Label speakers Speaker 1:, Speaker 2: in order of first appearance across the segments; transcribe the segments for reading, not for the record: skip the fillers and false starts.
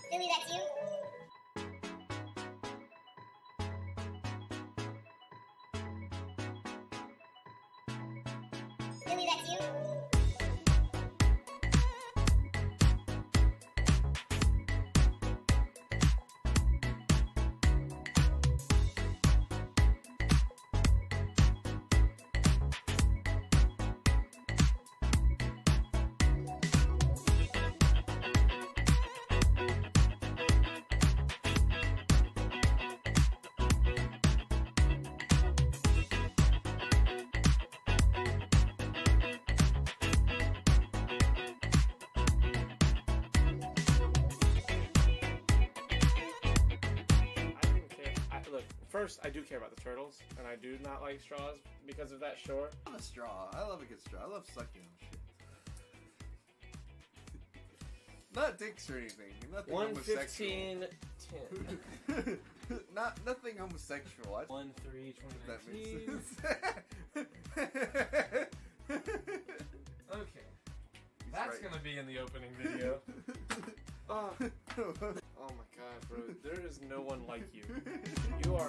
Speaker 1: Billy, that's you? Billy, that's you?
Speaker 2: First, I do care about the turtles, and I do not like straws because of that, sure.
Speaker 3: I love a straw. I love a good straw. I love sucking on shit. Not dicks or anything. Nothing
Speaker 2: 115 10.
Speaker 3: Nothing homosexual.
Speaker 2: 1 3
Speaker 3: That
Speaker 2: 2019.
Speaker 3: makes sense.
Speaker 2: Okay. That's
Speaker 3: right.
Speaker 2: gonna be in the opening video. Oh my god, bro. There is no one like you. You are.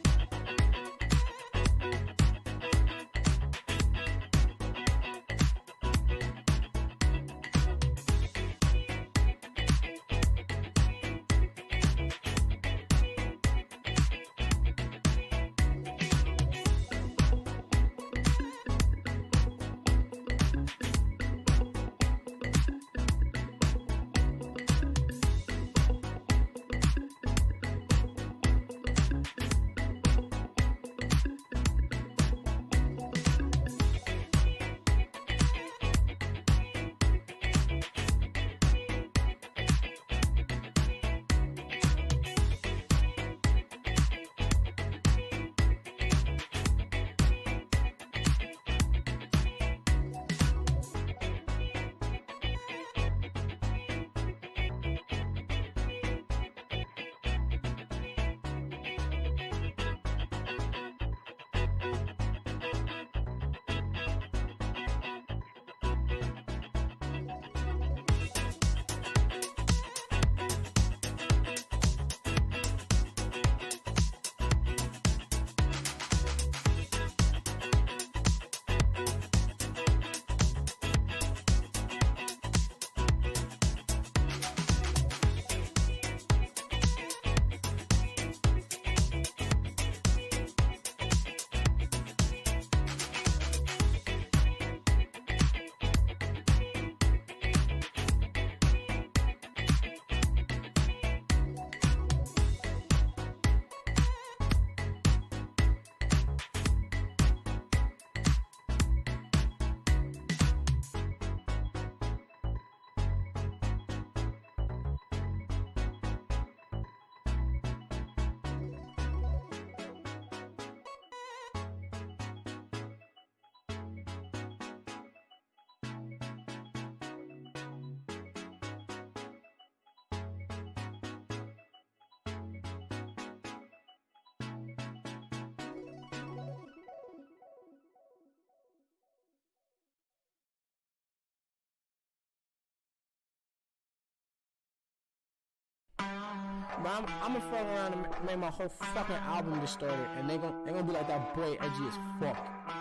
Speaker 4: But I'm gonna fuck around and make my whole fucking album distorted, and they gonna be like, that boy edgy as fuck.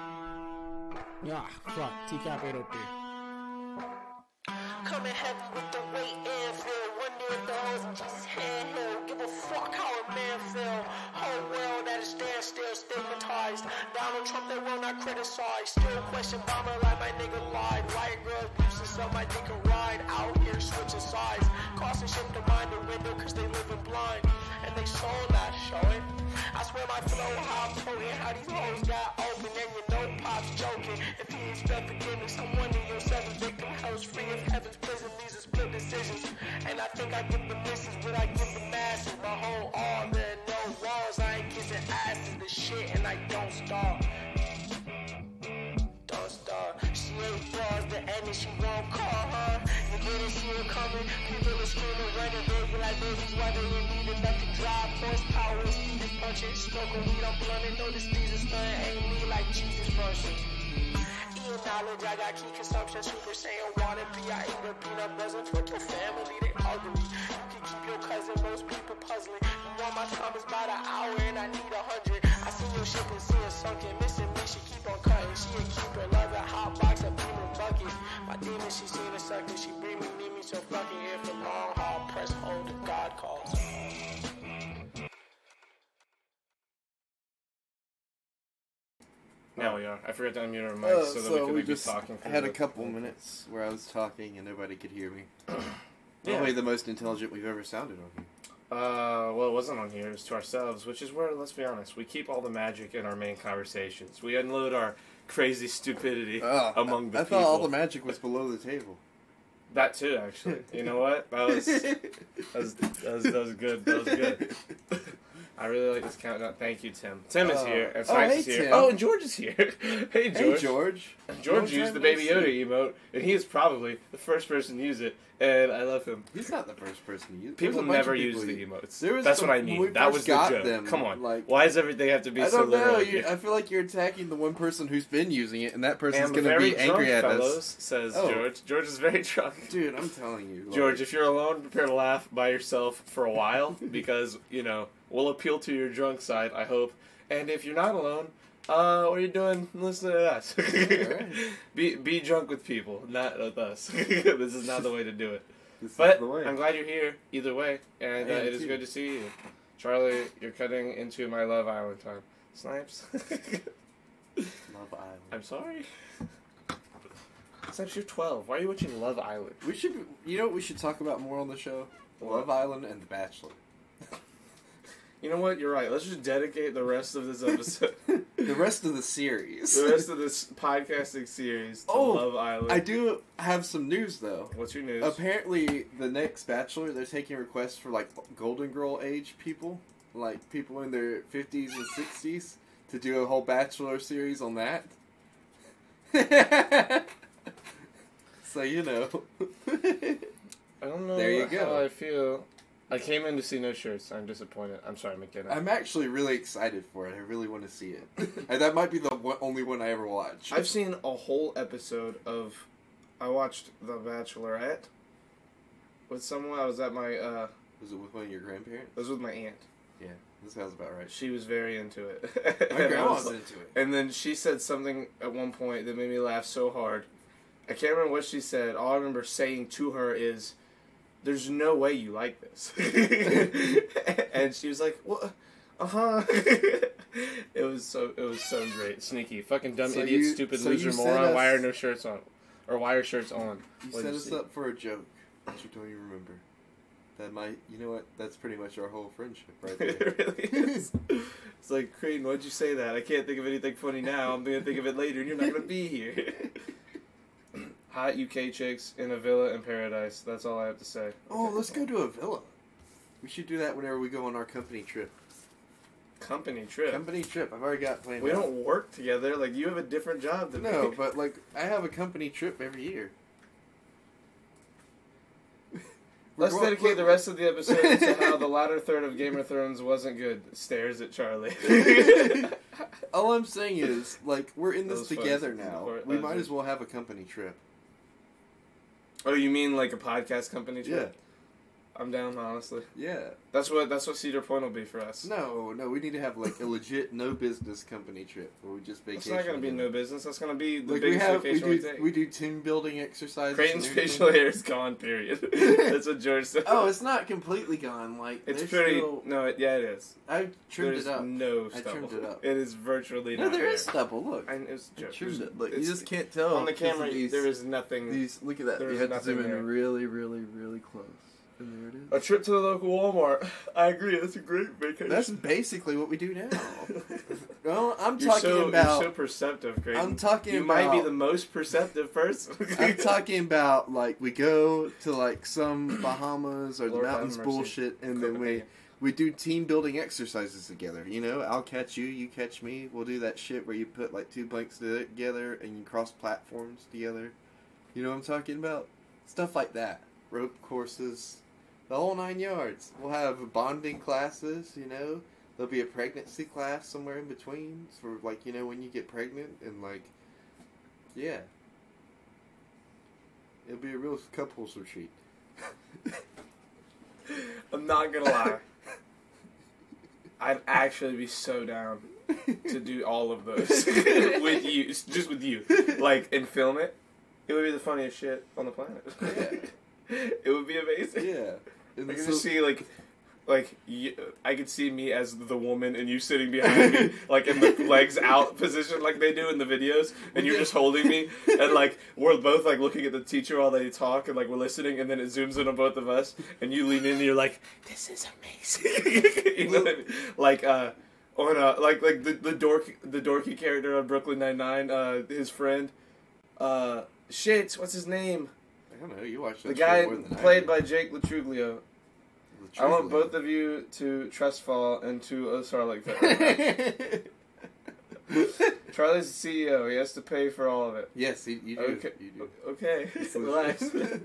Speaker 4: Yeah, fuck. TCAP 803.
Speaker 5: Coming heavy with the weight and feel. Wonder if the hoes in Jesus' handheld. Give a fuck how a man feel. Whole world at a standstill, stigmatized. Donald Trump, they will not criticize. Still question bomber like my nigga lied. White girls used to sell my dick a ride. Out here switching sides. Crossing ship to mind the window cause they living blind. And they sold that, show it. I swear my flow, how I'm potent. How these hoes got open and you know Pop's joking. If he expect forgiveness, I'm one of your 7 victim hells. Free of heaven's prison, these are split decisions. And I think I give the misses, but I give the masses. My whole all there, no walls. I ain't kissing asses, the shit, and I don't stop. Don't stop. She ain't bars, the enemy, she won't call her. You didn't see her coming. People are screaming, running, baby, like babies. Why they didn't need enough to drive. Horsepower, speed is punching. Smoking weed, I'm blunting. Notice these are stunning. Ain't me like Jesus version. Eating knowledge, I got key consumption. Super Saiyan water, B.I. eat a peanut buzzing. Fuck your family, they ugly. You can keep your cousin, most people puzzling. One my time is about an hour and I need 100. I seen your ship and see it sunken. Missing me, she keep on cutting. She a keeper, love a hot box, a beamer bucket. My demon, she seen a sucker. She bring me, need me, so fucking here from long haul. Press hold, if God calls.
Speaker 2: Now we are. I forgot to unmute our mics so that we could be talking.
Speaker 3: had a couple minutes where I was talking and nobody could hear me. Probably the most intelligent we've ever sounded on here.
Speaker 2: Well, it wasn't on here. It was to ourselves, which is where, let's be honest, we keep all the magic in our main conversations. We unload our crazy stupidity among the
Speaker 3: I
Speaker 2: people.
Speaker 3: thought all the magic was below the table.
Speaker 2: That too, actually. You know what? That was good. That was good. I really like this countdown. Thank you, Tim. Tim is here. And Snipes
Speaker 3: hey,
Speaker 2: is here.
Speaker 3: Tim.
Speaker 2: Oh, and George is here. Hey, George.
Speaker 3: Hey, George.
Speaker 2: George used the Baby Yoda emote, and he is probably the first person to use it, and I love him.
Speaker 3: He's not the first person to use it.
Speaker 2: People
Speaker 3: There's a bunch
Speaker 2: never
Speaker 3: of
Speaker 2: use
Speaker 3: people
Speaker 2: the
Speaker 3: who-
Speaker 2: emotes.
Speaker 3: There was
Speaker 2: That's
Speaker 3: some-
Speaker 2: what I
Speaker 3: when we
Speaker 2: mean. That
Speaker 3: first
Speaker 2: was the
Speaker 3: got
Speaker 2: joke.
Speaker 3: them,
Speaker 2: Come on.
Speaker 3: like-
Speaker 2: Why does everything have to be
Speaker 3: I
Speaker 2: so
Speaker 3: don't know.
Speaker 2: literal?
Speaker 3: I feel like you're attacking the one person who's been using it, and that person's
Speaker 2: I'm
Speaker 3: going to
Speaker 2: very
Speaker 3: be angry
Speaker 2: drunk,
Speaker 3: at
Speaker 2: fellows,
Speaker 3: us.
Speaker 2: says
Speaker 3: Oh.
Speaker 2: George. George is very drunk.
Speaker 3: Dude, I'm telling you.
Speaker 2: George, if you're alone, prepare to laugh by yourself for a while because, we'll appeal to your drunk side, I hope. And if you're not alone, what are you doing listening to us?
Speaker 3: Alright.
Speaker 2: Be drunk with people, not with us. This is not the way to do it.
Speaker 3: This is
Speaker 2: But
Speaker 3: the way.
Speaker 2: I'm glad you're here either way, and
Speaker 3: I am
Speaker 2: it is
Speaker 3: too.
Speaker 2: good to see you. Charlie, you're cutting into my Love Island time. Snipes?
Speaker 3: Love Island.
Speaker 2: I'm sorry. Snipes, you're 12. Why are you watching Love Island?
Speaker 3: We should, you know what we should talk about more on the show?
Speaker 2: What?
Speaker 3: Love Island and The Bachelor.
Speaker 2: You know what? You're right. Let's just dedicate the rest of this episode,
Speaker 3: The rest of the series.
Speaker 2: the rest of this podcasting series to
Speaker 3: Oh,
Speaker 2: Love Island.
Speaker 3: I do have some news though.
Speaker 2: What's your news?
Speaker 3: Apparently, the next Bachelor, they're taking requests for like Golden Girl age people, like people in their 50s and 60s, to do a whole Bachelor series on that. So
Speaker 2: I don't know
Speaker 3: There you
Speaker 2: how
Speaker 3: go.
Speaker 2: I feel. I came in to see no shirts. I'm disappointed. I'm sorry, McKenna.
Speaker 3: I'm actually really excited for it. I really want to see it. And that might be the only one I ever watch.
Speaker 2: I've seen a whole episode of. I watched The Bachelorette with someone. I was at my.
Speaker 3: Was it with one of your grandparents?
Speaker 2: It was with my aunt.
Speaker 3: Yeah, this sounds about right.
Speaker 2: She was very into it.
Speaker 3: My
Speaker 2: And I
Speaker 3: grandma's
Speaker 2: was like-
Speaker 3: into it.
Speaker 2: And then she said something at one point that made me laugh so hard. I can't remember what she said. All I remember saying to her is, "There's no way you like this." And she was like, "What? It was so great. Sneaky, fucking dumb
Speaker 3: So
Speaker 2: idiot,
Speaker 3: you-
Speaker 2: stupid
Speaker 3: so
Speaker 2: loser
Speaker 3: you set
Speaker 2: moron. Why
Speaker 3: us-
Speaker 2: are no shirts on, or why are shirts on?"
Speaker 3: You
Speaker 2: What
Speaker 3: set
Speaker 2: did
Speaker 3: us
Speaker 2: see?
Speaker 3: up for a joke that you don't even remember. That might, you know what? That's pretty much our whole friendship right there.
Speaker 2: It really is. It's like, Creighton, why'd you say that? I can't think of anything funny now. I'm gonna think of it later, and you're not gonna be here. Hot UK chicks in a villa in paradise. That's all I have to say.
Speaker 3: Oh, let's go to a villa. We should do that whenever we go on our company trip.
Speaker 2: Company trip.
Speaker 3: Company trip. I've already got planned
Speaker 2: We
Speaker 3: out.
Speaker 2: don't work together. Like, you have a different job than
Speaker 3: No,
Speaker 2: me.
Speaker 3: but like I have a company trip every year.
Speaker 2: Let's
Speaker 3: We're-
Speaker 2: dedicate
Speaker 3: we're-
Speaker 2: the rest of the episode to how the latter third of Game of Thrones wasn't good. Stares at Charlie.
Speaker 3: All I'm saying is, like, we're in
Speaker 2: That
Speaker 3: this
Speaker 2: was fun.
Speaker 3: together now.
Speaker 2: That
Speaker 3: We
Speaker 2: was
Speaker 3: might
Speaker 2: good.
Speaker 3: as well have a company trip.
Speaker 2: Oh, you mean like a podcast company
Speaker 3: Yeah.
Speaker 2: trip? I'm down, honestly.
Speaker 3: Yeah.
Speaker 2: That's what Cedar Point will be for us.
Speaker 3: No, we need to have like a legit no business company trip where we just vacation.
Speaker 2: It's not going to be
Speaker 3: together.
Speaker 2: no business. That's going to be the
Speaker 3: Like
Speaker 2: biggest vacation we take.
Speaker 3: we do team building exercises.
Speaker 2: Creighton's
Speaker 3: and everything.
Speaker 2: facial hair is gone, period. That's what George said.
Speaker 3: Oh, it's not completely gone. Like
Speaker 2: It's
Speaker 3: there's
Speaker 2: pretty...
Speaker 3: Still,
Speaker 2: No, yeah, it is.
Speaker 3: I trimmed
Speaker 2: There's
Speaker 3: it up.
Speaker 2: no
Speaker 3: I
Speaker 2: stubble.
Speaker 3: trimmed it up.
Speaker 2: It is virtually
Speaker 3: No,
Speaker 2: not
Speaker 3: there
Speaker 2: there.
Speaker 3: is stubble. Look,
Speaker 2: It was a
Speaker 3: I
Speaker 2: joke.
Speaker 3: trimmed it. Look, you
Speaker 2: It's-
Speaker 3: just can't tell
Speaker 2: on the
Speaker 3: because of
Speaker 2: camera.
Speaker 3: These,
Speaker 2: There is nothing.
Speaker 3: these. Look at that.
Speaker 2: there
Speaker 3: You
Speaker 2: is
Speaker 3: have to
Speaker 2: nothing
Speaker 3: zoom in
Speaker 2: there.
Speaker 3: really, really, really close. And there it is.
Speaker 2: A trip to the local Walmart. I agree. That's a great vacation.
Speaker 3: That's basically what we do now. Well, I'm
Speaker 2: You're
Speaker 3: talking
Speaker 2: so,
Speaker 3: about.
Speaker 2: You're so perceptive, Creighton.
Speaker 3: I'm talking
Speaker 2: You
Speaker 3: about.
Speaker 2: might be the most perceptive person.
Speaker 3: I'm talking about like we go to like some Bahamas or the
Speaker 2: Lord have
Speaker 3: mountains
Speaker 2: mercy.
Speaker 3: bullshit, and then we do team building exercises together. You know, I'll catch you, you catch me. We'll do that shit where you put like two blanks together and you cross platforms together. You know what I'm talking about? Stuff like that. Rope courses, the whole 9 yards. We'll have bonding classes. You know, there'll be a pregnancy class somewhere in between for like when you get pregnant and like, yeah. It'll be a real couples retreat.
Speaker 2: I'm not gonna lie. I'd actually be so down to do all of those with you, just with you, like, and film it. It would be the funniest shit on the planet.
Speaker 3: Yeah.
Speaker 2: It would be amazing.
Speaker 3: Yeah. And
Speaker 2: I could
Speaker 3: so-
Speaker 2: just see I could see me as the woman and you sitting behind me, like in the legs out position, like they do in the videos, and you're just holding me, and like we're both like looking at the teacher while they talk, and like we're listening, and then it zooms in on both of us, and you lean in, and you're like, "This is amazing," you know what I mean? Like on like the dorky character on Brooklyn Nine-Nine, his friend, what's his name?
Speaker 3: I don't know. You watched that
Speaker 2: The
Speaker 3: show
Speaker 2: guy
Speaker 3: more than I
Speaker 2: played
Speaker 3: did.
Speaker 2: by Jake Latruglio. I want both of you to trust fall into a Starlight Pit. Charlie's the CEO. He has to pay for all of it.
Speaker 3: Yes, you do.
Speaker 2: Okay.
Speaker 3: You do.
Speaker 2: Okay. Relax.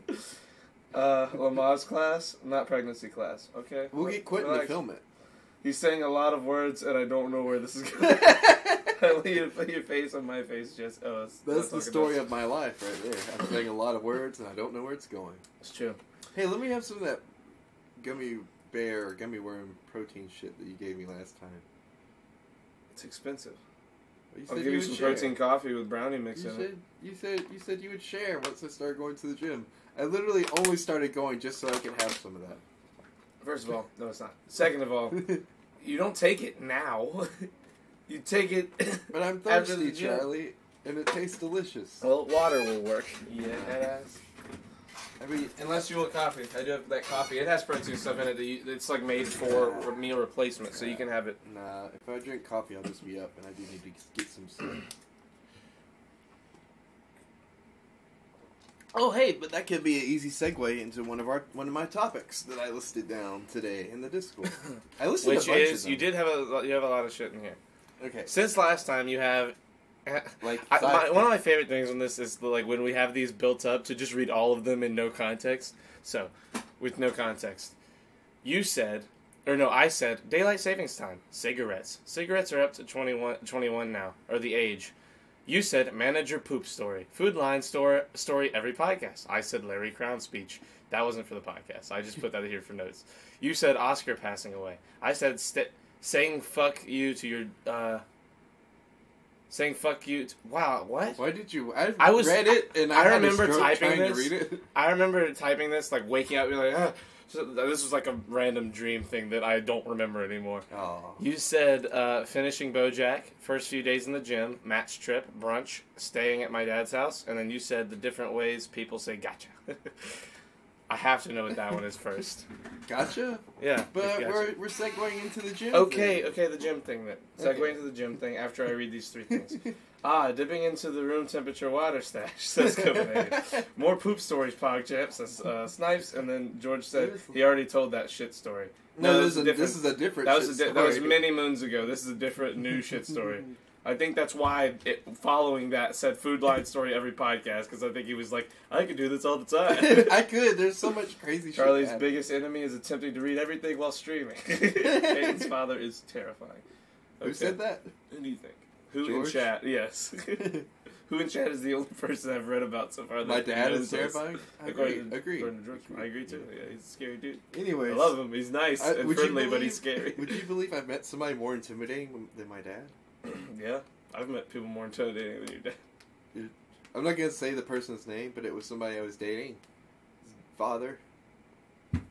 Speaker 2: Lamaze class, not pregnancy class. Okay.
Speaker 3: We'll get Quentin
Speaker 2: Relax.
Speaker 3: to film it.
Speaker 2: He's saying a lot of words, and I don't know where this is going. I want you to put your face on my face, just
Speaker 3: That's the story of my life right there. I'm saying a lot of words, and I don't know where it's going.
Speaker 2: It's true.
Speaker 3: Hey, let me have some of that gummy bear or gummy worm protein shit that you gave me last time.
Speaker 2: It's expensive.
Speaker 3: You
Speaker 2: I'll
Speaker 3: said
Speaker 2: give you
Speaker 3: would
Speaker 2: some
Speaker 3: share.
Speaker 2: protein coffee with brownie mix in it.
Speaker 3: You said you would share once I started going to the gym. I literally only started going just so I could have some of that.
Speaker 2: First of all, no, it's not. Second of all, you don't take it now. You take it.
Speaker 3: But I'm
Speaker 2: After the
Speaker 3: thirsty,
Speaker 2: gym.
Speaker 3: Charlie, and it tastes delicious.
Speaker 2: Well, water will work. Yeah, headass.
Speaker 3: I mean,
Speaker 2: Unless you want coffee, I do have that coffee. It has protein stuff in it. It's like made for meal replacement, so you can have it.
Speaker 3: nah, if I drink coffee, I'll just be up, and I do need to get some sleep. Oh, hey, but that could be an easy segue into one of my topics that I listed down today in the Discord. I listed
Speaker 2: Which
Speaker 3: a bunch
Speaker 2: is,
Speaker 3: of them.
Speaker 2: you have a lot of shit in here.
Speaker 3: Okay,
Speaker 2: Since last time, you have.
Speaker 3: like
Speaker 2: One of my favorite things on this is like when we have these built up to just read all of them in no context. So, with no context, you said, or no, I said daylight savings time. Cigarettes. Cigarettes are up to 21 now, or the age. You said manager poop story. Food line story every podcast. I said Larry Crown speech. That wasn't for the podcast. I just put that here for notes. You said Oscar passing away. I said saying fuck you to your. Saying fuck you. Wow, what?
Speaker 3: Why did you?
Speaker 2: I
Speaker 3: read it, and I
Speaker 2: remember
Speaker 3: had a stroke
Speaker 2: typing
Speaker 3: trying
Speaker 2: this.
Speaker 3: to read it.
Speaker 2: I remember typing this, like waking up, being like, ah. So this was like a random dream thing that I don't remember anymore.
Speaker 3: Oh,
Speaker 2: You said finishing BoJack, first few days in the gym, match trip, brunch, staying at my dad's house, and then you said the different ways people say gotcha. I have to know what that one is first.
Speaker 3: gotcha.
Speaker 2: Yeah.
Speaker 3: But
Speaker 2: gotcha.
Speaker 3: we're segueing into the gym.
Speaker 2: Okay,
Speaker 3: thing.
Speaker 2: the gym thing then.
Speaker 3: Okay.
Speaker 2: Segue into the gym thing after I read these three things. Dipping into the room temperature water stash, says Copenhagen. More poop stories, PogChamp, says Snipes, and then George said he already told that shit story.
Speaker 3: No,
Speaker 2: that's
Speaker 3: this is a different.
Speaker 2: That
Speaker 3: shit
Speaker 2: was that was
Speaker 3: story.
Speaker 2: many moons ago. This is a different new shit story. I think that's why following that said Food Line story every podcast, because I think he was like, I could do this all the time.
Speaker 3: I could. There's so much crazy shit.
Speaker 2: Charlie's
Speaker 3: happening.
Speaker 2: biggest enemy is attempting to read everything while streaming. Peyton's father is terrifying.
Speaker 3: Who said that?
Speaker 2: Who do you think? Who
Speaker 3: George?
Speaker 2: in chat? Yes. Who in chat is the only person I've read about so far?
Speaker 3: My
Speaker 2: that
Speaker 3: dad
Speaker 2: knows
Speaker 3: is
Speaker 2: us?
Speaker 3: terrifying.
Speaker 2: According
Speaker 3: Agree.
Speaker 2: to George. I agree too. Yeah, he's a scary dude.
Speaker 3: Anyways,
Speaker 2: I love him. He's nice and
Speaker 3: would you
Speaker 2: friendly, but
Speaker 3: believe-
Speaker 2: he's scary.
Speaker 3: Would you believe I've met somebody more intimidating than my dad?
Speaker 2: Yeah, I've met people more intimidating than your dad.
Speaker 3: I'm not gonna say the person's name, but it was somebody I was dating. His father. And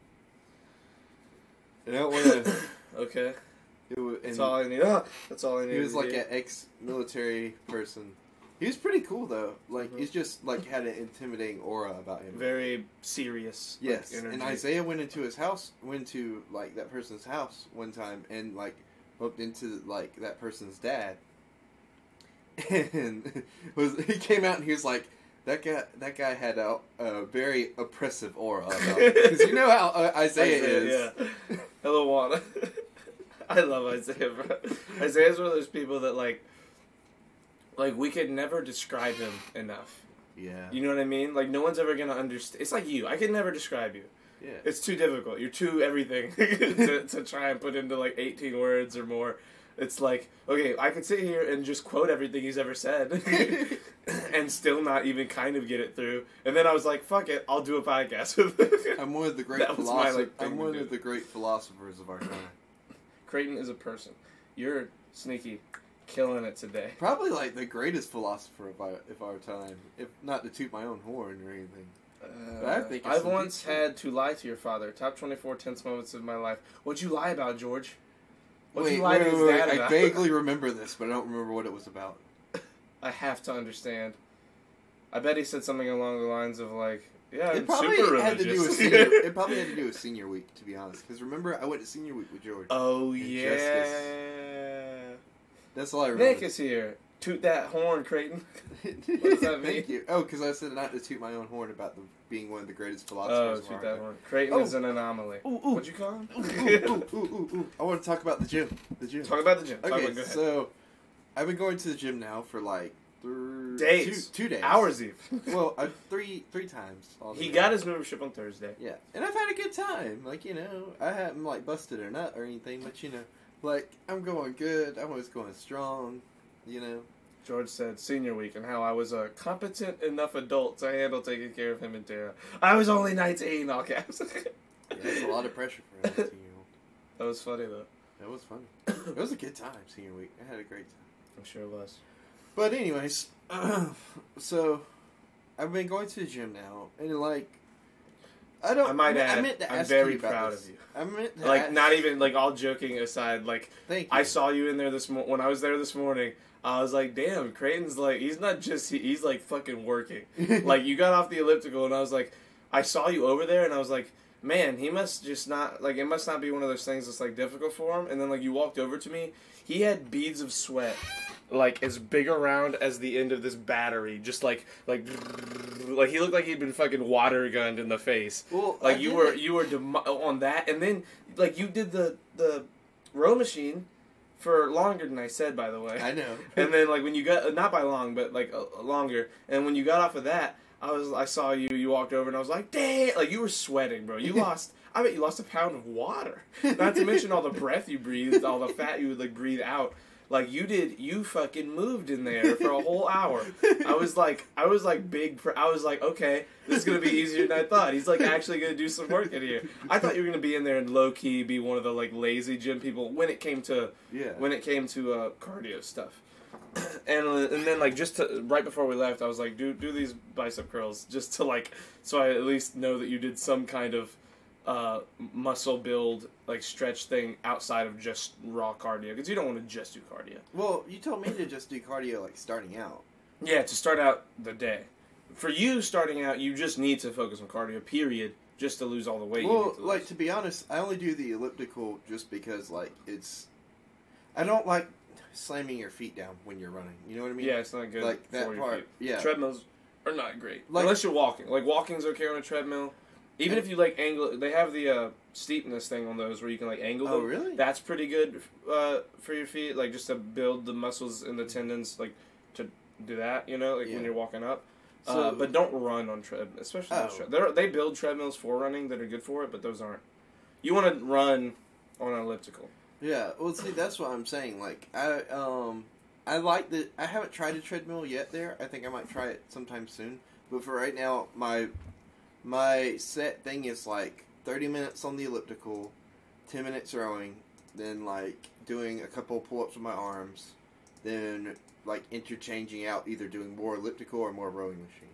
Speaker 3: I don't want to.
Speaker 2: Okay,
Speaker 3: And
Speaker 2: that's all I need. That's all I need.
Speaker 3: he was like an ex-military person. He was pretty cool though. Like he's just like had an intimidating aura about him.
Speaker 2: very serious.
Speaker 3: Yes,
Speaker 2: like,
Speaker 3: and
Speaker 2: energy.
Speaker 3: Isaiah went into his house, went to like that person's house one time, and like bumped into like that person's dad, and he came out and he was like, that guy had a very oppressive aura about him. Because you know how Isaiah is.
Speaker 2: Yeah. Hello, Juana. I love Isaiah, bro. Isaiah's one of those people that like we could never describe him enough.
Speaker 3: Yeah.
Speaker 2: You know what I mean? Like no one's ever gonna understand. It's like you. I could never describe you.
Speaker 3: Yeah.
Speaker 2: It's too difficult. You're too everything to try and put into like 18 words or more. It's like, okay, I could sit here and just quote everything he's ever said and still not even kind of get it through. And then I was like, fuck it, I'll do a podcast with him.
Speaker 3: I'm one of the great
Speaker 2: That was my, like, thing
Speaker 3: I'm
Speaker 2: to
Speaker 3: one
Speaker 2: do.
Speaker 3: of the great philosophers of our time.
Speaker 2: Creighton is a person. You're sneaky, killing it today.
Speaker 3: Probably like the greatest philosopher of our time, if not to toot my own horn or anything. But I think it's
Speaker 2: I've
Speaker 3: some
Speaker 2: once
Speaker 3: good
Speaker 2: had to lie to your father. Top 24 tense moments of my life. What'd you lie about, George? What'd you lie to his dad
Speaker 3: I
Speaker 2: about?
Speaker 3: vaguely remember this, but I don't remember what it was about.
Speaker 2: I have to understand. I bet he said something along the lines of like, "Yeah,
Speaker 3: It
Speaker 2: I'm
Speaker 3: probably
Speaker 2: super
Speaker 3: had to do with
Speaker 2: religious."
Speaker 3: senior. It probably had to do with senior week, to be honest. Because remember, I went to senior week with George.
Speaker 2: Oh
Speaker 3: And
Speaker 2: yeah.
Speaker 3: That's all I remember.
Speaker 2: Nick is here. Toot that horn, Creighton. What does that mean?
Speaker 3: Thank you. Oh, because I said not to toot my own horn about being one of the greatest
Speaker 2: Oh,
Speaker 3: philosophers. of
Speaker 2: toot
Speaker 3: our
Speaker 2: that
Speaker 3: time.
Speaker 2: horn. Creighton
Speaker 3: Oh.
Speaker 2: is an anomaly.
Speaker 3: Ooh, ooh.
Speaker 2: What'd you call him?
Speaker 3: Ooh. I want to talk about the gym. The gym.
Speaker 2: Talk about the gym. Talk
Speaker 3: Okay,
Speaker 2: about, go ahead.
Speaker 3: so I've been going to the gym now for like
Speaker 2: Days.
Speaker 3: two days,
Speaker 2: Hours even.
Speaker 3: Well, three times.
Speaker 2: He
Speaker 3: altogether.
Speaker 2: got his membership on Thursday.
Speaker 3: Yeah, and I've had a good time. Like, you know, I haven't like busted a nut or anything, but you know, like I'm going good. I was going strong. You know.
Speaker 2: George said senior week and how I was a competent enough adult to handle taking care of him and Tara. I was only 19, all caps.
Speaker 3: Yeah, it's a lot of pressure for a 19-year-old.
Speaker 2: That was funny though.
Speaker 3: That was funny. It was a good time, senior week. I had a great time.
Speaker 2: I'm sure it was.
Speaker 3: But anyways, so I've been going to the gym now, and like, I don't.
Speaker 2: I might add,
Speaker 3: I meant to
Speaker 2: I'm
Speaker 3: ask
Speaker 2: very
Speaker 3: you about
Speaker 2: proud
Speaker 3: this.
Speaker 2: of you.
Speaker 3: I meant to
Speaker 2: Like,
Speaker 3: ask-
Speaker 2: not even, like, all joking aside, like,
Speaker 3: Thank you.
Speaker 2: I saw you in there when I was there this morning, I was like, damn, Creighton's like, he's not just, he's like fucking working. Like, you got off the elliptical, and I was like, I saw you over there, and I was like, man, he must just not, like, it must not be one of those things that's, like, difficult for him. And then, like, you walked over to me, he had beads of sweat, like, as big around as the end of this battery, just like he looked like he'd been fucking water gunned in the face.
Speaker 3: Well,
Speaker 2: Like,
Speaker 3: I
Speaker 2: you
Speaker 3: did
Speaker 2: were
Speaker 3: it.
Speaker 2: on that, and then, like, you did the row machine for longer than I said, by the way.
Speaker 3: I know.
Speaker 2: And then, like, when you got, not by long, but, like, longer, and when you got off of that, I saw you walked over, and I was like, damn, like, you were sweating, bro. You lost, I bet you lost a pound of water. Not to mention all the breath you breathed, all the fat you would, like, breathe out. Like, you fucking moved in there for a whole hour. I was like, I was like, okay, this is gonna be easier than I thought. He's, like, actually gonna do some work in here. I thought you were gonna be in there and low-key be one of the, like, lazy gym people when it came to
Speaker 3: Yeah.
Speaker 2: cardio stuff. And then, like, right before we left, I was like, do these bicep curls just to, like, so I at least know that you did some kind of muscle build, like, stretch thing outside of just raw cardio, because you don't want to just do cardio.
Speaker 3: Well, you told me to just do cardio like starting out.
Speaker 2: Yeah, to start out the day. For you starting out, you just need to focus on cardio, period, just to lose all the weight you
Speaker 3: Well,
Speaker 2: need to lose.
Speaker 3: like to be honest, I only do the elliptical just because like I don't like slamming your feet down when you're running. You know what I mean?
Speaker 2: Yeah, it's not good
Speaker 3: Like that
Speaker 2: for your
Speaker 3: part.
Speaker 2: feet.
Speaker 3: Yeah.
Speaker 2: Treadmills are not great.
Speaker 3: Like-
Speaker 2: Unless you're walking. Like, walking's okay on a treadmill. Even if you, like, angle... They have the steepness thing on those where you can, like, angle them.
Speaker 3: Oh, really?
Speaker 2: That's pretty good for your feet. Like, just to build the muscles and the tendons, like, to do that, you know? Like,
Speaker 3: Yeah.
Speaker 2: when you're walking up.
Speaker 3: So-
Speaker 2: But don't run on treadmills. Especially those they build treadmills for running that are good for it, but those aren't. You want to run on an elliptical.
Speaker 3: Yeah, well, see, that's what I'm saying. Like, I like the. I haven't tried a treadmill yet. There, I think I might try it sometime soon. But for right now, my set thing is like 30 minutes on the elliptical, 10 minutes rowing, then like doing a couple pull-ups with my arms, then like interchanging out either doing more elliptical or more rowing machine.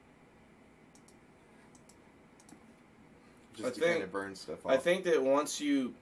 Speaker 3: Just to kind of burn stuff off.
Speaker 2: I think that once you...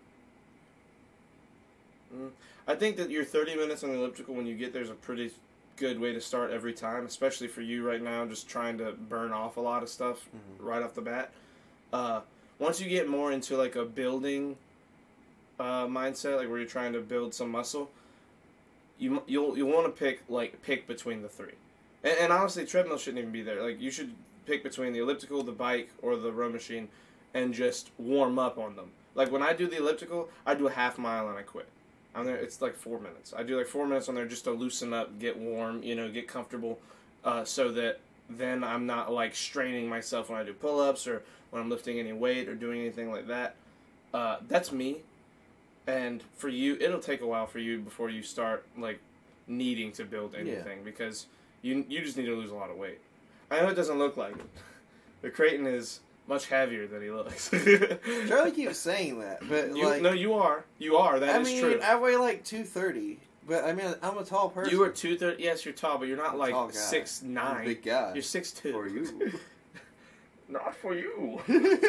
Speaker 2: I think that your 30 minutes on the elliptical when you get there is a pretty good way to start every time, especially for you right now, just trying to burn off a lot of stuff right off the bat. Once you get more into like a building mindset, like where you're trying to build some muscle, you'll want to pick between the three. And honestly, treadmill shouldn't even be there. Like, you should pick between the elliptical, the bike, or the row machine, and just warm up on them. Like, when I do the elliptical, I do a half mile and I quit. I'm there. It's like 4 minutes. I do like 4 minutes on there just to loosen up, get warm, get comfortable, so that then I'm not like straining myself when I do pull-ups or when I'm lifting any weight or doing anything like that. That's me. And for you, it'll take a while for you before you start, like, needing to build anything. Because you just need to lose a lot of weight. I know it doesn't look like it. But Creighton is much heavier than he looks.
Speaker 3: Charlie keeps saying that, but
Speaker 2: No, you are. You are. That is true.
Speaker 3: I weigh like 230, but I mean, I'm a tall person.
Speaker 2: You are 230. Yes, you're tall, but you're not like
Speaker 3: tall guy.
Speaker 2: 6'9".
Speaker 3: I'm a big guy.
Speaker 2: You're 6'2".
Speaker 3: For you.
Speaker 2: Not for you.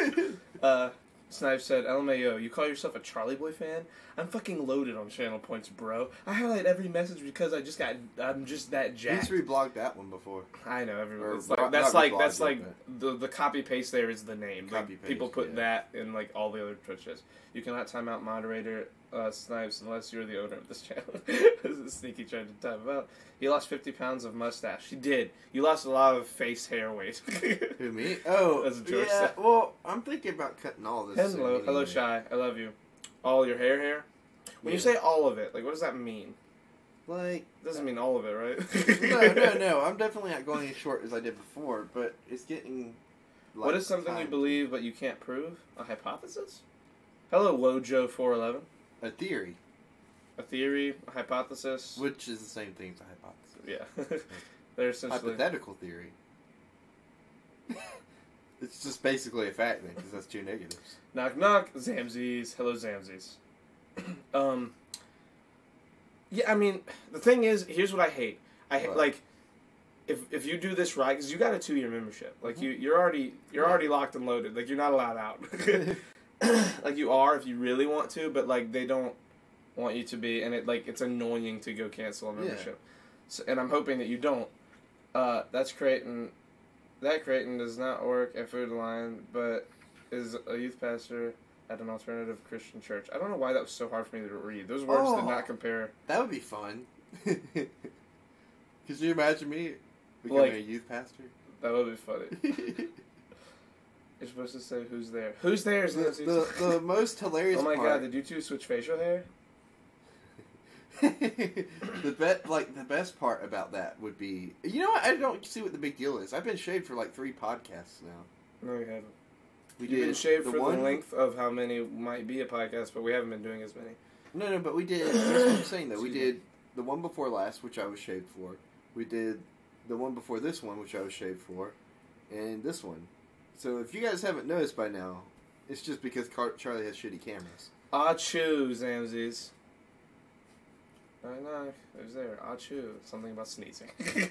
Speaker 2: Snipe said, LMAO, you call yourself a Charlie Boy fan? I'm fucking loaded on channel points, bro. I highlight every message because I'm just that jacked.
Speaker 3: He's reblogged that one before.
Speaker 2: I know, everyone.
Speaker 3: Or
Speaker 2: It's
Speaker 3: not
Speaker 2: that's
Speaker 3: reblogged
Speaker 2: like
Speaker 3: it,
Speaker 2: the copy paste there is the name. Like,
Speaker 3: Copy paste,
Speaker 2: people put
Speaker 3: yeah.
Speaker 2: that in like all the other Twitches. You cannot time out moderator Snipes unless you're the owner of this channel. This is Sneaky trying to time him out. He lost 50 pounds of mustache. He did. You lost a lot of face hair weight.
Speaker 3: Who, me? Oh,
Speaker 2: That's what George
Speaker 3: yeah.
Speaker 2: said.
Speaker 3: Well, I'm thinking about cutting all this.
Speaker 2: Hello,
Speaker 3: soon
Speaker 2: hello,
Speaker 3: anyway.
Speaker 2: Shy. I love you. All your hair? When you
Speaker 3: Yeah.
Speaker 2: say all of it, like, what does that mean?
Speaker 3: Like,
Speaker 2: It doesn't mean all of it, right?
Speaker 3: no. I'm definitely not going as short as I did before, but it's getting. Like,
Speaker 2: What is something you
Speaker 3: time.
Speaker 2: believe but you can't prove? A hypothesis? Hello, Wojo411.
Speaker 3: A theory,
Speaker 2: A theory, a hypothesis.
Speaker 3: which is the same thing as a hypothesis.
Speaker 2: Yeah. They're essentially...
Speaker 3: Hypothetical theory. It's just basically a fact then, because that's two negatives.
Speaker 2: Knock knock, Zamsies. Hello, Zamsies. Yeah, I mean, the thing is, here's what I hate.
Speaker 3: What?
Speaker 2: Like, if you do this right, because you got a 2-year membership. Like,
Speaker 3: Mm-hmm.
Speaker 2: you're already locked and loaded. Like, you're not allowed out. Like, you are if you really want to, but, like, they don't want you to be, and it's annoying to go cancel a membership. So, and I'm hoping that you don't. That's Creighton. That Creighton does not work at Food Line, but is a youth pastor at an alternative Christian church. I don't know why that was so hard for me to read. Those words did not compare.
Speaker 3: That would be fun. Could you imagine me becoming
Speaker 2: Like-
Speaker 3: a youth pastor?
Speaker 2: That would be funny. You're supposed to say, who's there? Who's there?
Speaker 3: The most hilarious
Speaker 2: Oh my
Speaker 3: part.
Speaker 2: god, did you two switch facial hair?
Speaker 3: the best part about that would be, you know what? I don't see what the big deal is. I've been shaved for like 3 podcasts now.
Speaker 2: No, we haven't.
Speaker 3: We
Speaker 2: You've been shaved for
Speaker 3: one.
Speaker 2: the length of how many might be a podcast, but we haven't been doing as many.
Speaker 3: No, but we did. That's what I'm saying though. We did the one before last, which I was shaved for. We did the one before this one, which I was shaved for, and this one. So if you guys haven't noticed by now, it's just because Charlie has shitty cameras.
Speaker 2: Achoo, Zamsies. No, who's there? Achoo. Something about sneezing.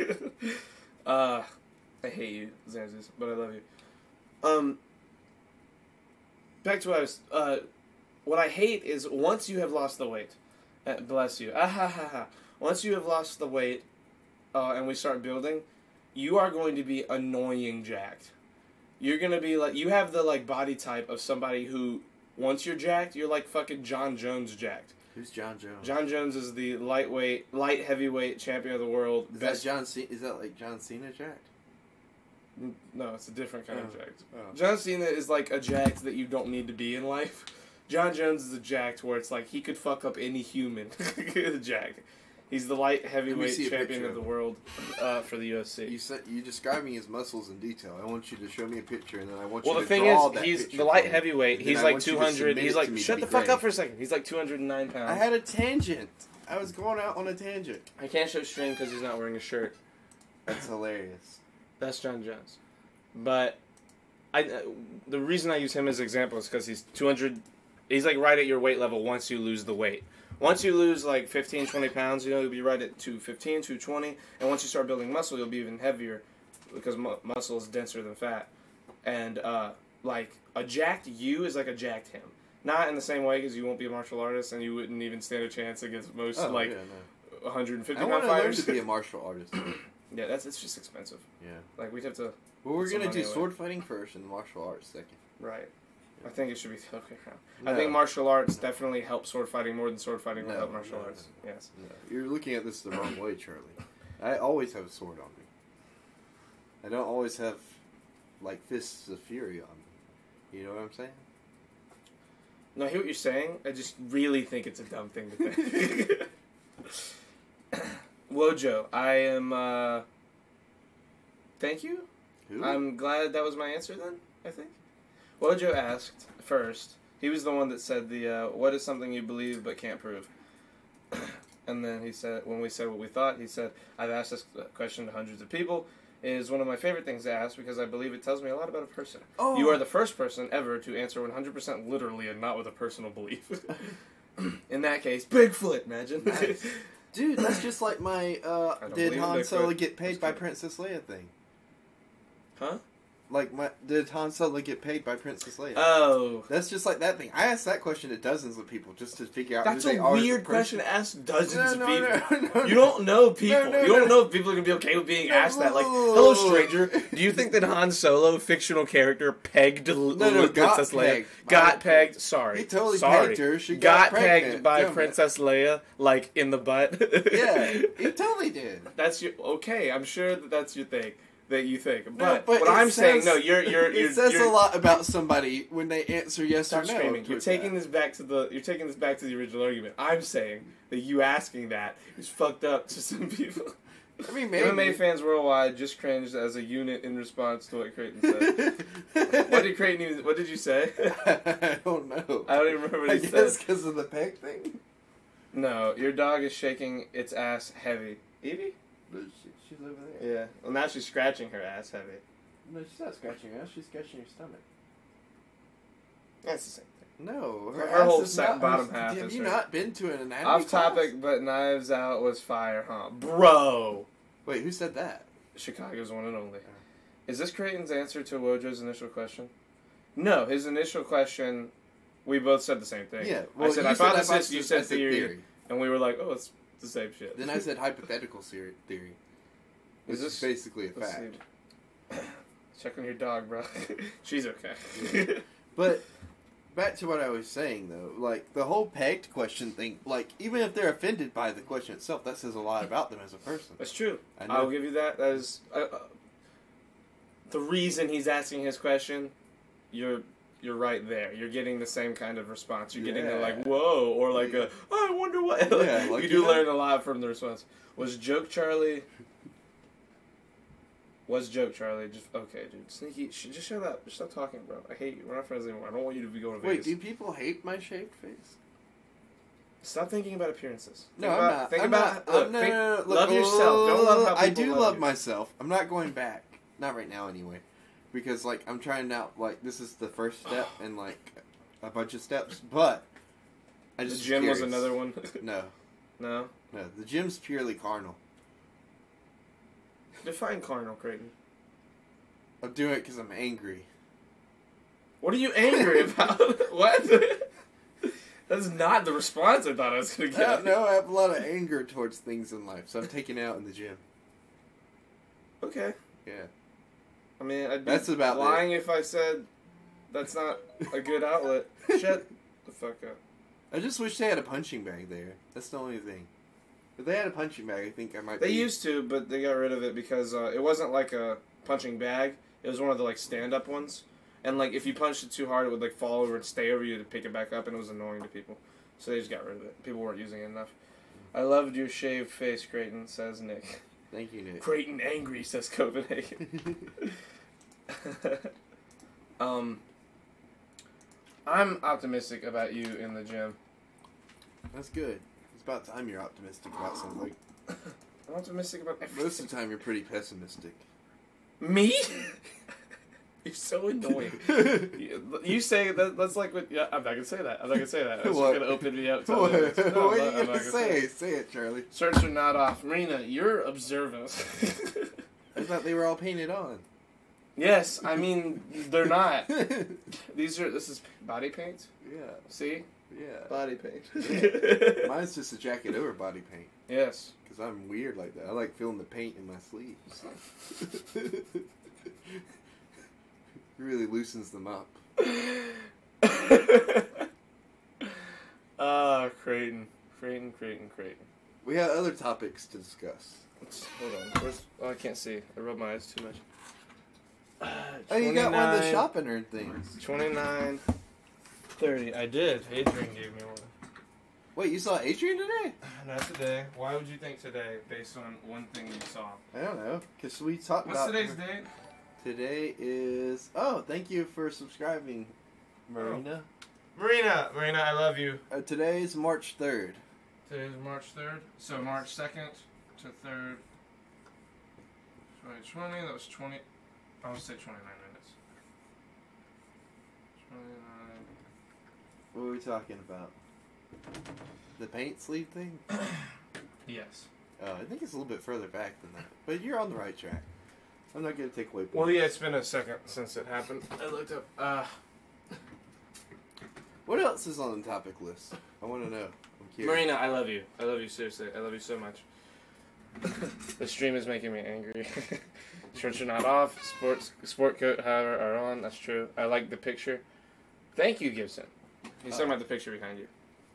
Speaker 2: I hate you, Zamsies, but I love you. Back to what I was... what I hate is once you have lost the weight... bless you. Once you have lost the weight, and we start building, you are going to be annoying jacked. You're going to be like... You have the, like, body type of somebody who... Once you're jacked, you're like fucking John Jones jacked.
Speaker 3: Who's John Jones?
Speaker 2: John Jones is the light heavyweight champion of the world.
Speaker 3: Is that like John Cena jacked?
Speaker 2: No, it's a different kind of jacked.
Speaker 3: Oh.
Speaker 2: John Cena is like a jacked that you don't need to be in life. John Jones is a jacked where it's like he could fuck up any human. Jacked. He's the light heavyweight
Speaker 3: see a
Speaker 2: champion
Speaker 3: picture
Speaker 2: of the
Speaker 3: of
Speaker 2: world for the UFC.
Speaker 3: You describe me his muscles in detail. I want you to show me a picture, and then I want
Speaker 2: Well,
Speaker 3: you
Speaker 2: the
Speaker 3: to
Speaker 2: thing
Speaker 3: draw
Speaker 2: is,
Speaker 3: that
Speaker 2: he's
Speaker 3: picture
Speaker 2: the light
Speaker 3: for me.
Speaker 2: heavyweight.
Speaker 3: And
Speaker 2: He's
Speaker 3: then I
Speaker 2: like
Speaker 3: want you to
Speaker 2: 200.
Speaker 3: submit
Speaker 2: He's
Speaker 3: it
Speaker 2: like,
Speaker 3: to me to
Speaker 2: shut
Speaker 3: be
Speaker 2: the fuck
Speaker 3: graded.
Speaker 2: up for a second. He's like 209 pounds.
Speaker 3: I had a tangent. I was going out on a tangent.
Speaker 2: I can't show string because he's not wearing a shirt.
Speaker 3: That's hilarious.
Speaker 2: That's John Jones. But the reason I use him as an example is because he's 200. He's like right at your weight level once you lose the weight. Once you lose like 15, 20 pounds, you'll be right at 215, 220. And once you start building muscle, you'll be even heavier because muscle is denser than fat. And like a jacked you is like a jacked him. Not in the same way because you won't be a martial artist and you wouldn't even stand a chance against most 150
Speaker 3: I
Speaker 2: pound
Speaker 3: want to learn
Speaker 2: fighters.
Speaker 3: to be a martial artist.
Speaker 2: Yeah, it's just expensive.
Speaker 3: Yeah.
Speaker 2: Like we'd have to.
Speaker 3: Well, we're
Speaker 2: Put some
Speaker 3: gonna do
Speaker 2: money away.
Speaker 3: sword fighting first and martial arts second.
Speaker 2: Right. I think it should be the other way around.
Speaker 3: No.
Speaker 2: I think martial arts definitely help sword fighting more than sword fighting will
Speaker 3: No,
Speaker 2: help martial
Speaker 3: no,
Speaker 2: arts.
Speaker 3: no.
Speaker 2: Yes.
Speaker 3: No, you're looking at this the wrong way, Charlie. I always have a sword on me. I don't always have like fists of fury on me. You know what I'm saying?
Speaker 2: No, I hear what you're saying. I just really think it's a dumb thing to think. Wojo, I am, thank you.
Speaker 3: Who?
Speaker 2: I'm glad that was my answer then, I think. Wojo asked, first, He was the one that said what is something you believe but can't prove? And then he said, when we said what we thought, he said, I've asked this question to hundreds of people. It is one of my favorite things to ask because I believe it tells me a lot about a person.
Speaker 3: Oh.
Speaker 2: You are the first person ever to answer 100% literally and not with a personal belief. In that case, Bigfoot, imagine.
Speaker 3: Nice. Dude, that's just like my
Speaker 2: don't
Speaker 3: did
Speaker 2: believe in
Speaker 3: Han Solo
Speaker 2: Bigfoot.
Speaker 3: get paid
Speaker 2: Just
Speaker 3: by
Speaker 2: kidding.
Speaker 3: Princess Leia thing.
Speaker 2: Huh?
Speaker 3: Like, did Han Solo get paid by Princess Leia?
Speaker 2: Oh.
Speaker 3: That's just like that thing. I asked that question to dozens of people just to figure out
Speaker 2: That's
Speaker 3: who they
Speaker 2: a
Speaker 3: are. as
Speaker 2: weird
Speaker 3: person.
Speaker 2: question to ask dozens
Speaker 3: No,
Speaker 2: of people.
Speaker 3: no,
Speaker 2: You don't know people.
Speaker 3: No,
Speaker 2: you don't
Speaker 3: no.
Speaker 2: know if people are going to be okay with being asked that. Like, hello, stranger. Do you think that Han Solo, fictional character, pegged Princess Leia?
Speaker 3: pegged.
Speaker 2: Got pegged. Sorry.
Speaker 3: He totally
Speaker 2: Sorry.
Speaker 3: pegged her. She
Speaker 2: got
Speaker 3: got
Speaker 2: pegged
Speaker 3: pregnant.
Speaker 2: by
Speaker 3: Damn it.
Speaker 2: Princess Leia, like, in the butt.
Speaker 3: Yeah, he totally did.
Speaker 2: That's your... Okay, I'm sure that's your thing. That you think.
Speaker 3: No,
Speaker 2: But,
Speaker 3: but
Speaker 2: what
Speaker 3: it
Speaker 2: I'm saying,
Speaker 3: says-
Speaker 2: no, you're
Speaker 3: It says
Speaker 2: you're,
Speaker 3: a lot about somebody when they answer yes
Speaker 2: Stop
Speaker 3: or no.
Speaker 2: screaming. You're
Speaker 3: with
Speaker 2: taking
Speaker 3: that.
Speaker 2: this back to the original argument. I'm saying that you asking that is fucked up to some people.
Speaker 3: I mean, maybe.
Speaker 2: MMA fans worldwide just cringed as a unit in response to what Creighton said. What did you say?
Speaker 3: I don't know.
Speaker 2: I don't even remember what
Speaker 3: I
Speaker 2: he
Speaker 3: guess
Speaker 2: said.
Speaker 3: because of the peg thing.
Speaker 2: No, your dog is shaking its ass heavy. Evie?
Speaker 3: She's over there.
Speaker 2: Yeah. Well, now she's scratching her ass heavy.
Speaker 3: No, she's not scratching her ass. She's scratching your stomach.
Speaker 2: That's the same thing.
Speaker 3: No,
Speaker 2: Her
Speaker 3: ass
Speaker 2: whole
Speaker 3: is not-
Speaker 2: bottom half
Speaker 3: Have
Speaker 2: is
Speaker 3: you
Speaker 2: her.
Speaker 3: not been to an anatomy
Speaker 2: Off topic,
Speaker 3: class?
Speaker 2: but Knives Out was fire, huh? Bro!
Speaker 3: Wait, who said that?
Speaker 2: Chicago's one and only. Is this Creighton's answer to Wojo's initial question? No, his initial question, we both said the same thing.
Speaker 3: Yeah.
Speaker 2: I said
Speaker 3: you
Speaker 2: hypothesis, you said
Speaker 3: I
Speaker 2: theory. And we were like, oh, it's the same shit.
Speaker 3: Then I said hypothetical theory. Which
Speaker 2: Is this-
Speaker 3: is basically a
Speaker 2: Let's
Speaker 3: fact.
Speaker 2: see. Check on your dog, bro. She's okay.
Speaker 3: But back to what I was saying, though, like the whole pegged question thing. Like even if they're offended by the question itself, that says a lot about them as a person.
Speaker 2: That's true.
Speaker 3: I know.
Speaker 2: I'll give you that. That is the reason he's asking his question. You're right there. You're getting the same kind of response. You're getting a
Speaker 3: Yeah.
Speaker 2: like whoa or like a oh, I wonder what.
Speaker 3: Yeah, like,
Speaker 2: you
Speaker 3: you
Speaker 2: do
Speaker 3: know-
Speaker 2: learn a lot from the response. Was Joke Charlie? Just okay, dude. Sneaky. Just shut up. Just stop talking, bro. I hate you. We're not friends anymore. I don't want you to be going to
Speaker 3: Wait,
Speaker 2: Vegas.
Speaker 3: do people hate my shaved face?
Speaker 2: Stop thinking about appearances.
Speaker 3: No,
Speaker 2: Think
Speaker 3: I'm
Speaker 2: about,
Speaker 3: not.
Speaker 2: Think
Speaker 3: I'm
Speaker 2: about.
Speaker 3: not.
Speaker 2: Look,
Speaker 3: No,
Speaker 2: think,
Speaker 3: no, no, look,
Speaker 2: love yourself. Don't love how
Speaker 3: I
Speaker 2: people
Speaker 3: do
Speaker 2: love
Speaker 3: love
Speaker 2: you.
Speaker 3: myself. I'm not going back. Not right now, anyway. Because like I'm trying out. Like this is the first step in like a bunch of steps. But I
Speaker 2: The
Speaker 3: just
Speaker 2: gym was
Speaker 3: curious.
Speaker 2: another one.
Speaker 3: No,
Speaker 2: No.
Speaker 3: no. The gym's purely carnal.
Speaker 2: Define carnal, Creighton.
Speaker 3: I'm doing it because I'm angry.
Speaker 2: What are you angry about? What? That's not the response I thought I was going to
Speaker 3: I don't
Speaker 2: get.
Speaker 3: know. I have a lot of anger towards things in life, so I'm taking it out in the gym.
Speaker 2: Okay.
Speaker 3: Yeah.
Speaker 2: I mean, I'd be
Speaker 3: That's about
Speaker 2: lying if I said that's not a good outlet. Shut the fuck up.
Speaker 3: I just wish they had a punching bag there. That's the only thing. If they had a punching bag, I think I might.
Speaker 2: They
Speaker 3: be...
Speaker 2: used to, but they got rid of it because it wasn't like a punching bag. It was one of the like stand-up ones. And like if you punched it too hard, it would like fall over and stay over you to pick it back up, and it was annoying to people. So they just got rid of it. People weren't using it enough. I loved your shaved face, Creighton, says Nick.
Speaker 3: Thank you, Nick.
Speaker 2: Creighton angry, says Copenhagen. I'm optimistic about you in the gym.
Speaker 3: That's good. It's about time you're optimistic about something.
Speaker 2: I'm optimistic about everything.
Speaker 3: Most of the time, you're pretty pessimistic.
Speaker 2: Me? You're so annoying. You say that. That's like what. Yeah, I'm not gonna say that. I'm not gonna say that. That's
Speaker 3: What?
Speaker 2: gonna open me up. To
Speaker 3: What,
Speaker 2: other things. No,
Speaker 3: what
Speaker 2: I'm
Speaker 3: are
Speaker 2: not-
Speaker 3: you
Speaker 2: I'm
Speaker 3: gonna
Speaker 2: not
Speaker 3: say? Say it, Charlie.
Speaker 2: Shirts are not off. Marina, you're observant.
Speaker 3: I thought they were all painted on.
Speaker 2: Yes, I mean they're not. This is body paint.
Speaker 3: Yeah,
Speaker 2: See,
Speaker 3: yeah.
Speaker 2: body paint.
Speaker 3: Mine's just a jacket over body paint.
Speaker 2: Yes.
Speaker 3: Because I'm weird like that. I like feeling the paint in my sleeves. It really loosens them up.
Speaker 2: Creighton.
Speaker 3: We have other topics to discuss.
Speaker 2: Hold on. Oh, I can't see. I rubbed my eyes too much.
Speaker 3: Oh, you got one of the
Speaker 2: 29,
Speaker 3: shopping nerd things.
Speaker 2: 29, 30. I did. Adrian gave me one.
Speaker 3: Wait, you saw Adrian today?
Speaker 2: Not today. Why would you think today, based on one thing you saw?
Speaker 3: I don't know. Because we talked
Speaker 2: What's
Speaker 3: about...
Speaker 2: today's date?
Speaker 3: Today is... Oh, thank you for subscribing, Marina.
Speaker 2: Marina, I love you.
Speaker 3: Today is March 3rd.
Speaker 2: Today is March 3rd, so March 2nd to 3rd, 2020, that was 20, I would say 29 minutes. 29.
Speaker 3: What were we talking about? The paint sleeve thing?
Speaker 2: Yes.
Speaker 3: I think it's a little bit further back than that. But you're on the right track. I'm not going to take away points.
Speaker 2: Well, yeah, it's been a second since it happened. I looked up,
Speaker 3: What else is on the topic list? I want to know. I'm curious.
Speaker 2: Marina, I love you. I love you, seriously. I love you so much. The stream is making me angry. Shirts are not off. Sport coat, however, are on. That's true. I like the picture. Thank you, Gibson. He's talking about the picture behind you.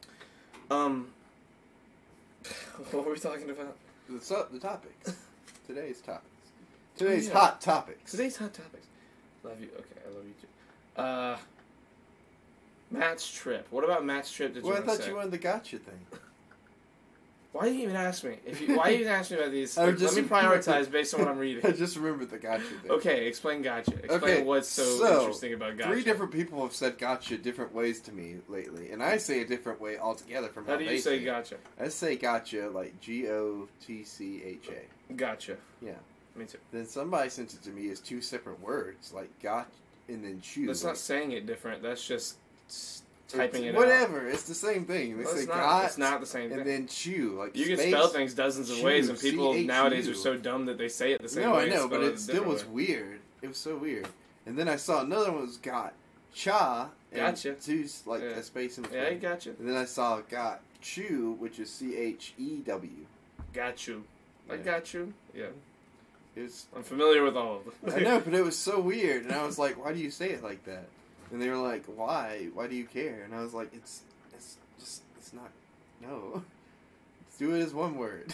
Speaker 2: What were we talking about?
Speaker 3: The topics. Today's topics. Today's hot topics.
Speaker 2: Today's hot topics. Love you. Okay, I love you too. Matt's trip. What about Matt's trip? Did you
Speaker 3: Well, I
Speaker 2: want to
Speaker 3: thought
Speaker 2: say?
Speaker 3: you wanted the gotcha thing.
Speaker 2: Why did you even ask me? Why you even ask me about these?
Speaker 3: I
Speaker 2: Like,
Speaker 3: just
Speaker 2: let me prioritize based on what I'm
Speaker 3: I
Speaker 2: reading.
Speaker 3: just remembered the gotcha thing.
Speaker 2: Okay, explain gotcha. Explain
Speaker 3: Okay,
Speaker 2: what's so interesting about gotcha.
Speaker 3: 3 different people have said gotcha different ways to me lately, and I say a different way altogether from
Speaker 2: How do
Speaker 3: they
Speaker 2: you say
Speaker 3: it.
Speaker 2: gotcha?
Speaker 3: I say gotcha like Gotcha.
Speaker 2: Gotcha.
Speaker 3: Yeah.
Speaker 2: Me too.
Speaker 3: Then somebody sent it to me as 2 separate words, like got and then chew.
Speaker 2: That's
Speaker 3: like,
Speaker 2: not saying it different. That's just typing it
Speaker 3: whatever.
Speaker 2: out.
Speaker 3: It's the same thing. They
Speaker 2: Well,
Speaker 3: say
Speaker 2: it's not.
Speaker 3: got
Speaker 2: It's not the same thing.
Speaker 3: and then chew. Like
Speaker 2: You can
Speaker 3: space,
Speaker 2: spell things dozens of
Speaker 3: chew,
Speaker 2: ways, and people
Speaker 3: C-H-U.
Speaker 2: nowadays are so dumb that they say it the same
Speaker 3: No,
Speaker 2: way.
Speaker 3: I
Speaker 2: and
Speaker 3: know,
Speaker 2: spell
Speaker 3: but
Speaker 2: it
Speaker 3: it
Speaker 2: a
Speaker 3: still
Speaker 2: different
Speaker 3: was
Speaker 2: way.
Speaker 3: weird. It was so weird. And then I saw another one was got cha and
Speaker 2: Gotcha.
Speaker 3: 2 like
Speaker 2: Yeah.
Speaker 3: a space in between.
Speaker 2: Yeah, I got you.
Speaker 3: And then I saw got chew, which is CHEW.
Speaker 2: Got you. I
Speaker 3: Yeah.
Speaker 2: got you. Yeah.
Speaker 3: It was,
Speaker 2: I'm familiar with all of them.
Speaker 3: I know, but it was so weird, and I was like, "Why do you say it like that?" And they were like, "Why? Why do you care?" And I was like, "It's not. No, let's do it as one word.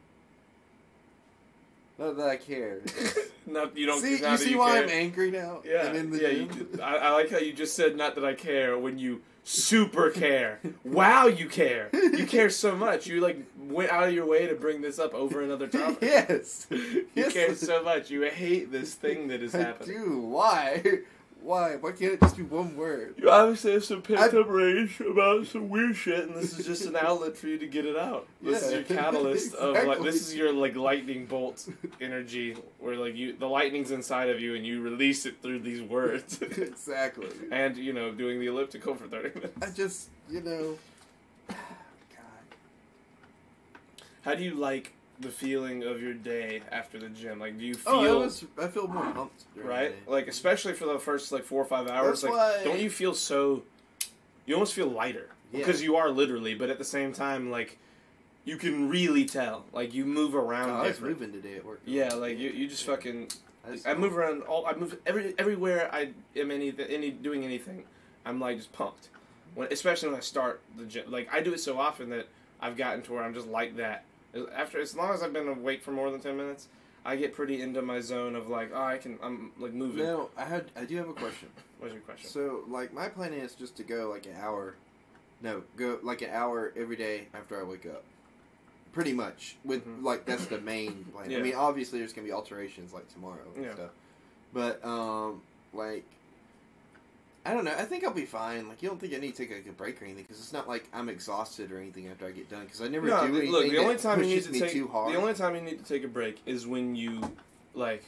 Speaker 3: Not that I care.
Speaker 2: No, you don't.
Speaker 3: See,
Speaker 2: now
Speaker 3: you
Speaker 2: that
Speaker 3: see why
Speaker 2: care.
Speaker 3: I'm angry now?
Speaker 2: Yeah,
Speaker 3: And in the
Speaker 2: yeah.
Speaker 3: gym?
Speaker 2: I like how you just said "not that I care" when you super care. Wow, you care. You care so much. You like went out of your way to bring this up over another topic.
Speaker 3: Yes.
Speaker 2: You
Speaker 3: Yes.
Speaker 2: care so much. You hate this thing that is
Speaker 3: I
Speaker 2: happening.
Speaker 3: do. Why? Why? Why can't it just be one word?
Speaker 2: You obviously have some pent up rage about some weird shit, and this is just an outlet for you to get it out. This is
Speaker 3: Yeah.
Speaker 2: your catalyst of like
Speaker 3: Exactly.
Speaker 2: this is your like lightning bolt energy, where like the lightning's inside of you, and you release it through these words,
Speaker 3: Exactly.
Speaker 2: and doing the elliptical for 30 minutes.
Speaker 3: I just, God.
Speaker 2: How do you like the feeling of your day after the gym? Like, do you feel
Speaker 3: Oh, I feel more pumped. during
Speaker 2: right?
Speaker 3: the day.
Speaker 2: Like, especially for the first like 4 or 5 hours.
Speaker 3: That's
Speaker 2: Like,
Speaker 3: why-
Speaker 2: don't you feel so? You almost feel lighter
Speaker 3: Yeah.
Speaker 2: because you are literally, but at the same time, like, you can really tell. Like, you move around.
Speaker 3: Oh, I was
Speaker 2: different.
Speaker 3: moving today at work.
Speaker 2: Yeah, like you just fucking.
Speaker 3: just-
Speaker 2: I move around. I move everywhere. I am doing anything. I'm like just pumped. Especially when I start the gym. Like, I do it so often that I've gotten to where I'm just like that. As long as I've been awake for more than 10 minutes, I get pretty into my zone of like, I'm like moving.
Speaker 3: Now, I do have a question.
Speaker 2: What's your question?
Speaker 3: So, like, my plan is just to go like an hour. No, go like an hour every day after I wake up. Pretty much. With
Speaker 2: Mhm.
Speaker 3: like that's the main plan.
Speaker 2: Yeah.
Speaker 3: I mean, obviously there's gonna be alterations like tomorrow and
Speaker 2: Yeah.
Speaker 3: stuff. But like, I don't know. I think I'll be fine. Like, you don't think I need to take like a break or anything? Because it's not like I'm exhausted or anything after I get done. Because I never do anything
Speaker 2: look. The only
Speaker 3: that
Speaker 2: time you need
Speaker 3: pushes
Speaker 2: to
Speaker 3: me
Speaker 2: take
Speaker 3: too hard.
Speaker 2: the only time you need to take a break is when you like.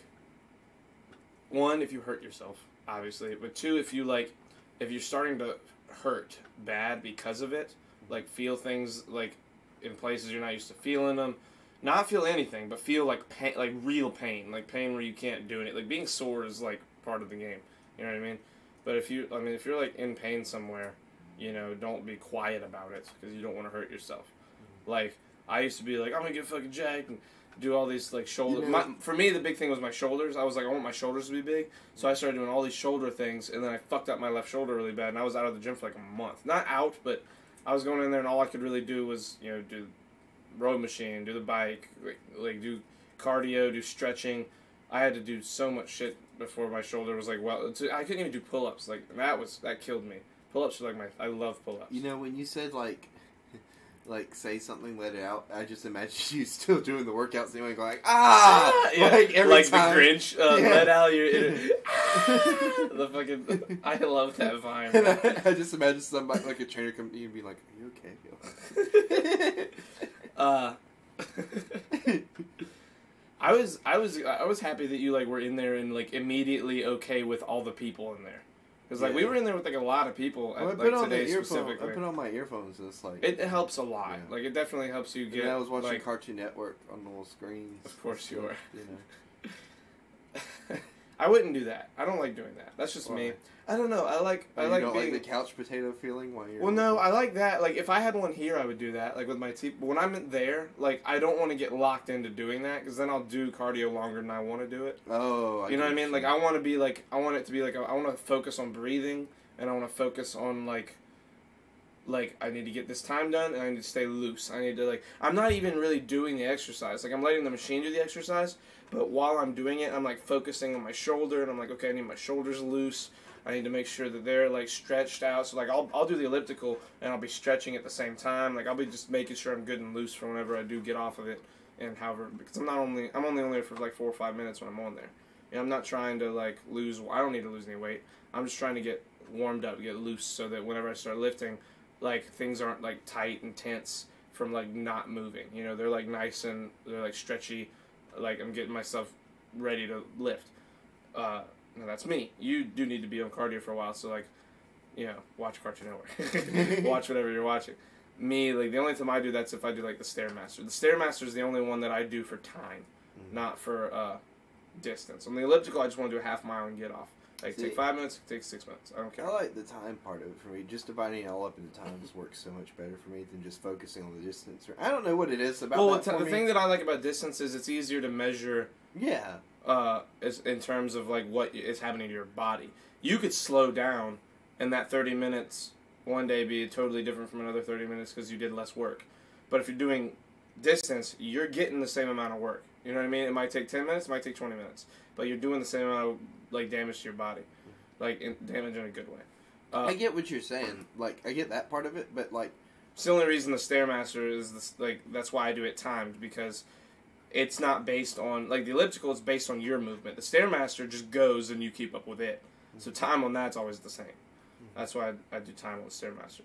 Speaker 2: One, if you hurt yourself, obviously, but two, if you're starting to hurt bad because of it, like feel things like in places you're not used to feeling them, not feel anything, but feel like pain, like real pain, like pain where you can't do it. Like being sore is like part of the game. You know what I mean? But if you're like in pain somewhere, don't be quiet about it because you don't want to hurt yourself. Like I used to be like, I'm gonna get fucking jacked and do all these like shoulder. For me, the big thing was my shoulders. I was like, I want my shoulders to be big, so I started doing all these shoulder things, and then I fucked up my left shoulder really bad, and I was out of the gym for like a month. Not out, but I was going in there, and all I could really do was do road machine, do the bike, like do cardio, do stretching. I had to do so much shit before my shoulder was like, I couldn't even do pull-ups. Like that killed me. Pull-ups are like I love pull-ups.
Speaker 3: When you said like like say something, let it out. I just imagine you still doing the workouts anyway, going like
Speaker 2: Yeah,
Speaker 3: like every
Speaker 2: like
Speaker 3: time.
Speaker 2: the Grinch,
Speaker 3: Yeah.
Speaker 2: let out your the fucking. I love that vine.
Speaker 3: And
Speaker 2: man.
Speaker 3: I just imagine somebody like a trainer come to you and be like, "Are you okay?"
Speaker 2: I was happy that you like were in there and like immediately okay with all the people in there, because like we
Speaker 3: Yeah.
Speaker 2: were in there with like a lot of people at
Speaker 3: Well, I
Speaker 2: like
Speaker 3: put on the
Speaker 2: today
Speaker 3: earphone.
Speaker 2: specifically.
Speaker 3: I put on my earphones and it's like
Speaker 2: It helps a lot.
Speaker 3: Yeah.
Speaker 2: Like it definitely helps you get.
Speaker 3: And I was watching
Speaker 2: like,
Speaker 3: Cartoon Network on the little screens.
Speaker 2: Of course you were.
Speaker 3: You know.
Speaker 2: I wouldn't do that. I don't like doing that. That's just me.
Speaker 3: Why?
Speaker 2: I don't know. I like
Speaker 3: You
Speaker 2: being.
Speaker 3: don't like the couch potato feeling while you're.
Speaker 2: Well, no, I like that. Like, if I had one here, I would do that. Like, with my teeth. But when I'm there, like, I don't want to get locked into doing that, because then I'll do cardio longer than I want to do it.
Speaker 3: Oh,
Speaker 2: You know what I mean? Like, I want to be, like, I want it to be, like, I want to focus on breathing, and I want to focus on, like, I need to get this time done, and I need to stay loose. I need to, like, I'm not even really doing the exercise. Like, I'm letting the machine do the exercise, but while I'm doing it, I'm, like, focusing on my shoulder, and I'm like, okay, I need my shoulders loose. I need to make sure that they're, like, stretched out. So, like, I'll do the elliptical, and I'll be stretching at the same time. Like, I'll be just making sure I'm good and loose for whenever I do get off of it, and however, because I'm only there for, like, 4 or 5 minutes when I'm on there. You know, I'm not trying to, like, I don't need to lose any weight. I'm just trying to get warmed up, get loose, so that whenever I start lifting, like, things aren't, like, tight and tense from, like, not moving. You know, they're, like, nice and they're, like, stretchy. Like, I'm getting myself ready to lift. Now, that's me. You do need to be on cardio for a while, so, like, you know, watch Cartoon Network. Watch whatever you're watching. Me, like, the only time I do that's if I do, like, the Stairmaster. The Stairmaster is the only one that I do for time, not for distance. On the elliptical, I just want to do a half mile and get off. Like,
Speaker 3: See,
Speaker 2: take 5 minutes, take 6 minutes. I don't care.
Speaker 3: I like the time part of it for me. Just dividing it all up into times works so much better for me than just focusing on the distance. I don't know what it is about
Speaker 2: Well,
Speaker 3: that for
Speaker 2: the
Speaker 3: me.
Speaker 2: thing that I like about distance is it's easier to measure
Speaker 3: Yeah.
Speaker 2: is in terms of, like, what is happening to your body. You could slow down, and that 30 minutes one day be totally different from another 30 minutes because you did less work. But if you're doing distance, you're getting the same amount of work. You know what I mean? It might take 10 minutes, it might take 20 minutes. But you're doing the same amount of, like, damage to your body. Like, damage in a good way.
Speaker 3: I get what you're saying. Like, I get that part of it, but, like...
Speaker 2: It's the only reason the Stairmaster is, this, like, that's why I do it timed, because it's not based on, like, the elliptical is based on your movement. The Stairmaster just goes and you keep up with it. So time on that's always the same. That's why I do time on the Stairmaster.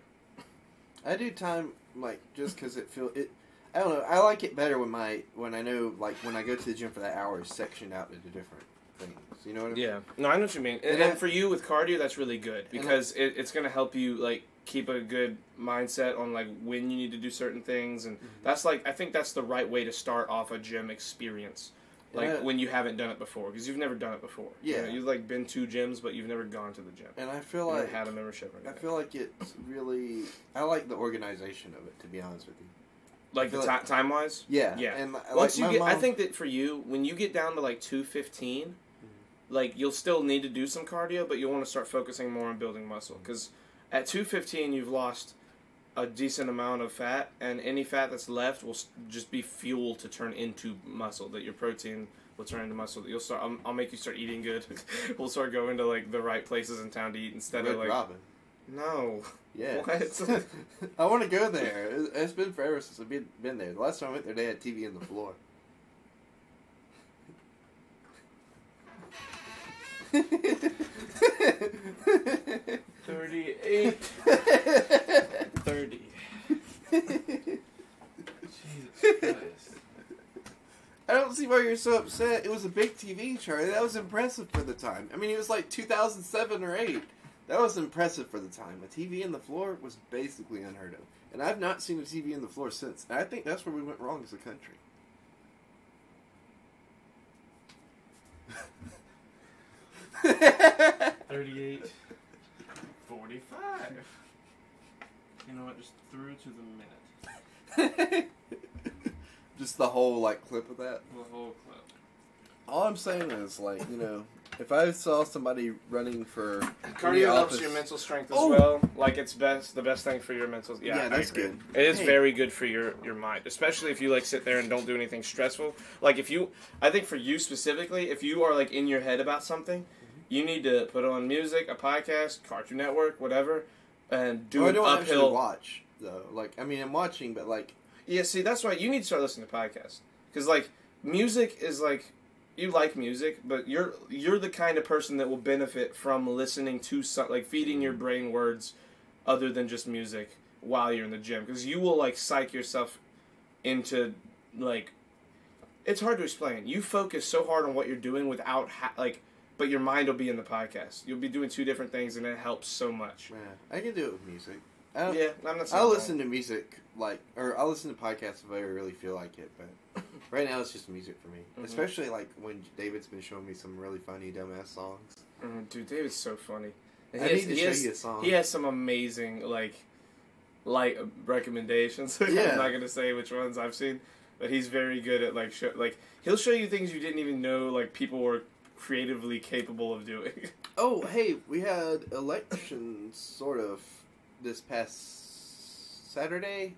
Speaker 3: I do time, like, just because I don't know, I like it better when I know, like, when I go to the gym for that hour, it's sectioned out into different things. You know what I mean?
Speaker 2: Yeah. No, I know what you mean. And for you with cardio, that's really good, because it's going to help you, like, keep a good mindset on, like, when you need to do certain things. And that's, like, I think that's the right way to start off a gym experience. Like, when you haven't done it before, because you've never done it before.
Speaker 3: Yeah.
Speaker 2: You know, you've, like, been to gyms, but you've never gone to the gym.
Speaker 3: And I feel
Speaker 2: You
Speaker 3: like...
Speaker 2: never had a membership or
Speaker 3: I
Speaker 2: anything.
Speaker 3: feel like it's really... I like the organization of it, to be honest with you.
Speaker 2: Like, the time-wise?
Speaker 3: Yeah.
Speaker 2: Yeah.
Speaker 3: And,
Speaker 2: Once
Speaker 3: like,
Speaker 2: you
Speaker 3: my
Speaker 2: get, I
Speaker 3: mom-
Speaker 2: think that for you, when you get down to, like, 215, like, you'll still need to do some cardio, but you'll want to start focusing more on building muscle. Because at 215, you've lost a decent amount of fat, and any fat that's left will just be fuel to turn into muscle, that your protein will turn into muscle. That you'll start. I'll make you start eating good. We'll start going to, like, the right places in town to eat instead
Speaker 3: Red
Speaker 2: of, like...
Speaker 3: Robin.
Speaker 2: No.
Speaker 3: Yeah.
Speaker 2: What?
Speaker 3: I want to go there. It's been forever since I've been there. The last time I went there, they had TV on the floor.
Speaker 2: $38. $30. Jesus Christ.
Speaker 3: I don't see why you're so upset. It was a big TV, Charlie. That was impressive for the time. I mean, it was like 2007 or 8. That was impressive for the time. A TV on the floor was basically unheard of. And I've not seen a TV on the floor since. And I think that's where we went wrong as a country.
Speaker 2: $38. $45. You know what? Just through to the minute.
Speaker 3: Just the whole, like, clip of that.
Speaker 2: The whole clip.
Speaker 3: All I'm saying is, like, you know, if I saw somebody running for
Speaker 2: Cardio helps
Speaker 3: office-
Speaker 2: your mental strength as
Speaker 3: Oh!
Speaker 2: well. Like, it's the best thing for your mental. Yeah,
Speaker 3: Yeah,
Speaker 2: I
Speaker 3: that's
Speaker 2: agree.
Speaker 3: good.
Speaker 2: It is
Speaker 3: Hey.
Speaker 2: very good for your mind, especially if you, like, sit there and don't do anything stressful. Like, I think for you specifically, if you are, like, in your head about something, you need to put on music, a podcast, Cartoon Network, whatever, and do
Speaker 3: I
Speaker 2: an
Speaker 3: don't actually
Speaker 2: uphill.
Speaker 3: watch. though. Like, I mean, I'm watching, but like,
Speaker 2: Yeah, see, that's why you need to start listening to podcasts. Because, like, music is, like, you like music, but you're the kind of person that will benefit from listening to, like, feeding your brain words other than just music while you're in the gym. Because you will, like, psych yourself into, like, it's hard to explain. You focus so hard on what you're doing without, but your mind will be in the podcast. You'll be doing two different things, and it helps so much.
Speaker 3: man, I can do it with music.
Speaker 2: Yeah, I'm not saying
Speaker 3: I'll
Speaker 2: that.
Speaker 3: listen to music, like, or I'll listen to podcasts if I really feel like it, but right now it's just music for me.
Speaker 2: Mhm.
Speaker 3: Especially, like, when David's been showing me some really funny dumbass songs.
Speaker 2: Dude, David's so funny. And
Speaker 3: I need to show you a song.
Speaker 2: He has some amazing, like, light recommendations.
Speaker 3: Yeah.
Speaker 2: I'm not going to say which ones I've seen, but he's very good at, like, he'll show you things you didn't even know, like, people were creatively capable of doing.
Speaker 3: Oh, hey, we had elections, sort of, this past Saturday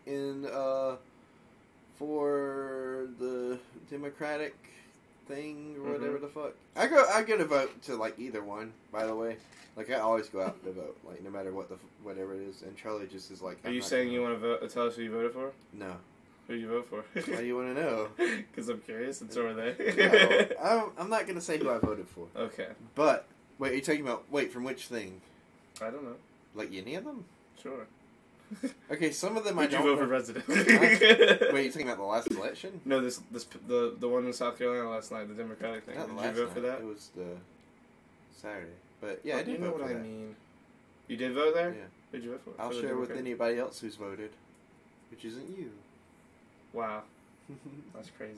Speaker 3: for the Democratic thing or whatever the fuck. I get a vote to like either one. By the way, like I always go out to vote, like no matter whatever it is. And Charlie just is like,
Speaker 2: Are you saying you want to vote? Tell us who you voted for?
Speaker 3: No.
Speaker 2: Who you vote for?
Speaker 3: Why do you want to know?
Speaker 2: Because I'm curious, and so are they.
Speaker 3: No, I'm not gonna say who I voted for.
Speaker 2: Okay.
Speaker 3: But wait, are you talking about from which thing?
Speaker 2: I don't know.
Speaker 3: Like any of them?
Speaker 2: Sure.
Speaker 3: Okay, some of them
Speaker 2: Who'd
Speaker 3: I
Speaker 2: you
Speaker 3: don't
Speaker 2: vote for
Speaker 3: know.
Speaker 2: president?
Speaker 3: Wait, you talking about the last election?
Speaker 2: No, the one in South Carolina last night, the Democratic thing.
Speaker 3: Not
Speaker 2: Did
Speaker 3: last
Speaker 2: you vote for
Speaker 3: night.
Speaker 2: that?
Speaker 3: It was the Saturday. But yeah, I did
Speaker 2: You know
Speaker 3: vote
Speaker 2: what
Speaker 3: for
Speaker 2: I
Speaker 3: that.
Speaker 2: mean. You did vote there?
Speaker 3: Yeah.
Speaker 2: Who'd you vote for?
Speaker 3: I'll
Speaker 2: For the
Speaker 3: share with
Speaker 2: Democrat?
Speaker 3: anybody else who's voted, which isn't you.
Speaker 2: Wow, that's crazy.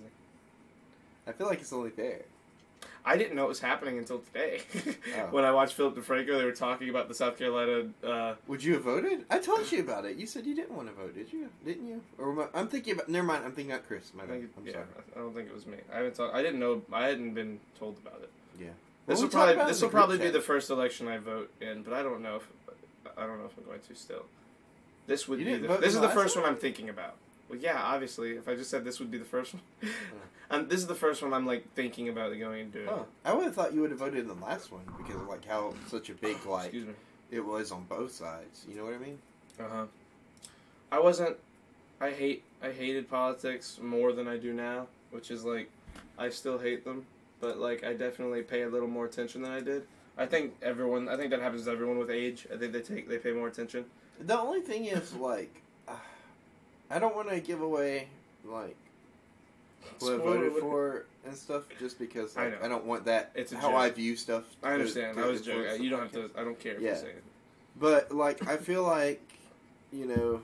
Speaker 3: I feel like it's only fair.
Speaker 2: I didn't know it was happening until today.
Speaker 3: Oh.
Speaker 2: When I watched Philip DeFranco, they were talking about the South Carolina.
Speaker 3: Would you have voted? I told you about it. You said you didn't want to vote, did you? Didn't you? Or I'm thinking about. Never mind. I'm thinking about Chris. My bad. I'm sorry.
Speaker 2: I don't think it was me. I didn't know. I hadn't been told about it.
Speaker 3: Yeah.
Speaker 2: This
Speaker 3: Well,
Speaker 2: will
Speaker 3: we talked about it
Speaker 2: this
Speaker 3: in
Speaker 2: will
Speaker 3: the group
Speaker 2: probably be
Speaker 3: chat.
Speaker 2: the first election I vote in, but I don't know if I'm going to still. This would
Speaker 3: You
Speaker 2: be
Speaker 3: didn't
Speaker 2: the,
Speaker 3: vote
Speaker 2: this
Speaker 3: in
Speaker 2: is
Speaker 3: the
Speaker 2: the
Speaker 3: last
Speaker 2: first
Speaker 3: one?
Speaker 2: one I'm thinking about. Well, yeah, obviously. If I just said this would be the first one, this is the first one I'm like thinking about going and doing.
Speaker 3: Huh. I would have thought you would have voted in the last one because of like how such a big like
Speaker 2: Excuse me.
Speaker 3: it was on both sides. You know what I mean?
Speaker 2: I wasn't. I hated politics more than I do now, which is like, I still hate them, but like I definitely pay a little more attention than I did. I think that happens to everyone with age. I think they pay more attention.
Speaker 3: The only thing is like, I don't want to give away like what I voted for and stuff just because
Speaker 2: I
Speaker 3: like,
Speaker 2: know.
Speaker 3: I don't want that.
Speaker 2: It's a
Speaker 3: how
Speaker 2: joke.
Speaker 3: I view stuff.
Speaker 2: I understand.
Speaker 3: to
Speaker 2: I was
Speaker 3: influence
Speaker 2: joking.
Speaker 3: the
Speaker 2: You don't have
Speaker 3: podcast.
Speaker 2: to. I don't care if
Speaker 3: Yeah.
Speaker 2: you say it.
Speaker 3: But like, I feel like, you know,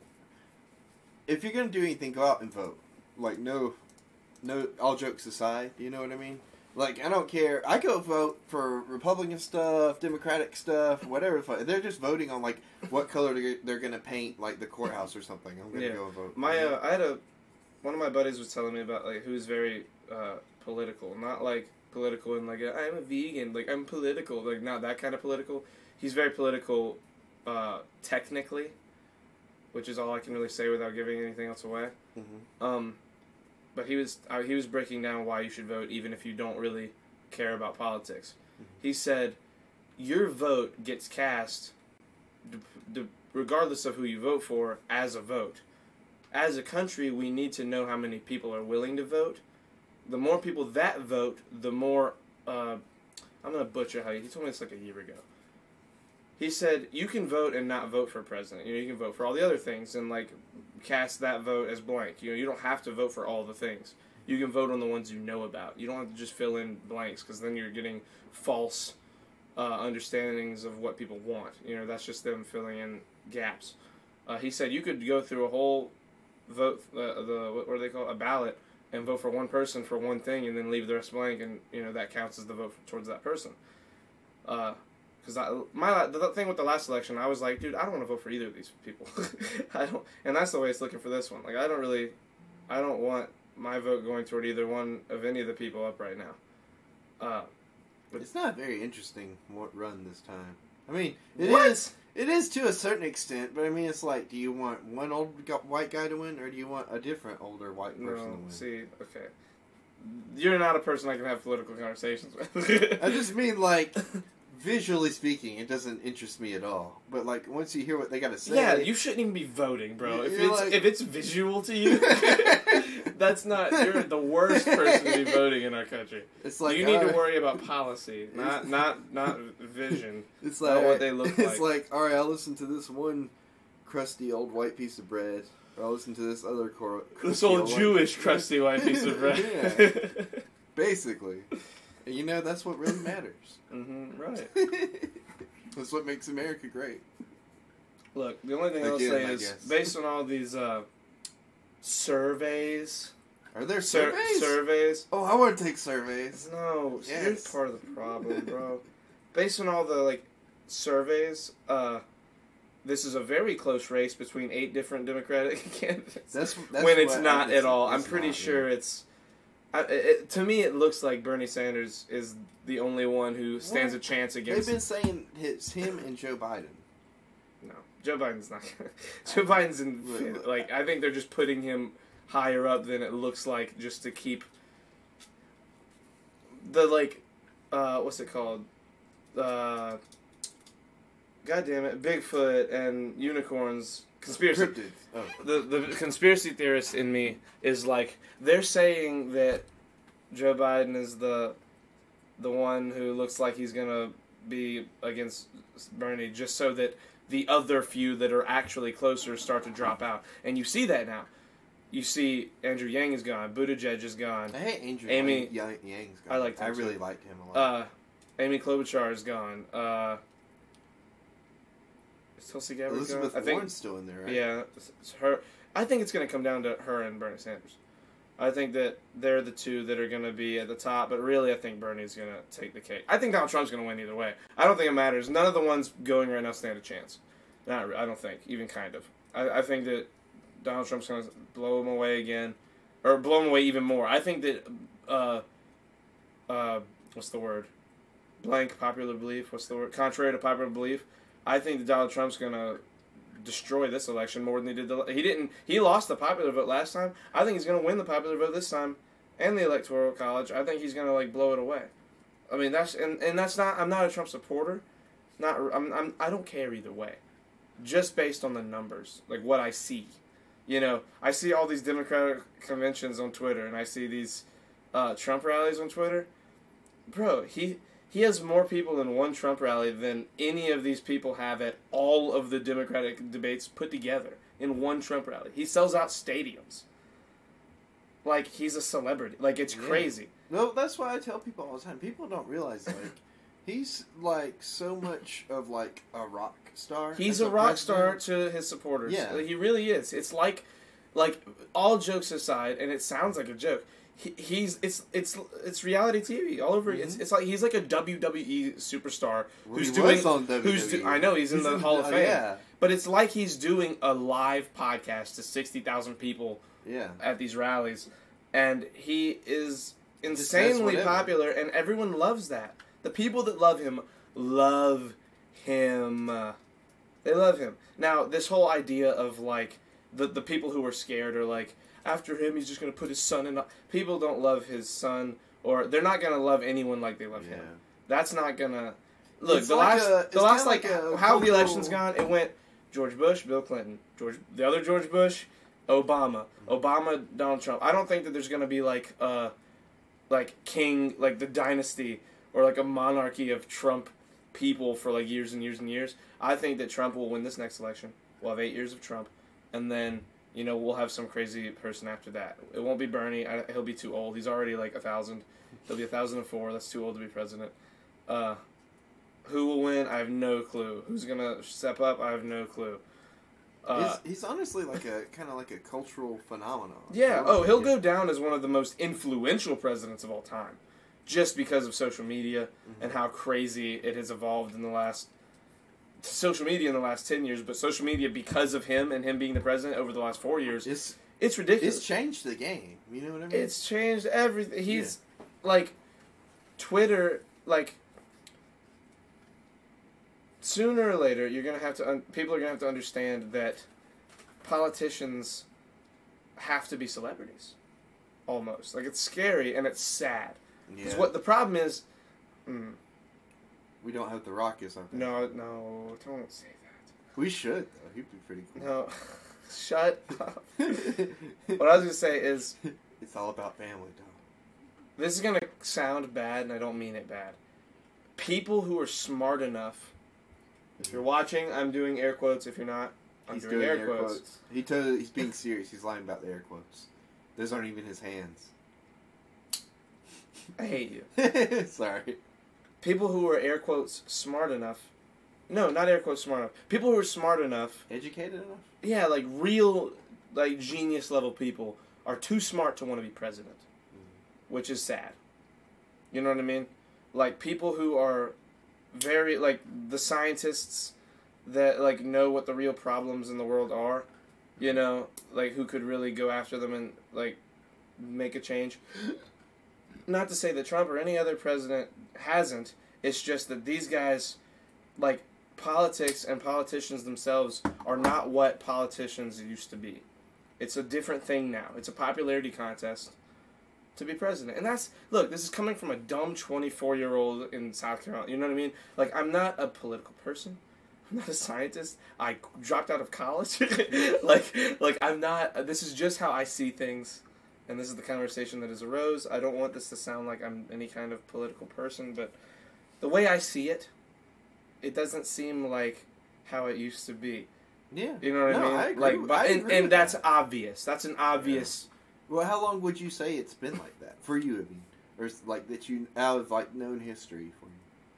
Speaker 3: if you're gonna do anything, go out and vote. Like, no, all jokes aside, you know what I mean? Like, I don't care. I go vote for Republican stuff, Democratic stuff, whatever. They're just voting on like what color they're gonna paint, like the courthouse or something. I'm gonna go and vote.
Speaker 2: I had one of my buddies was telling me about like who's very political, not like political and like I'm a vegan, like I'm political, like not that kind of political. He's very political, technically, which is all I can really say without giving anything else away.
Speaker 3: Mm-hmm.
Speaker 2: But he was breaking down why you should vote even if you don't really care about politics.
Speaker 3: Mm-hmm.
Speaker 2: He said, your vote gets cast regardless of who you vote for as a vote. As a country, we need to know how many people are willing to vote. The more people that vote, the more... I'm going to butcher how he told me this like a year ago. He said, you can vote and not vote for president. You know, you can vote for all the other things and, like, cast that vote as blank. You know, you don't have to vote for all the things. You can vote on the ones you know about. You don't have to just fill in blanks because then you're getting false understandings of what people want. You know, that's just them filling in gaps. He said you could go through a whole vote, what do they call it? A ballot, and vote for one person for one thing and then leave the rest blank, and, you know, that counts as the vote towards that person. Because the thing with the last election, I was like, dude, I don't want to vote for either of these people. I don't, and that's the way it's looking for this one. Like, I don't want my vote going toward either one of any of the people up right now.
Speaker 3: It's not very interesting what run this time. I mean, it
Speaker 2: What?
Speaker 3: is. It is to a certain extent, but I mean, it's like, do you want one old white guy to win, or do you want a different older white person to
Speaker 2: No,
Speaker 3: win?
Speaker 2: see, okay. You're not a person I can have political conversations with.
Speaker 3: I just mean like visually speaking, it doesn't interest me at all. But like once you hear what they got to say,
Speaker 2: Yeah, you shouldn't even be voting, bro.
Speaker 3: You're
Speaker 2: If it's visual to you, that's not. You're the worst person to be voting in our country.
Speaker 3: it's like
Speaker 2: you need to worry about policy, not vision.
Speaker 3: It's
Speaker 2: not
Speaker 3: like
Speaker 2: what they look
Speaker 3: It's
Speaker 2: like.
Speaker 3: like, all right, I'll listen to this one crusty old white piece of bread, or I'll listen to this other
Speaker 2: This old Jewish crusty white piece of bread.
Speaker 3: Basically, and you know that's what really matters.
Speaker 2: Right.
Speaker 3: That's what makes America great.
Speaker 2: Look, the only thing I'll
Speaker 3: Again,
Speaker 2: say
Speaker 3: I
Speaker 2: is,
Speaker 3: guess.
Speaker 2: based on all these surveys,
Speaker 3: Are there surveys?
Speaker 2: surveys.
Speaker 3: Oh, I want to take surveys.
Speaker 2: No,
Speaker 3: Yes.
Speaker 2: you're part of the problem, bro. Based on all the surveys, this is a very close race between 8 different Democratic candidates.
Speaker 3: That's
Speaker 2: when it's
Speaker 3: what
Speaker 2: not
Speaker 3: I
Speaker 2: at all.
Speaker 3: it's
Speaker 2: I'm pretty
Speaker 3: not,
Speaker 2: sure
Speaker 3: yeah.
Speaker 2: it's. To me, it looks like Bernie Sanders is the only one who stands a chance
Speaker 3: They've
Speaker 2: against.
Speaker 3: been saying it's him and Joe Biden.
Speaker 2: No, Joe Biden's not. Joe Biden's in. I think they're just putting him higher up than it looks like, just to keep the what's it called? God damn it, Bigfoot and unicorns conspiracy.
Speaker 3: Cryptids. Oh.
Speaker 2: The conspiracy theorist in me is like, they're saying that Joe Biden is the one who looks like he's gonna be against Bernie, just so that the other few that are actually closer start to drop out. And you see that now. You see Andrew Yang is gone, Buttigieg is gone,
Speaker 3: I hate Andrew
Speaker 2: Amy-
Speaker 3: Yang's gone.
Speaker 2: I liked him
Speaker 3: I really
Speaker 2: too.
Speaker 3: liked him a lot.
Speaker 2: Amy Klobuchar is gone. Is Tulsi Gabbard
Speaker 3: Elizabeth
Speaker 2: gone? I think,
Speaker 3: Warren's still in there, right?
Speaker 2: yeah, it's her. I think it's going to come down to her and Bernie Sanders. I think that they're the two that are going to be at the top, but really I think Bernie's going to take the cake. I think Donald Trump's going to win either way. I don't think it matters. None of the ones going right now stand a chance. I don't think, even kind of. I think that Donald Trump's going to blow him away again, or blow him away even more. I think that, what's the word? Blank popular belief. What's the word? Contrary to popular belief, I think that Donald Trump's going to destroy this election more than he did he lost the popular vote last time. I think he's going to win the popular vote this time and the electoral college. I think he's going to blow it away. I mean, that's not, I'm not a Trump supporter. I don't care either way. Just based on the numbers, what I see. I see all these Democratic conventions on Twitter, and I see these Trump rallies on Twitter. Bro, he has more people in one Trump rally than any of these people have at all of the Democratic debates put together in one Trump rally. He sells out stadiums. He's a celebrity. It's crazy.
Speaker 3: No, that's why I tell people all the time. People don't realize, he's, so much of, a rock star.
Speaker 2: He's
Speaker 3: as
Speaker 2: a rock
Speaker 3: president.
Speaker 2: star to his supporters.
Speaker 3: Yeah.
Speaker 2: He really is. It's all jokes aside, and it sounds like a joke, it's reality TV all over.
Speaker 3: Mm-hmm.
Speaker 2: It's like he's like a WWE superstar
Speaker 3: Well,
Speaker 2: who's
Speaker 3: he
Speaker 2: doing
Speaker 3: was on WWE.
Speaker 2: I know he's in the Hall of Fame.
Speaker 3: Yeah.
Speaker 2: But it's like he's doing a live podcast to 60,000 people
Speaker 3: Yeah.
Speaker 2: at these rallies, and he is
Speaker 3: says
Speaker 2: insanely
Speaker 3: whatever.
Speaker 2: popular, and everyone loves that. The people that love him love him. They love him. Now, this whole idea of the people who are scared are after him he's just going to put his son in. People don't love his son, or they're not going to love anyone like they love him. That's not going to look.
Speaker 3: It's
Speaker 2: the
Speaker 3: like
Speaker 2: last
Speaker 3: a
Speaker 2: how the
Speaker 3: cultural-
Speaker 2: election's gone. It went George Bush, Bill Clinton, the other George Bush, Obama, Donald Trump. I don't think that there's going to be king, the dynasty, or a monarchy of Trump people for years and years and years. I think that Trump will win this next election. We'll have 8 years of Trump, and then we'll have some crazy person after that. It won't be Bernie. He'll be too old. He's already 1,000. He'll be 1,004. That's too old to be president. Who will win? I have no clue. Who's gonna step up? I have no clue.
Speaker 3: He's honestly kind of a cultural phenomenon.
Speaker 2: Yeah. Oh, he'll go down as one of the most influential presidents of all time, just because of social media and how crazy it has evolved in the last. Social media in the last 10 years, but social media because of him and him being the president over the last 4 years, it's ridiculous.
Speaker 3: It's changed the game. You know what I mean?
Speaker 2: It's changed everything. He's Twitter. Sooner or later, you're gonna have to. People are gonna have to understand that politicians have to be celebrities. Almost it's scary and it's sad. Because what the problem is,
Speaker 3: We don't have The Rock as our backup.
Speaker 2: No, don't say that.
Speaker 3: We should, though. He'd be pretty cool.
Speaker 2: No, shut up. What I was gonna say is,
Speaker 3: it's all about family, dog.
Speaker 2: this is gonna sound bad, and I don't mean it bad. People who are smart enough. If you're watching, I'm doing air quotes. If you're not, I'm doing air quotes.
Speaker 3: He's being serious. He's lying about the air quotes. Those aren't even his hands.
Speaker 2: I hate you.
Speaker 3: Sorry.
Speaker 2: People who are air quotes smart enough. No, not air quotes smart enough. People who are smart enough.
Speaker 3: Educated enough?
Speaker 2: Yeah, like real, like genius level people are too smart to want to be president, which is sad. You know what I mean? Like people who are very like the scientists that like know what the real problems in the world are, you know, like who could really go after them and like make a change. Not to say that Trump or any other president hasn't. It's just that these guys, like politics and politicians themselves, are not what politicians used to be. It's a different thing now. It's a popularity contest to be president. And that's, look, this is coming from a dumb 24-year-old in South Carolina. You know what I mean? Like, I'm not a political person. I'm not a scientist. I dropped out of college. like I'm not, this is just how I see things. And this is the conversation that has arose. I don't want this to sound like I'm any kind of political person, but the way I see it, it doesn't seem like how it used to be.
Speaker 3: Yeah.
Speaker 2: You know what I mean?
Speaker 3: I agree.
Speaker 2: Like, but, and that's obvious. That's an obvious.
Speaker 3: Yeah. Well, how long would you say it's been like that for you? I mean, or it's like that you out of like known history for you?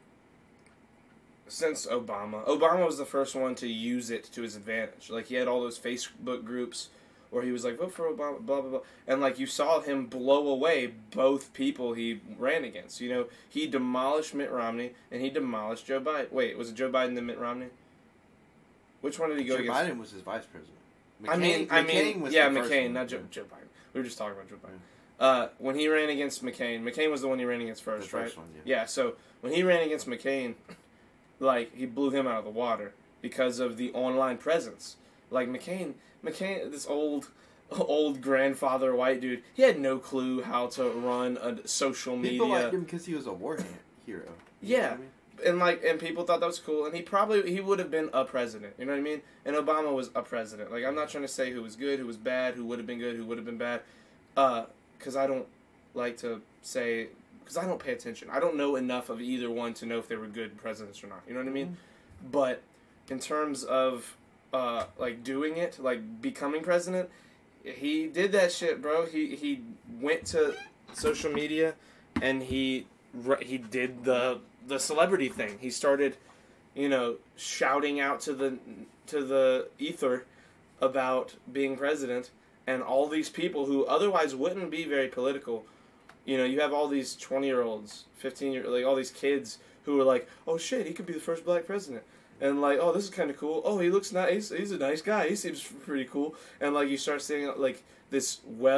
Speaker 2: Since Obama. Obama was the first one to use it to his advantage. Like he had all those Facebook groups where he was like, vote for Obama, blah, blah, blah. And like you saw him blow away both people he ran against. You know, he demolished Mitt Romney and he demolished Joe Biden. Wait, was it Joe Biden and Mitt Romney? Which one did he go
Speaker 3: Joe
Speaker 2: against?
Speaker 3: Biden was his vice president.
Speaker 2: McCain was the first
Speaker 3: McCain,
Speaker 2: one, not Joe Biden. We were just talking about Joe Biden. When he ran against McCain was the one he ran against first, right?
Speaker 3: One,
Speaker 2: yeah, so when he ran against McCain, like, he blew him out of the water because of the online presence. Like, McCain, this old grandfather white dude, he had no clue how to run a social media.
Speaker 3: People liked him because he was a war hero.
Speaker 2: Yeah.
Speaker 3: Know what I mean?
Speaker 2: And people thought that was cool, and he would have been a president, you know what I mean? And Obama was a president. Like, I'm not trying to say who was good, who was bad, who would have been good, who would have been bad, because I don't like to say, because I don't pay attention. I don't know enough of either one to know if they were good presidents or not, you know what I mean? Mm-hmm. But in terms of, like, doing it, like, becoming president, he did that shit, bro. He went to social media, and he did the celebrity thing. He started, you know, shouting out to the ether about being president, and all these people who otherwise wouldn't be very political. You know, you have all these 20-year-olds, 15-year, like all these kids who are like, "Oh shit, he could be the first black president." And like, "Oh, this is kind of cool. Oh, he looks nice. He's a nice guy. He seems pretty cool." And like, you start seeing like this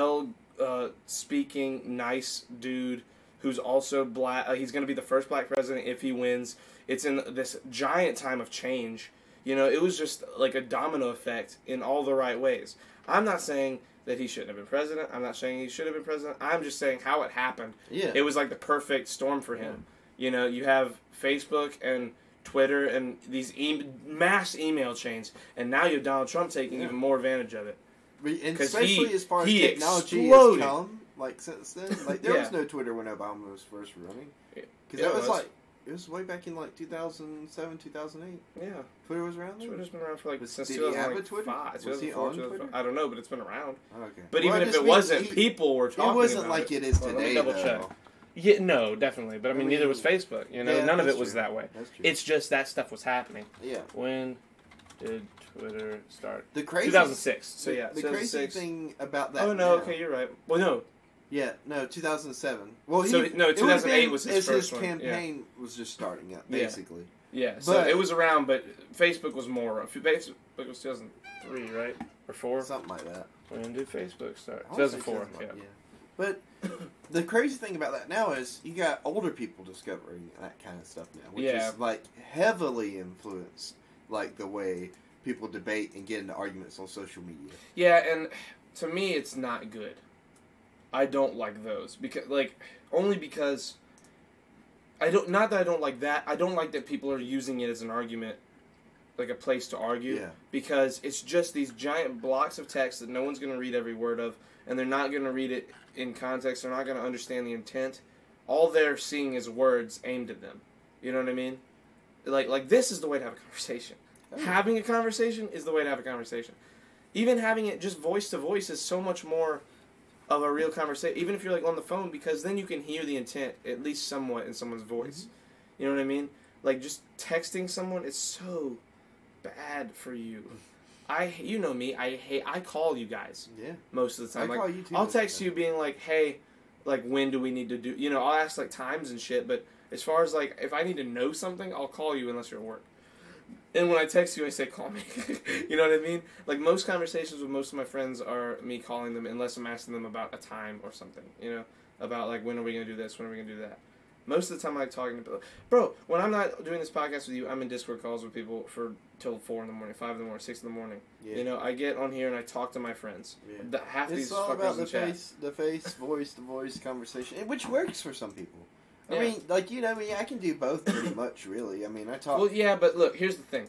Speaker 2: speaking nice dude who's also black. He's going to be the first black president if he wins. It's in this giant time of change. You know, it was just like a domino effect in all the right ways. I'm not saying that he shouldn't have been president. I'm not saying he should have been president. I'm just saying how it happened.
Speaker 3: Yeah.
Speaker 2: It was like the perfect storm for him. Yeah. You know, you have Facebook and Twitter and these mass email chains, and now you have Donald Trump taking even more advantage of it.
Speaker 3: And especially as far as technology
Speaker 2: exploded.
Speaker 3: has come, like since then, like there was no Twitter when Obama was first running, because that was like it was way back in like 2007, 2008.
Speaker 2: Yeah,
Speaker 3: Twitter was around.
Speaker 2: Twitter's been around for like since
Speaker 3: did he have a Twitter?
Speaker 2: 2005,
Speaker 3: Was he on Twitter?
Speaker 2: I don't know, but it's been around.
Speaker 3: Oh, okay,
Speaker 2: but even if it wasn't, people were talking.
Speaker 3: It wasn't
Speaker 2: about
Speaker 3: like it is today.
Speaker 2: Let me double check. Yeah, no, definitely. But I mean, neither was Facebook. You know, none of it was that way.
Speaker 3: That's true.
Speaker 2: It's just that stuff was happening.
Speaker 3: Yeah.
Speaker 2: When did Twitter start?
Speaker 3: The crazy
Speaker 2: 2006. So yeah,
Speaker 3: the crazy thing about that.
Speaker 2: Oh no, okay, you're right. Well, no.
Speaker 3: Yeah, no, 2007. Well,
Speaker 2: 2008 was his first
Speaker 3: his campaign was just starting up, basically.
Speaker 2: Yeah, so it was around, but Facebook was more. Facebook was 2003, right, or 4?
Speaker 3: Something like that.
Speaker 2: When did Facebook start? 2004. Yeah.
Speaker 3: But the crazy thing about that now is you got older people discovering that kind of stuff now, which is like heavily influenced, like the way people debate and get into arguments on social media.
Speaker 2: Yeah, and to me, it's not good. I don't like those only because not that I don't like that. I don't like that people are using it as an argument, like a place to argue,
Speaker 3: Yeah.
Speaker 2: because it's just these giant blocks of text that no one's going to read every word of, and they're not going to read it in context. They're not going to understand the intent. All they're seeing is words aimed at them. You know what I mean? Like this is the way to have a conversation. Having a conversation is the way to have a conversation. Even having it just voice to voice is so much more of a real conversation. Even if you're like on the phone, because then you can hear the intent at least somewhat in someone's voice. You know what I mean? Like just texting someone is so bad for you. You know me. I call you guys.
Speaker 3: Yeah.
Speaker 2: Most of the time.
Speaker 3: I call you too.
Speaker 2: I'll text you being like, hey, like when do we need to do? You know, I'll ask like times and shit. But as far as like if I need to know something, I'll call you unless you're at work. And when I text you, I say, call me. You know what I mean? Like, most conversations with most of my friends are me calling them unless I'm asking them about a time or something, you know? About, like, when are we going to do this? When are we going to do that? Most of the time, I like talking to people. Bro, when I'm not doing this podcast with you, I'm in Discord calls with people for till 4 in the morning, 5 in the morning, 6 in the morning. Yeah. You know, I get on here and I talk to my friends.
Speaker 3: Yeah.
Speaker 2: Half
Speaker 3: it's
Speaker 2: these
Speaker 3: all
Speaker 2: fuckers
Speaker 3: about
Speaker 2: in chat.
Speaker 3: the face, voice-to-voice conversation, which works for some people. I
Speaker 2: Yeah.
Speaker 3: mean, like, you know, I can do both pretty much, really. I mean, I talk...
Speaker 2: Well, yeah, but look, here's the thing.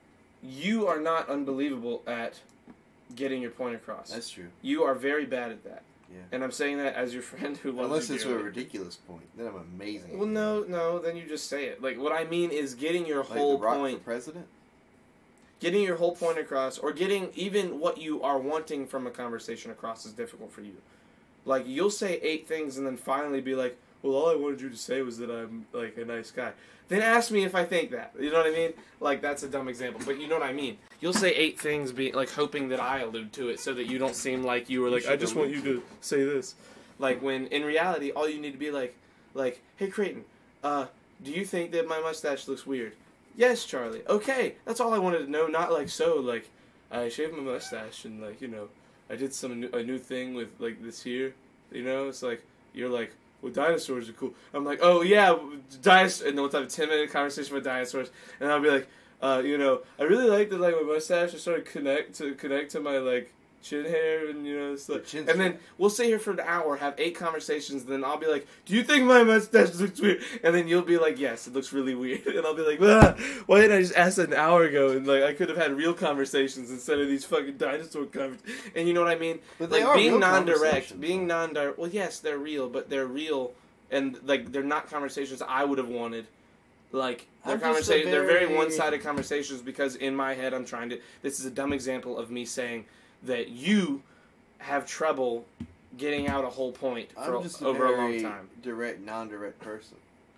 Speaker 2: You are not unbelievable at getting your point across.
Speaker 3: That's true.
Speaker 2: You are very bad at that.
Speaker 3: Yeah.
Speaker 2: And I'm saying that as your friend who loves
Speaker 3: Unless
Speaker 2: you
Speaker 3: it's a
Speaker 2: dearly.
Speaker 3: ridiculous point. Then I'm amazing.
Speaker 2: Well, no, then you just say it. Like, what I mean is getting your
Speaker 3: Like
Speaker 2: whole
Speaker 3: The Rock
Speaker 2: point.
Speaker 3: for president?
Speaker 2: Getting your whole point across, or getting even what you are wanting from a conversation across is difficult for you. Like, you'll say 8 things and then finally be like, well, all I wanted you to say was that I'm, like, a nice guy. Then ask me if I think that. You know what I mean? Like, that's a dumb example, but you know what I mean. You'll say 8 things, like, hoping that I allude to it so that you don't seem like you were like, I just want you to say this. Like, when, in reality, all you need to be like, hey, Creighton, do you think that my mustache looks weird? Yes, Charlie. Okay, that's all I wanted to know. Not like, so, like, I shaved my mustache and, like, you know, I did a new thing with, like, this here. You know, it's like, you're like, well, dinosaurs are cool. I'm like, oh, yeah, dinosaurs. And then we'll have a 10-minute conversation about dinosaurs. And I'll be like, you know, I really like that, like, my mustache is starting to connect to my, like, chin hair and, you know, stuff. And then we'll sit here for an hour, have 8 conversations, and then I'll be like, do you think my mustache looks weird? And then you'll be like, yes, it looks really weird. And I'll be like, why didn't I just ask that an hour ago? And, like, I could have had real conversations instead of these fucking dinosaur conversations. And you know what I mean?
Speaker 3: But
Speaker 2: like,
Speaker 3: they are
Speaker 2: being
Speaker 3: real
Speaker 2: non-direct,
Speaker 3: conversations.
Speaker 2: well, yes, they're real, but they're real, and, like, they're not conversations I would have wanted. Like, they're they're very one-sided conversations because in my head I'm trying to, this is a dumb example of me saying that you have trouble getting out a whole point for over a long time.
Speaker 3: Direct, non-direct person.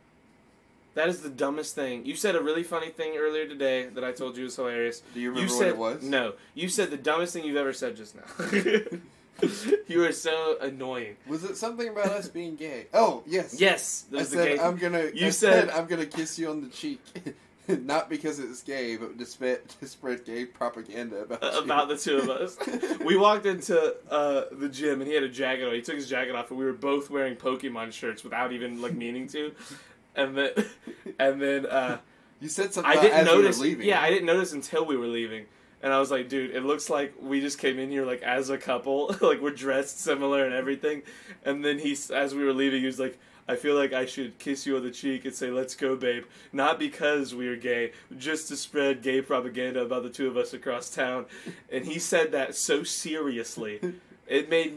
Speaker 2: That is the dumbest thing. You said a really funny thing earlier today that I told you was hilarious.
Speaker 3: Do you remember what it was?
Speaker 2: No. You said the dumbest thing you've ever said just now. You are so annoying.
Speaker 3: Was it something about us being gay? Oh, yes.
Speaker 2: Yes.
Speaker 3: I said, I'm gonna kiss you on the cheek. Not because it's gay, but to spread gay propaganda about
Speaker 2: the two of us. We walked into the gym, and he had a jacket on. He took his jacket off, and we were both wearing Pokemon shirts without even, like, meaning to. And then
Speaker 3: you said something
Speaker 2: I didn't
Speaker 3: as
Speaker 2: notice.
Speaker 3: we were leaving.
Speaker 2: Yeah, I didn't notice until we were leaving. And I was like, dude, it looks like we just came in here, like, as a couple. Like, we're dressed similar and everything. And then as we were leaving, he was like, I feel like I should kiss you on the cheek and say, let's go, babe. Not because we are gay, just to spread gay propaganda about the two of us across town. And he said that so seriously. It made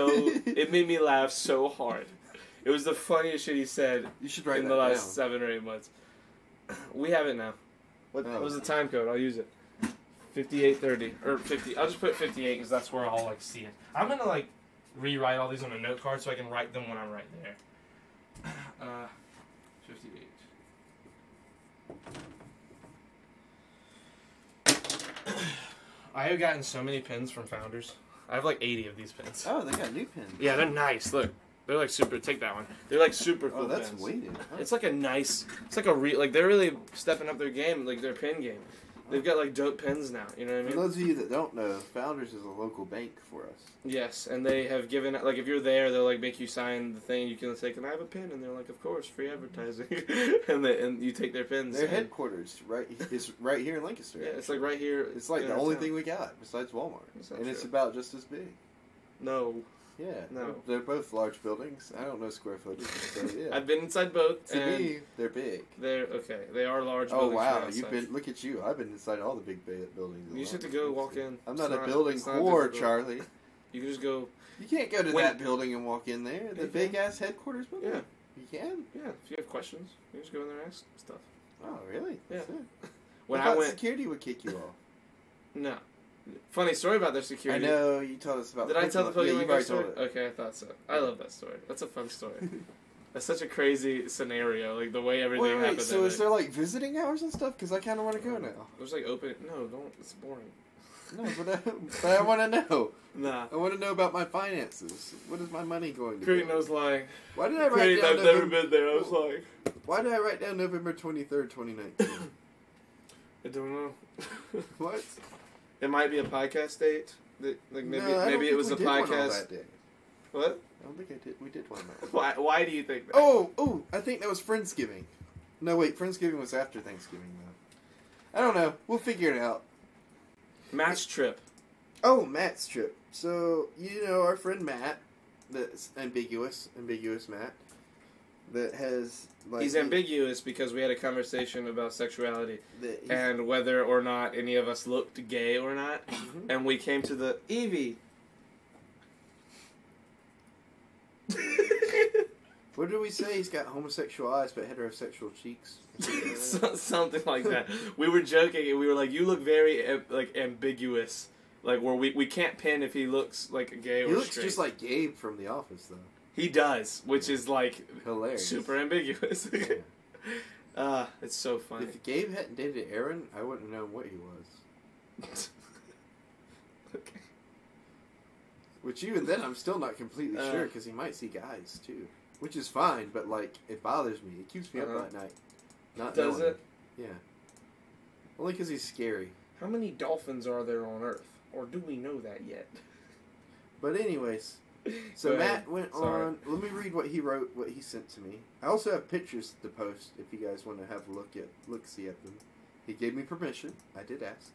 Speaker 2: me laugh so hard. It was the funniest shit he said in the last 7 or 8 months. We have it now. What was the time code? I'll use it. 58:30 or 50. I'll just put 58 because that's where I'll, like, see it. I'm gonna, like, rewrite all these on a note card so I can write them when I'm right there. 58. I have gotten so many pins from Founders. I have like 80 of these pins.
Speaker 3: Oh, they got new pins.
Speaker 2: Yeah, they're nice. Look, they're like super. Take that one. They're like super cool.
Speaker 3: Oh, that's
Speaker 2: pins.
Speaker 3: weighted.
Speaker 2: It's like a nice. It's like a like they're really stepping up their game, like their pin game. They've got like dope pins now. You know what I mean?
Speaker 3: For those of you that don't know, Founders is a local bank for us.
Speaker 2: Yes, and they have given, like, if you're there, they'll, like, make you sign the thing. You can say, can I have a pin? And they're like, of course, free advertising. and you take their pins.
Speaker 3: Their headquarters is right here in Lancaster.
Speaker 2: Yeah, it's like right here.
Speaker 3: It's like the only thing we got besides Walmart. And it's about just as big.
Speaker 2: No.
Speaker 3: Yeah.
Speaker 2: No.
Speaker 3: They're both large buildings. I don't know square footage. So, yeah.
Speaker 2: I've been inside both.
Speaker 3: To
Speaker 2: and
Speaker 3: me, they're big.
Speaker 2: they're okay. They are large.
Speaker 3: Oh
Speaker 2: buildings
Speaker 3: wow,
Speaker 2: from
Speaker 3: you've
Speaker 2: outside.
Speaker 3: been. Look at you. I've been inside all the big buildings.
Speaker 2: You just have to go walk in.
Speaker 3: I'm
Speaker 2: It's
Speaker 3: not a building
Speaker 2: it's not
Speaker 3: whore,
Speaker 2: difficult.
Speaker 3: Charlie.
Speaker 2: You can just go.
Speaker 3: You can't go to
Speaker 2: When-
Speaker 3: that building and walk in there. The
Speaker 2: You
Speaker 3: big
Speaker 2: can.
Speaker 3: ass headquarters building.
Speaker 2: Yeah,
Speaker 3: You can.
Speaker 2: yeah. If you have questions, you just go in there and ask stuff.
Speaker 3: Oh really?
Speaker 2: Yeah.
Speaker 3: Sick.
Speaker 2: When
Speaker 3: I
Speaker 2: I
Speaker 3: thought
Speaker 2: went,
Speaker 3: security would kick you off.
Speaker 2: no. Funny story about their security.
Speaker 3: I know you told us about.
Speaker 2: Did I tell the Pokemon
Speaker 3: Yeah,
Speaker 2: Go
Speaker 3: you've already
Speaker 2: story?
Speaker 3: told it.
Speaker 2: Okay, I thought so. I love that story. That's a fun story. That's such a crazy scenario, like the way everything
Speaker 3: Wait,
Speaker 2: happened.
Speaker 3: so
Speaker 2: that
Speaker 3: is
Speaker 2: day.
Speaker 3: there like visiting hours and stuff? Because I kind of want to go now.
Speaker 2: There's like open. No, don't. It's boring.
Speaker 3: No, but I want to know.
Speaker 2: Nah.
Speaker 3: I want to know about my finances. What is my money going to?
Speaker 2: Creighton
Speaker 3: go?
Speaker 2: was lying.
Speaker 3: Why did I write
Speaker 2: Creighton,
Speaker 3: down
Speaker 2: I've never
Speaker 3: November?
Speaker 2: been there. I was like,
Speaker 3: Why did I write down November 23rd, 2019?
Speaker 2: I don't know.
Speaker 3: What?
Speaker 2: It might be a podcast date. Like maybe
Speaker 3: No, I don't
Speaker 2: maybe it
Speaker 3: think
Speaker 2: was
Speaker 3: we
Speaker 2: a
Speaker 3: did one on
Speaker 2: podcast.
Speaker 3: that day.
Speaker 2: What?
Speaker 3: I don't think I did. We did one. That
Speaker 2: Why do you think that?
Speaker 3: Oh, I think that was Friendsgiving. No, wait, Friendsgiving was after Thanksgiving, though. I don't know. We'll figure it out.
Speaker 2: Match trip.
Speaker 3: Oh, Matt's trip. So, you know our friend Matt, that's ambiguous Matt, that has, like...
Speaker 2: He's ambiguous because we had a conversation about sexuality
Speaker 3: that he's-
Speaker 2: and whether or not any of us looked gay or not,
Speaker 3: Mhm.
Speaker 2: and we came to the Evie.
Speaker 3: What did we say? He's got homosexual eyes but heterosexual cheeks.
Speaker 2: Something like that. We were joking and we were like, "You look very like ambiguous, like where we can't pin if he looks like gay or
Speaker 3: He looks
Speaker 2: straight."
Speaker 3: just like Gabe from The Office, though.
Speaker 2: He does, which is like
Speaker 3: Hilarious.
Speaker 2: super ambiguous. It's so funny.
Speaker 3: If Gabe hadn't dated Aaron, I wouldn't have known what he was.
Speaker 2: Okay.
Speaker 3: Which even then, I'm still not completely sure, because he might see guys, too. Which is fine, but, like, it bothers me. It keeps me up at night. Not
Speaker 2: Does
Speaker 3: knowing.
Speaker 2: it?
Speaker 3: Yeah. Only because he's scary.
Speaker 2: How many dolphins are there on Earth, or do we know that yet?
Speaker 3: But anyways, so
Speaker 2: Go ahead.
Speaker 3: Matt went
Speaker 2: Sorry.
Speaker 3: on. Let me read what he wrote, what he sent to me. I also have pictures to post if you guys want to have a look-see at them. He gave me permission. I did ask.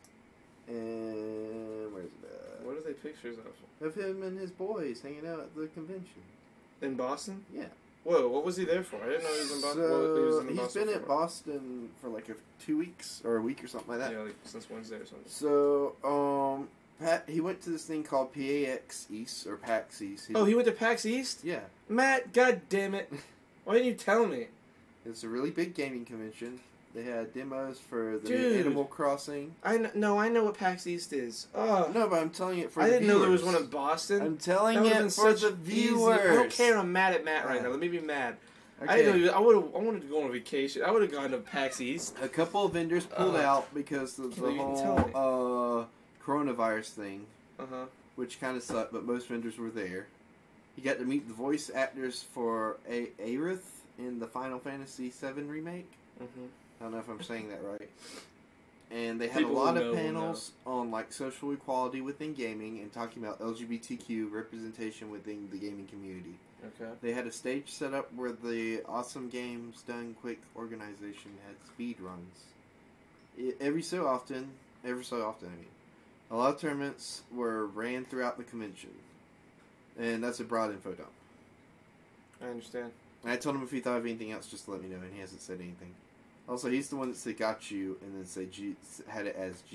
Speaker 3: And where's it?
Speaker 2: What are they pictures of?
Speaker 3: Of him and his boys hanging out at the convention.
Speaker 2: In Boston?
Speaker 3: Yeah.
Speaker 2: Whoa, what was he there for? I didn't know he was in Boston. What, he was in
Speaker 3: He's
Speaker 2: Boston
Speaker 3: been at
Speaker 2: for?
Speaker 3: Boston for like 2 weeks or a week or something like that.
Speaker 2: Yeah, like since Wednesday or something.
Speaker 3: So, he went to this thing called PAX East or PAX East.
Speaker 2: Oh, he went to PAX East?
Speaker 3: Yeah.
Speaker 2: Matt, god damn it. Why didn't you tell me?
Speaker 3: It's a really big gaming convention. They had demos for the
Speaker 2: Dude.
Speaker 3: new Animal Crossing.
Speaker 2: I know what PAX East is. Oh,
Speaker 3: No, but I'm telling it for
Speaker 2: I
Speaker 3: the
Speaker 2: didn't know there was
Speaker 3: viewers.
Speaker 2: one in Boston.
Speaker 3: I'm telling
Speaker 2: That would've been
Speaker 3: it for
Speaker 2: such
Speaker 3: the
Speaker 2: easy-
Speaker 3: viewers.
Speaker 2: I don't care. I'm mad at Matt right now. Let me be mad. I
Speaker 3: Okay.
Speaker 2: didn't know. I wanted to go on a vacation. I would have gone to PAX East.
Speaker 3: A couple of vendors pulled out because of
Speaker 2: Can't
Speaker 3: the
Speaker 2: believe you didn't
Speaker 3: whole coronavirus thing,
Speaker 2: Uh huh.
Speaker 3: which kind of sucked, but most vendors were there. You got to meet the voice actors for Aerith in the Final Fantasy VII remake.
Speaker 2: Mm-hmm.
Speaker 3: I don't know if I'm saying that right. And they had
Speaker 2: People
Speaker 3: a lot
Speaker 2: who
Speaker 3: of
Speaker 2: know will
Speaker 3: panels on like social equality within gaming and talking about LGBTQ representation within the gaming community.
Speaker 2: Okay.
Speaker 3: They had a stage set up where the Awesome Games Done Quick organization had speed runs. Every so often, I mean, a lot of tournaments were ran throughout the convention. And that's a broad info dump.
Speaker 2: I understand.
Speaker 3: And I told him if he thought of anything else, just to let me know, and he hasn't said anything. Also, he's the one that said got you, and then said had it as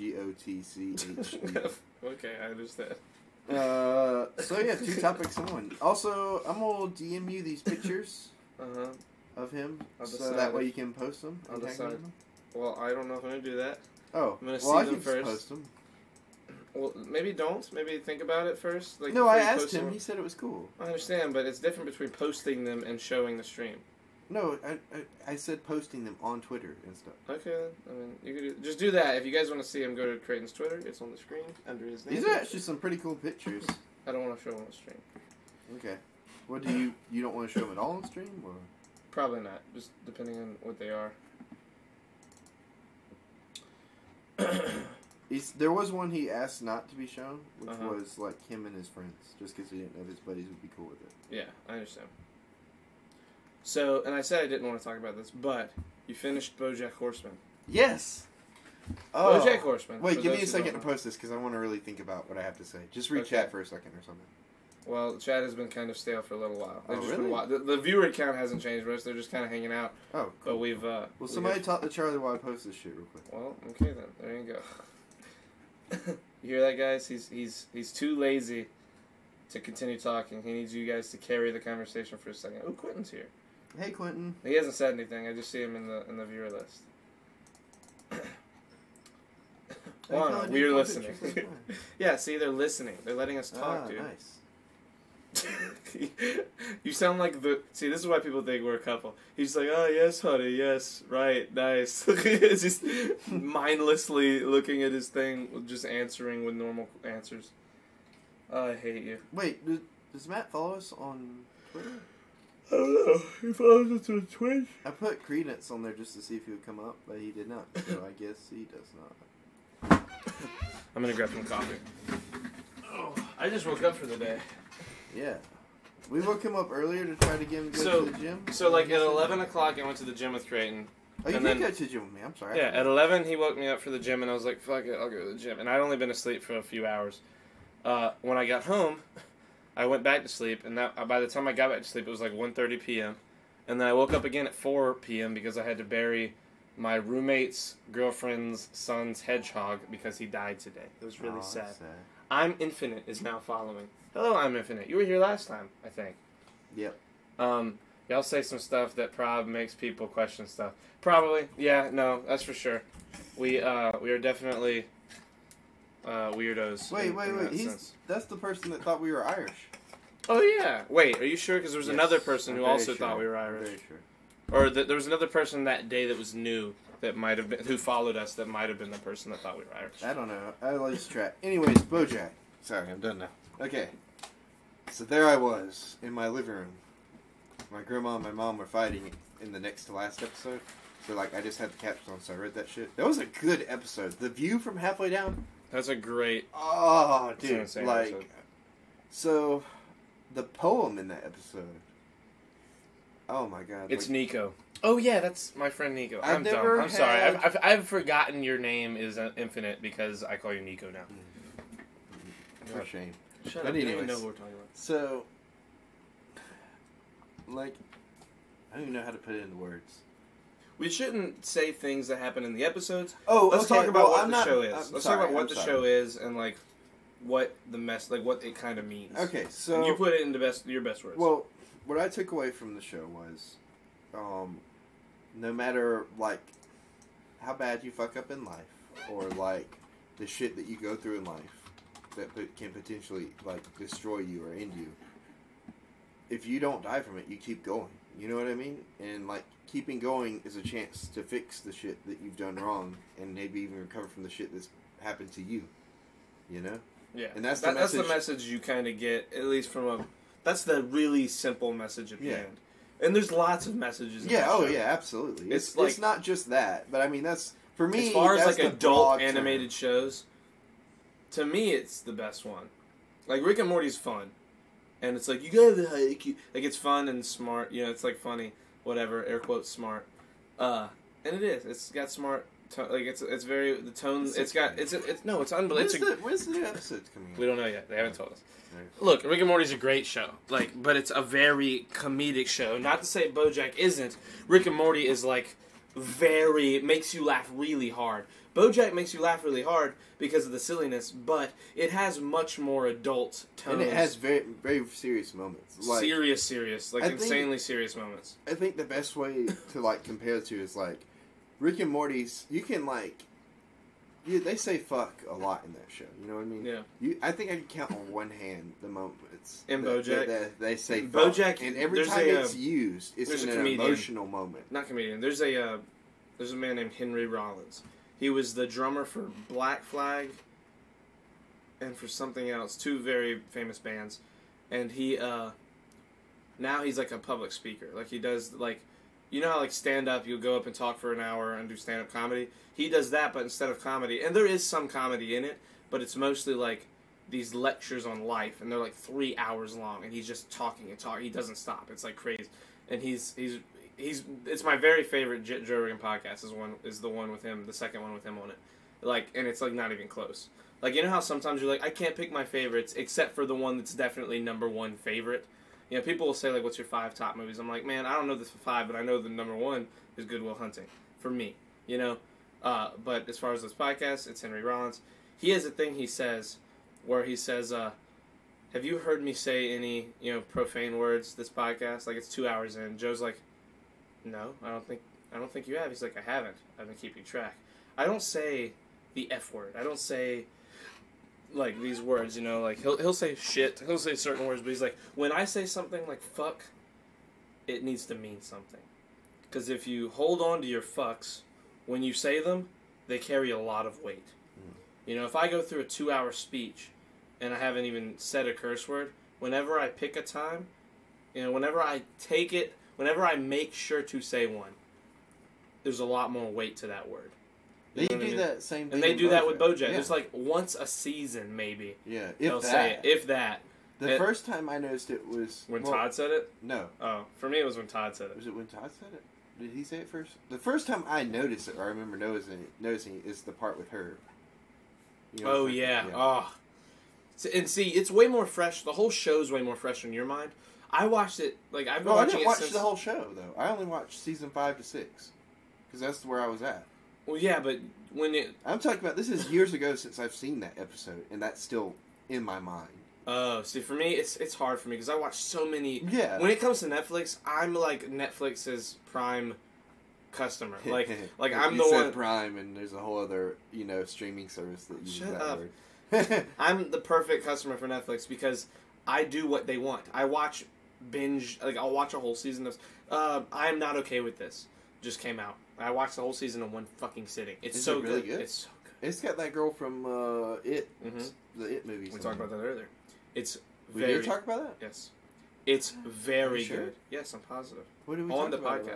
Speaker 3: GOTCH.
Speaker 2: Okay, I understand.
Speaker 3: So yeah, 2 topics in one. Also, I'm gonna DM you these pictures
Speaker 2: Uh huh.
Speaker 3: of him,
Speaker 2: I'll
Speaker 3: so
Speaker 2: decide
Speaker 3: that way
Speaker 2: if-
Speaker 3: you can post them.
Speaker 2: I'll
Speaker 3: and tag me
Speaker 2: decide.
Speaker 3: in them.
Speaker 2: Well, I don't know if I'm gonna do that.
Speaker 3: Oh,
Speaker 2: I'm gonna
Speaker 3: well, I
Speaker 2: see
Speaker 3: can
Speaker 2: them
Speaker 3: just
Speaker 2: first.
Speaker 3: post them.
Speaker 2: Well, maybe don't. Maybe think about it first. Like
Speaker 3: No,
Speaker 2: before
Speaker 3: I
Speaker 2: you
Speaker 3: asked
Speaker 2: post
Speaker 3: him.
Speaker 2: them.
Speaker 3: He said it was cool.
Speaker 2: I understand, but it's different between posting them and showing the stream.
Speaker 3: No, I said posting them on Twitter and stuff.
Speaker 2: Okay, then. I mean, you could just do that. If you guys want to see him, go to Creighton's Twitter. It's on the screen under his name.
Speaker 3: These are actually some pretty cool pictures.
Speaker 2: I don't want to show them on the stream.
Speaker 3: Okay. What do you don't want to show them at all on stream, or?
Speaker 2: Probably not. Just depending on what they are.
Speaker 3: There was one he asked not to be shown, which
Speaker 2: Uh-huh.
Speaker 3: was like him and his friends, just because he didn't know if his buddies would be cool with it.
Speaker 2: Yeah, I understand. So, and I said I didn't want to talk about this, but you finished BoJack Horseman.
Speaker 3: Yes.
Speaker 2: BoJack Horseman.
Speaker 3: Wait,
Speaker 2: for
Speaker 3: give me
Speaker 2: those
Speaker 3: a
Speaker 2: who
Speaker 3: second
Speaker 2: don't
Speaker 3: to
Speaker 2: know.
Speaker 3: post this because I want to really think about what I have to say. Just read
Speaker 2: Okay.
Speaker 3: chat for a second or something.
Speaker 2: Well, chat has been kind of stale for a little while. They've
Speaker 3: Oh,
Speaker 2: just
Speaker 3: really?
Speaker 2: been the viewer count hasn't changed much. They're just kind of hanging out.
Speaker 3: Oh,
Speaker 2: But
Speaker 3: cool.
Speaker 2: we've
Speaker 3: Well, somebody talk to Charlie while I post this shit real quick.
Speaker 2: Well, okay then. There you go. You hear that, guys? He's too lazy to continue talking. He needs you guys to carry the conversation for a second. Oh, Quentin's here.
Speaker 3: Hey, Quentin.
Speaker 2: He hasn't said anything. I just see him in the viewer list. Well, no, we're listening. Yeah, see, they're listening. They're letting us talk, dude.
Speaker 3: Nice.
Speaker 2: You sound like See, this is why people think we're a couple. He's like, oh, yes, honey, yes, right, nice. It's just mindlessly looking at his thing, just answering with normal answers. Oh, I hate you.
Speaker 3: Wait, does Matt follow us on Twitter?
Speaker 2: I don't know. He follows us on Twitch.
Speaker 3: I put Credence on there just to see if he would come up, but he did not. So I guess he does not.
Speaker 2: I'm gonna grab some coffee. Oh, I just woke up for the day.
Speaker 3: Yeah. We woke him up earlier to try to get him to go to the gym.
Speaker 2: So like at 11 o'clock, I went to the gym with Creighton.
Speaker 3: Oh, you
Speaker 2: and
Speaker 3: did
Speaker 2: then-
Speaker 3: go to the gym with me. I'm sorry.
Speaker 2: Yeah, at 11 he woke me up for the gym, and I was like, fuck it, I'll go to the gym. And I'd only been asleep for a few hours. When I got home, I went back to sleep, and by the time I got back to sleep, it was like 1:30 p.m. And then I woke up again at 4 p.m. because I had to bury my roommate's girlfriend's son's hedgehog because he died today. It was really
Speaker 3: That's
Speaker 2: sad. I'm Infinite is now following. Hello, I'm Infinite. You were here last time, I think.
Speaker 3: Yep.
Speaker 2: Y'all say some stuff that makes people question stuff. Probably, yeah, no, that's for sure. We are definitely weirdos.
Speaker 3: Wait.
Speaker 2: in that sense.
Speaker 3: That's the person that thought we were Irish.
Speaker 2: Oh yeah. Wait, are you sure? Because there was
Speaker 3: Yes,
Speaker 2: another person
Speaker 3: I'm
Speaker 2: who
Speaker 3: very
Speaker 2: also
Speaker 3: sure.
Speaker 2: thought we were
Speaker 3: I'm
Speaker 2: Irish,
Speaker 3: very sure.
Speaker 2: or there was another person that day that was new that might have been who followed us that might have been the person that thought we were Irish.
Speaker 3: I don't know. I lost track. Anyways, BoJack. Sorry, I'm done now. Okay. So there I was in my living room. My grandma and my mom were fighting in the next to last episode. So like I just had the caption on, so I read that shit. That was a good episode. The view from halfway down.
Speaker 2: That's a great.
Speaker 3: Oh,
Speaker 2: It's an
Speaker 3: dude!
Speaker 2: insane
Speaker 3: Like,
Speaker 2: episode.
Speaker 3: so the poem in that episode. Oh my god!
Speaker 2: It's
Speaker 3: like,
Speaker 2: Nico. Oh yeah, that's my friend Nico.
Speaker 3: I've
Speaker 2: I'm dumb.
Speaker 3: never
Speaker 2: I'm sorry.
Speaker 3: had-
Speaker 2: I've forgotten your name is Infinite because I call you Nico now.
Speaker 3: for shame.
Speaker 2: Shut
Speaker 3: But
Speaker 2: up. You don't even
Speaker 3: anyways.
Speaker 2: know what we're talking about.
Speaker 3: So, like, I don't even know how to put it into words.
Speaker 2: We shouldn't say things that happen in the episodes.
Speaker 3: Oh,
Speaker 2: Let's
Speaker 3: okay,
Speaker 2: talk about
Speaker 3: well,
Speaker 2: what
Speaker 3: I'm
Speaker 2: the
Speaker 3: not-
Speaker 2: show is.
Speaker 3: I'm
Speaker 2: Let's
Speaker 3: sorry,
Speaker 2: talk about what
Speaker 3: I'm
Speaker 2: the
Speaker 3: sorry.
Speaker 2: show is and like what what it kind of means.
Speaker 3: Okay,
Speaker 2: And
Speaker 3: so
Speaker 2: you put it into your best words.
Speaker 3: well, what I took away from the show was, no matter like how bad you fuck up in life, or like the shit that you go through in life that can potentially like destroy you or end you. If you don't die from it, you keep going. You know what I mean? And like keeping going is a chance to fix the shit that you've done wrong, and maybe even recover from the shit that's happened to you. You know?
Speaker 2: yeah,
Speaker 3: and that's
Speaker 2: that's
Speaker 3: the
Speaker 2: the
Speaker 3: message-
Speaker 2: message you kind of get at least from a. That's the really simple message at the
Speaker 3: Yeah.
Speaker 2: end. And there's lots of messages. In
Speaker 3: Yeah.
Speaker 2: that
Speaker 3: Oh
Speaker 2: show.
Speaker 3: yeah. Absolutely.
Speaker 2: It's
Speaker 3: It's
Speaker 2: like-
Speaker 3: not just that, but I mean that's for me.
Speaker 2: As far as
Speaker 3: that's
Speaker 2: like
Speaker 3: the
Speaker 2: adult
Speaker 3: broad term.
Speaker 2: animated shows, to me it's the best one. Like Rick and Morty's fun, and it's like you gotta like it's fun and smart. You know, it's like funny, whatever, air quotes smart. And it is. It's got smart. Like it's very the tone. It's got it's no. It's unbelievable.
Speaker 3: When's the new episodes coming out?
Speaker 2: We don't know yet. They haven't told us.
Speaker 3: Right.
Speaker 2: Look, Rick and Morty's a great show. Like, but it's a very comedic show. Not to say BoJack isn't. Rick and Morty is like very makes you laugh really hard. BoJack makes you laugh really hard because of the silliness, but it has much more adult tones.
Speaker 3: And it has very, very serious moments. Like,
Speaker 2: serious, like
Speaker 3: I think-
Speaker 2: insanely serious moments.
Speaker 3: I think the best way to like compare the two is like Rick and Morty's. You can like, they say fuck a lot in that show. You know what I mean?
Speaker 2: Yeah.
Speaker 3: I think I can count on one hand the moments
Speaker 2: In
Speaker 3: that-
Speaker 2: BoJack?
Speaker 3: that they say
Speaker 2: In
Speaker 3: fuck.
Speaker 2: BoJack,
Speaker 3: and every
Speaker 2: there's
Speaker 3: time
Speaker 2: a,
Speaker 3: it's used, it's
Speaker 2: there's
Speaker 3: in
Speaker 2: a
Speaker 3: an
Speaker 2: comedian.
Speaker 3: emotional moment.
Speaker 2: Not comedian. There's a man named Henry Rollins. He was the drummer for Black Flag and for something else, two very famous bands. And he now he's like a public speaker. Like he does like you know how like stand up you'll go up and talk for an hour and do stand up comedy? He does that but instead of comedy. And there is some comedy in it, but it's mostly like these lectures on life and they're like 3 hours long and he's just talking and talking. He doesn't stop. It's like crazy. And he's it's my very favorite Joe Rogan podcast is the one with him, the second one with him on it. Like, and it's like not even close. Like, you know how sometimes you're like, I can't pick my favorites except for the one that's definitely number one favorite. You know, people will say, like, what's your 5 top movies? I'm like, man, I don't know this for 5, but I know the number 1 is Good Will Hunting. For me, you know? But as far as this podcast, it's Henry Rollins. He has a thing he says where he says, have you heard me say any, you know, profane words this podcast? Like, it's 2 hours in. Joe's like, no, I don't think you have. He's like, I haven't. I've been keeping track. I don't say the F word. I don't say, like, these words, you know, like, he'll say shit. He'll say certain words, but he's like, when I say something like fuck, it needs to mean something. Because if you hold on to your fucks, when you say them, they carry a lot of weight. You know, if I go through a 2-hour speech and I haven't even said a curse word, whenever I pick a time, you know, whenever I take it, whenever I make sure to say one, there's a lot more weight to that word.
Speaker 3: They do that same thing.
Speaker 2: And they do that with BoJack.
Speaker 3: Yeah.
Speaker 2: It's like once a season, maybe.
Speaker 3: Yeah,
Speaker 2: They'll say it. If that.
Speaker 3: The first time I noticed it was...
Speaker 2: When Todd said it?
Speaker 3: No.
Speaker 2: Oh, for me it was when Todd said it.
Speaker 3: Was it when Todd said it? Did he say it first? The first time I noticed it, or I remember noticing it, is the part with her. You know,
Speaker 2: Oh, yeah. Oh. And see, it's way more fresh. The whole show's way more fresh in your mind. I watched it, like, I've been
Speaker 3: I
Speaker 2: watching
Speaker 3: didn't
Speaker 2: it
Speaker 3: watch
Speaker 2: since...
Speaker 3: the whole show, though. I only watched season 5 to 6. Because that's where I was at.
Speaker 2: Well, yeah, but when it...
Speaker 3: I'm talking about, this is years ago since I've seen that episode, and that's still in my mind.
Speaker 2: Oh, see, for me, it's hard for me, because I watch so many...
Speaker 3: Yeah.
Speaker 2: When it comes to Netflix, I'm, like, Netflix's prime customer. Like I'm
Speaker 3: you
Speaker 2: the
Speaker 3: said
Speaker 2: one...
Speaker 3: Prime, and there's a whole other, you know, streaming service that uses
Speaker 2: Shut
Speaker 3: that
Speaker 2: up.
Speaker 3: word.
Speaker 2: I'm the perfect customer for Netflix, because I do what they want. I watch binge... Like, I'll watch a whole season of... I Am Not Okay With This. Just came out. I watched the whole season in one fucking sitting. It's
Speaker 3: Is
Speaker 2: so
Speaker 3: it really good?
Speaker 2: It's so good.
Speaker 3: It's got that girl from It,
Speaker 2: Mhm.
Speaker 3: the It movies.
Speaker 2: We talked about that earlier. It's
Speaker 3: We
Speaker 2: very...
Speaker 3: did talk about that?
Speaker 2: Yes. It's very
Speaker 3: sure?
Speaker 2: good. Yes, I'm positive.
Speaker 3: What did we
Speaker 2: On
Speaker 3: talk
Speaker 2: the
Speaker 3: about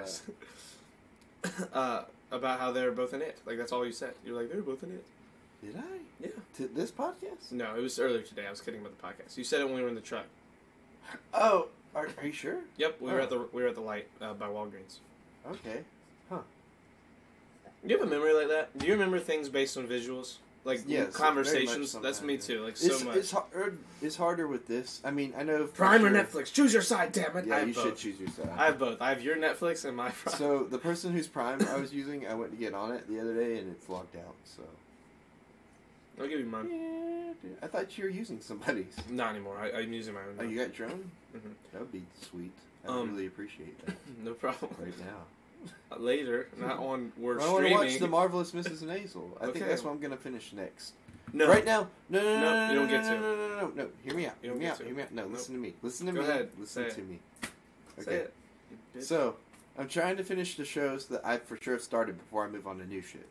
Speaker 2: podcast. About how they're both in it. Like, that's all you said. You're like, they're both in it.
Speaker 3: Did I?
Speaker 2: Yeah.
Speaker 3: To this podcast?
Speaker 2: No, it was earlier today. I was kidding about the podcast. You said it when we were in the truck.
Speaker 3: Oh, are you sure?
Speaker 2: Yep, we were at the light by Walgreens.
Speaker 3: Okay.
Speaker 2: Do you have a memory like that? Do you remember things based on visuals? Like
Speaker 3: Yes,
Speaker 2: conversations?
Speaker 3: very much
Speaker 2: That's me
Speaker 3: sometimes,
Speaker 2: too. Like
Speaker 3: It's,
Speaker 2: so much.
Speaker 3: it's harder with this. I mean, I know... for
Speaker 2: Prime or
Speaker 3: sure-
Speaker 2: Netflix? Choose your side, damn it! I
Speaker 3: Yeah,
Speaker 2: have
Speaker 3: you
Speaker 2: both.
Speaker 3: should choose your side.
Speaker 2: I have both. I have your Netflix and my Prime.
Speaker 3: So, the person whose Prime I was using, I went to get on it the other day, and it's logged out, so...
Speaker 2: I'll give you mine.
Speaker 3: Yeah, dude. I thought you were using somebody's.
Speaker 2: Not anymore. I'm using my own.
Speaker 3: Oh,
Speaker 2: now.
Speaker 3: you got your own?
Speaker 2: Mhm.
Speaker 3: That would be sweet. I would really appreciate that
Speaker 2: No problem.
Speaker 3: right now.
Speaker 2: Later, not on. We're
Speaker 3: I want to
Speaker 2: streaming.
Speaker 3: watch The Marvelous Mrs. Maisel. I think
Speaker 2: Okay.
Speaker 3: that's what I'm going to finish next.
Speaker 2: No.
Speaker 3: Right now? No,
Speaker 2: you don't get to.
Speaker 3: No. Hear me out.
Speaker 2: You
Speaker 3: Hear
Speaker 2: don't
Speaker 3: me
Speaker 2: get
Speaker 3: out.
Speaker 2: to.
Speaker 3: Hear me out. No,
Speaker 2: Nope.
Speaker 3: listen to me. Listen to
Speaker 2: Go
Speaker 3: me.
Speaker 2: ahead.
Speaker 3: Listen
Speaker 2: Say
Speaker 3: to me.
Speaker 2: Say
Speaker 3: Okay.
Speaker 2: it. You bitch.
Speaker 3: So, I'm trying to finish the shows that I for sure have started before I move on to new shit.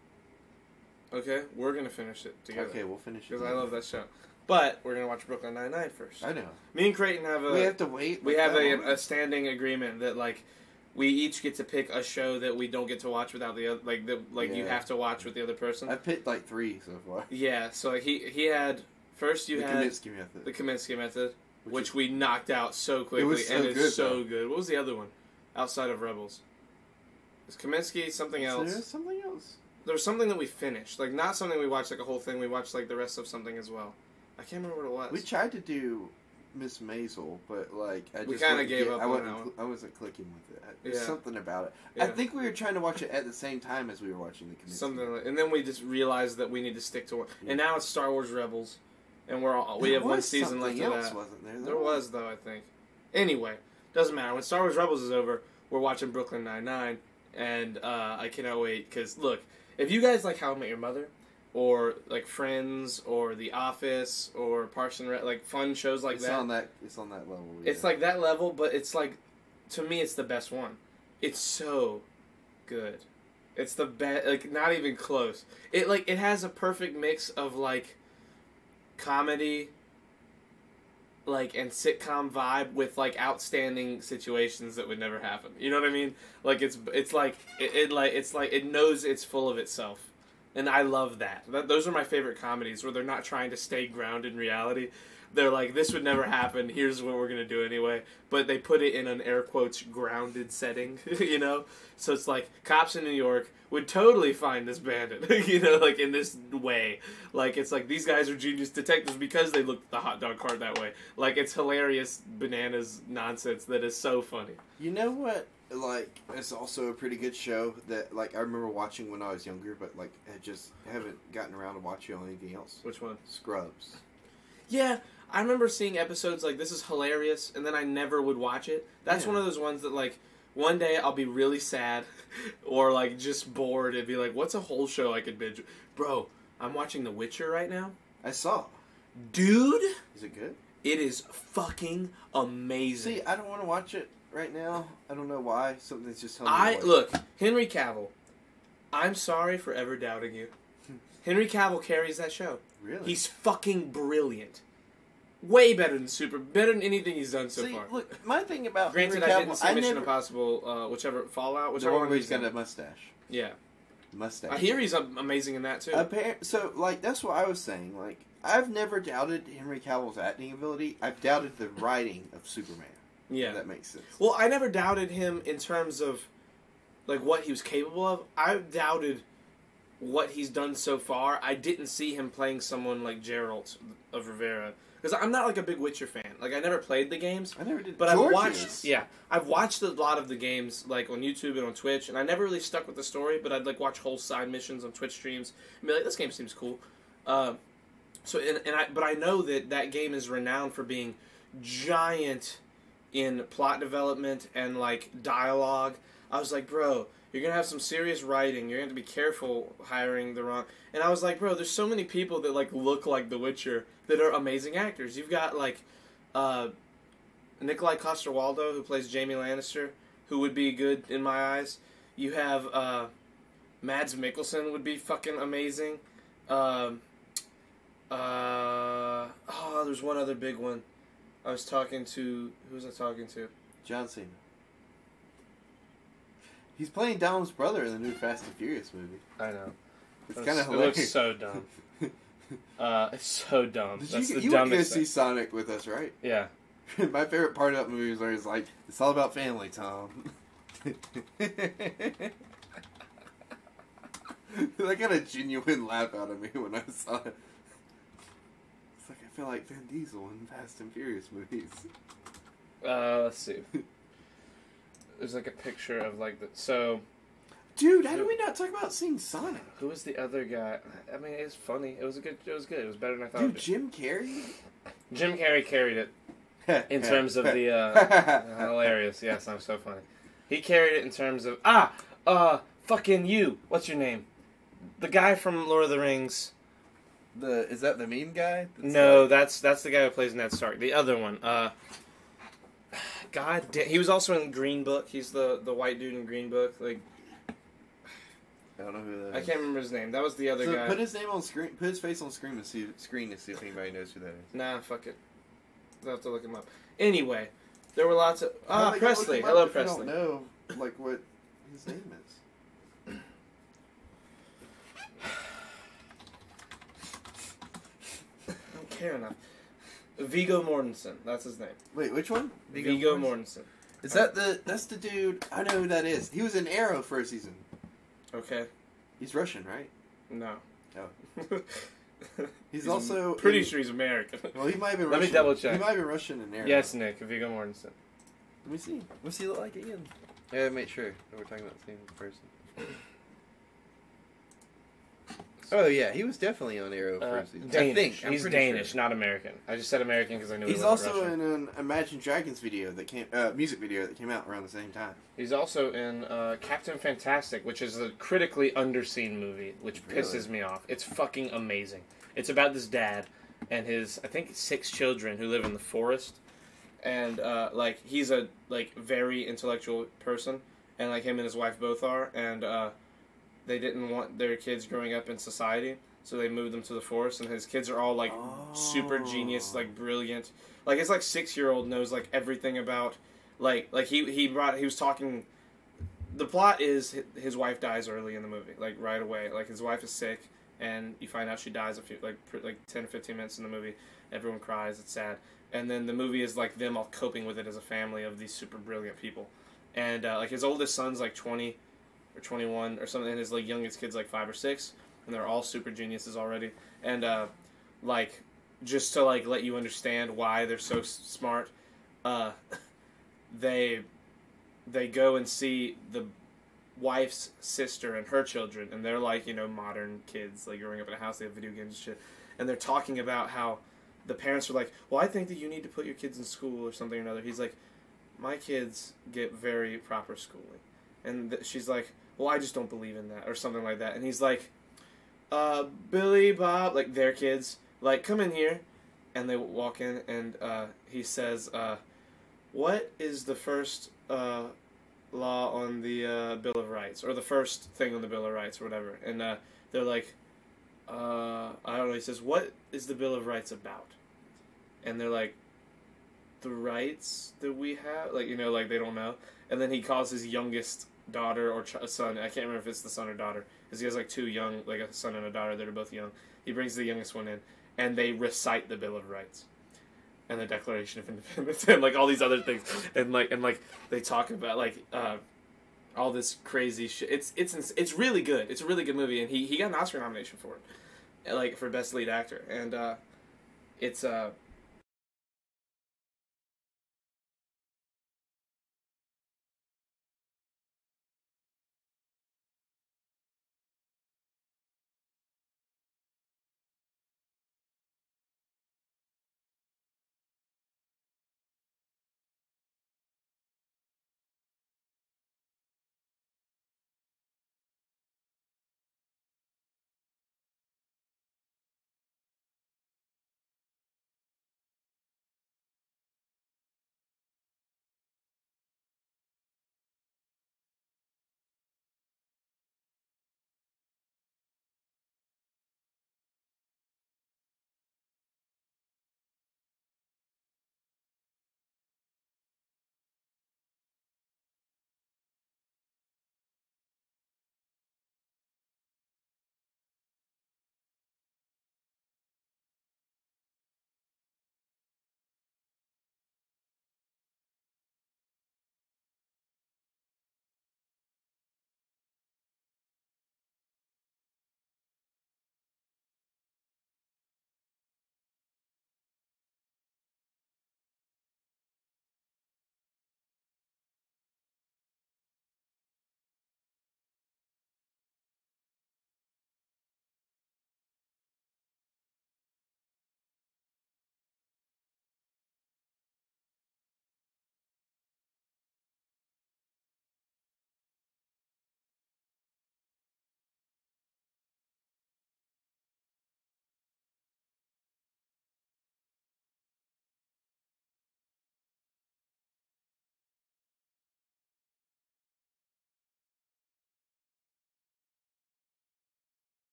Speaker 2: Okay, we're gonna finish it together.
Speaker 3: Okay, we'll finish it.
Speaker 2: Because I love that show. But we're gonna watch Brooklyn Nine-Nine first.
Speaker 3: I know.
Speaker 2: Me and Creighton have a.
Speaker 3: We have to wait.
Speaker 2: We
Speaker 3: like
Speaker 2: have
Speaker 3: that long?
Speaker 2: a standing agreement that like we each get to pick a show that we don't get to watch without the other. Like you
Speaker 3: Yeah.
Speaker 2: have to watch with the other person.
Speaker 3: I've picked like 3 so far.
Speaker 2: Yeah. So like, he had first you
Speaker 3: The
Speaker 2: had
Speaker 3: Kaminsky method.
Speaker 2: the Kaminsky method, which
Speaker 3: is-
Speaker 2: we knocked out so quickly,
Speaker 3: was so
Speaker 2: and it's
Speaker 3: good,
Speaker 2: so
Speaker 3: though.
Speaker 2: good. What was the other one outside of Rebels? Is Kaminsky something
Speaker 3: So
Speaker 2: else?
Speaker 3: there's something else.
Speaker 2: There was something that we finished, like not something we watched like a whole thing. We watched like the rest of something as well. I can't remember what it was.
Speaker 3: We tried to do Miss Maisel, but like I
Speaker 2: We
Speaker 3: just
Speaker 2: kinda
Speaker 3: wouldn't
Speaker 2: gave
Speaker 3: get-
Speaker 2: up
Speaker 3: I
Speaker 2: on
Speaker 3: wasn't
Speaker 2: that one.
Speaker 3: I wasn't clicking with it. There's
Speaker 2: Yeah.
Speaker 3: something about it.
Speaker 2: Yeah.
Speaker 3: I think we were trying to watch it at the same time as we were watching the Kaminsky.
Speaker 2: Something like, and then we just realized that we need to stick to one.
Speaker 3: Yeah.
Speaker 2: And now it's Star Wars Rebels, and we
Speaker 3: There
Speaker 2: have one
Speaker 3: was
Speaker 2: season left
Speaker 3: something
Speaker 2: of
Speaker 3: else,
Speaker 2: that.
Speaker 3: wasn't there?
Speaker 2: There was though, I think. Anyway, doesn't matter. When Star Wars Rebels is over, we're watching Brooklyn Nine-Nine, and I cannot wait. Because look, if you guys like How I Met Your Mother, or like Friends, or The Office, or Parks and Rec, like fun shows like
Speaker 3: it's
Speaker 2: that,
Speaker 3: on that. It's on that level.
Speaker 2: it's like that level. But it's like, to me, it's the best one. It's so good. It's the best. Like not even close. It has a perfect mix of like comedy, like and sitcom vibe with like outstanding situations that would never happen. You know what I mean? Like it's like it knows it's full of itself. And I love that. Those are my favorite comedies where they're not trying to stay grounded in reality. they're like, this would never happen, here's what we're gonna do anyway. But they put it in an air quotes grounded setting, you know? So it's like, cops in New York would totally find this bandit, you know, like in this way. Like, it's like, these guys are genius detectives because they looked at the hot dog cart that way. Like, it's hilarious bananas nonsense that is so funny.
Speaker 3: You know what? Like, it's also a pretty good show that, like, I remember watching when I was younger, but, like, I just haven't gotten around to watching on anything else.
Speaker 2: Which one?
Speaker 3: Scrubs.
Speaker 2: Yeah, I remember seeing episodes like, this is hilarious, and then I never would watch it. That's
Speaker 3: Yeah.
Speaker 2: one of those ones that, like, one day I'll be really sad or, like, just bored and be like, what's a whole show I could binge? Bro, I'm watching The Witcher right now.
Speaker 3: I saw.
Speaker 2: Dude,
Speaker 3: Is it good?
Speaker 2: it is fucking amazing.
Speaker 3: See, I don't want to watch it right now. I don't know why. Something's just telling me to watch
Speaker 2: Look, Henry Cavill, I'm sorry for ever doubting you. Henry Cavill carries that show.
Speaker 3: it. Really?
Speaker 2: He's fucking brilliant. Way better than better than anything he's done so
Speaker 3: See,
Speaker 2: far.
Speaker 3: look, my thing about
Speaker 2: Granted,
Speaker 3: Henry
Speaker 2: I
Speaker 3: Cavill,
Speaker 2: didn't see Mission
Speaker 3: never,
Speaker 2: Impossible, whichever Fallout,
Speaker 3: the
Speaker 2: whichever
Speaker 3: one
Speaker 2: one
Speaker 3: where
Speaker 2: he's
Speaker 3: he's got
Speaker 2: in.
Speaker 3: a mustache.
Speaker 2: Yeah,
Speaker 3: Mustache.
Speaker 2: I hear he's amazing in that too.
Speaker 3: So, like, that's what I was saying. Like, I've never doubted Henry Cavill's acting ability. I've doubted the writing of Superman.
Speaker 2: Yeah,
Speaker 3: If that makes sense.
Speaker 2: well, I never doubted him in terms of like what he was capable of. I doubted what he's done so far. I didn't see him playing someone like Geralt of Rivera because I'm not like a big Witcher fan. Like I never played the games.
Speaker 3: I never did.
Speaker 2: But
Speaker 3: George
Speaker 2: I've watched,
Speaker 3: is.
Speaker 2: yeah, I've watched a lot of the games like on YouTube and on Twitch, and I never really stuck with the story. But I'd like watch whole side missions on Twitch streams and be like, "This game seems cool." But I know that game is renowned for being giant in plot development and like dialogue. I was like, bro, you're gonna have some serious writing. You're gonna have to be careful hiring the wrong. And I was like, bro, there's so many people that like look like The Witcher that are amazing actors. You've got like Nikolai Coster-Waldau, who plays Jaime Lannister, who would be good in my eyes. You have Mads Mikkelsen would be fucking amazing. There's one other big one. I was talking to... Who was I talking to?
Speaker 3: John Cena. He's playing Dom's brother in the new Fast and Furious movie.
Speaker 2: I know.
Speaker 3: It's kind of
Speaker 2: It
Speaker 3: hilarious.
Speaker 2: looks so dumb. It's so dumb.
Speaker 3: Did
Speaker 2: That's
Speaker 3: you
Speaker 2: the
Speaker 3: went to go
Speaker 2: dumbest
Speaker 3: see
Speaker 2: thing.
Speaker 3: Sonic with us, right?
Speaker 2: Yeah.
Speaker 3: My favorite part of that movie is where he's like, "It's all about family, Tom." That got a genuine laugh out of me when I saw it. It's like I feel like Vin Diesel in Fast and Furious movies.
Speaker 2: Let's see. There's like a picture of like the... So...
Speaker 3: Dude, how did we not talk about seeing Sonic?
Speaker 2: Who was the other guy? I mean, it's funny. It was good. It was good. It was better than I thought.
Speaker 3: Dude,
Speaker 2: It'd be.
Speaker 3: Jim Carrey?
Speaker 2: Jim Carrey carried it in terms of the hilarious. Yes, I'm so funny. He carried it in terms of fucking you. What's your name? The guy from Lord of the Rings.
Speaker 3: Is that the meme guy?
Speaker 2: No, that's the guy who plays Ned Stark. The other one. God damn, he was also in Green Book. He's the white dude in Green Book. Like
Speaker 3: I don't know who that is.
Speaker 2: I can't remember his name. That was the other
Speaker 3: So
Speaker 2: guy.
Speaker 3: put his name on screen. Put his face on screen to see if anybody knows who that is.
Speaker 2: Nah, fuck it. I'll have to look him up. Anyway, there were lots of
Speaker 3: How they gonna look
Speaker 2: Presley.
Speaker 3: him up
Speaker 2: Hello,
Speaker 3: if you
Speaker 2: Presley.
Speaker 3: don't know like what his name is.
Speaker 2: I don't care enough. Viggo Mortensen. That's his name.
Speaker 3: Wait, which one?
Speaker 2: Viggo Mortensen.
Speaker 3: Is that that's the dude? I know who that is. He was in Arrow for a season.
Speaker 2: Okay.
Speaker 3: He's Russian, right?
Speaker 2: No.
Speaker 3: Oh. He's also
Speaker 2: pretty
Speaker 3: in-
Speaker 2: sure he's American.
Speaker 3: Well, he might have been
Speaker 2: Let me
Speaker 3: Russian.
Speaker 2: double check.
Speaker 3: He might have been Russian in Arrow.
Speaker 2: Yes, Nick. Viggo Mortensen.
Speaker 3: Let me see. What's he look like again? Yeah, make sure that we're talking about the same person. Oh yeah, he was definitely on Arrow for a season.
Speaker 2: Danish.
Speaker 3: I think I'm
Speaker 2: He's
Speaker 3: pretty
Speaker 2: Danish,
Speaker 3: sure.
Speaker 2: not American. I just said American because I knew he
Speaker 3: He's
Speaker 2: wasn't
Speaker 3: also
Speaker 2: Russian.
Speaker 3: in an Imagine Dragons video that came, music video that came out around the same time.
Speaker 2: He's also in Captain Fantastic, which is a critically underseen movie, which
Speaker 3: Really?
Speaker 2: pisses me off. It's fucking amazing. It's about this dad and his, I think, 6 children who live in the forest, and like he's a like very intellectual person, and like him and his wife both are, and they didn't want their kids growing up in society, so they moved them to the forest, and his kids are all like super genius, like brilliant. Like his like 6-year-old knows like everything about like he was talking. The plot is his wife dies early in the movie, like right away. Like his wife is sick, and you find out she dies a few like 10 or 15 minutes in the movie. Everyone cries. It's sad. And then the movie is like them all coping with it as a family of these super brilliant people. And like his oldest son's like 20 or 21 or something, and his like youngest kid's like 5 or 6, and they're all super geniuses already. And like just to like let you understand why they're so smart, they go and see the wife's sister and her children, and they're like, you know, modern kids, like growing up in a house, they have video games and shit, and they're talking about how the parents are like, well, I think that you need to put your kids in school or something or another. He's like, my kids get very proper schooling. And she's like, well, I just don't believe in that, or something like that. And he's like, Billy, Bob, like their kids, like, come in here. And they walk in, and he says, what is the first law on the Bill of Rights, or the first thing on the Bill of Rights, or whatever? And they're like, I don't know. He says, what is the Bill of Rights about? And they're like, the rights that we have, like, you know, like they don't know. And then he calls his youngest daughter or son, I can't remember if it's the son or daughter, because he has like 2 young, like a son and a daughter that are both young. He brings the youngest one in, and they recite the Bill of Rights and the Declaration of Independence and like all these other things, and like they talk about like all this crazy shit. It's really good. It's a really good movie, and he got an Oscar nomination for it, like for best lead actor, and it's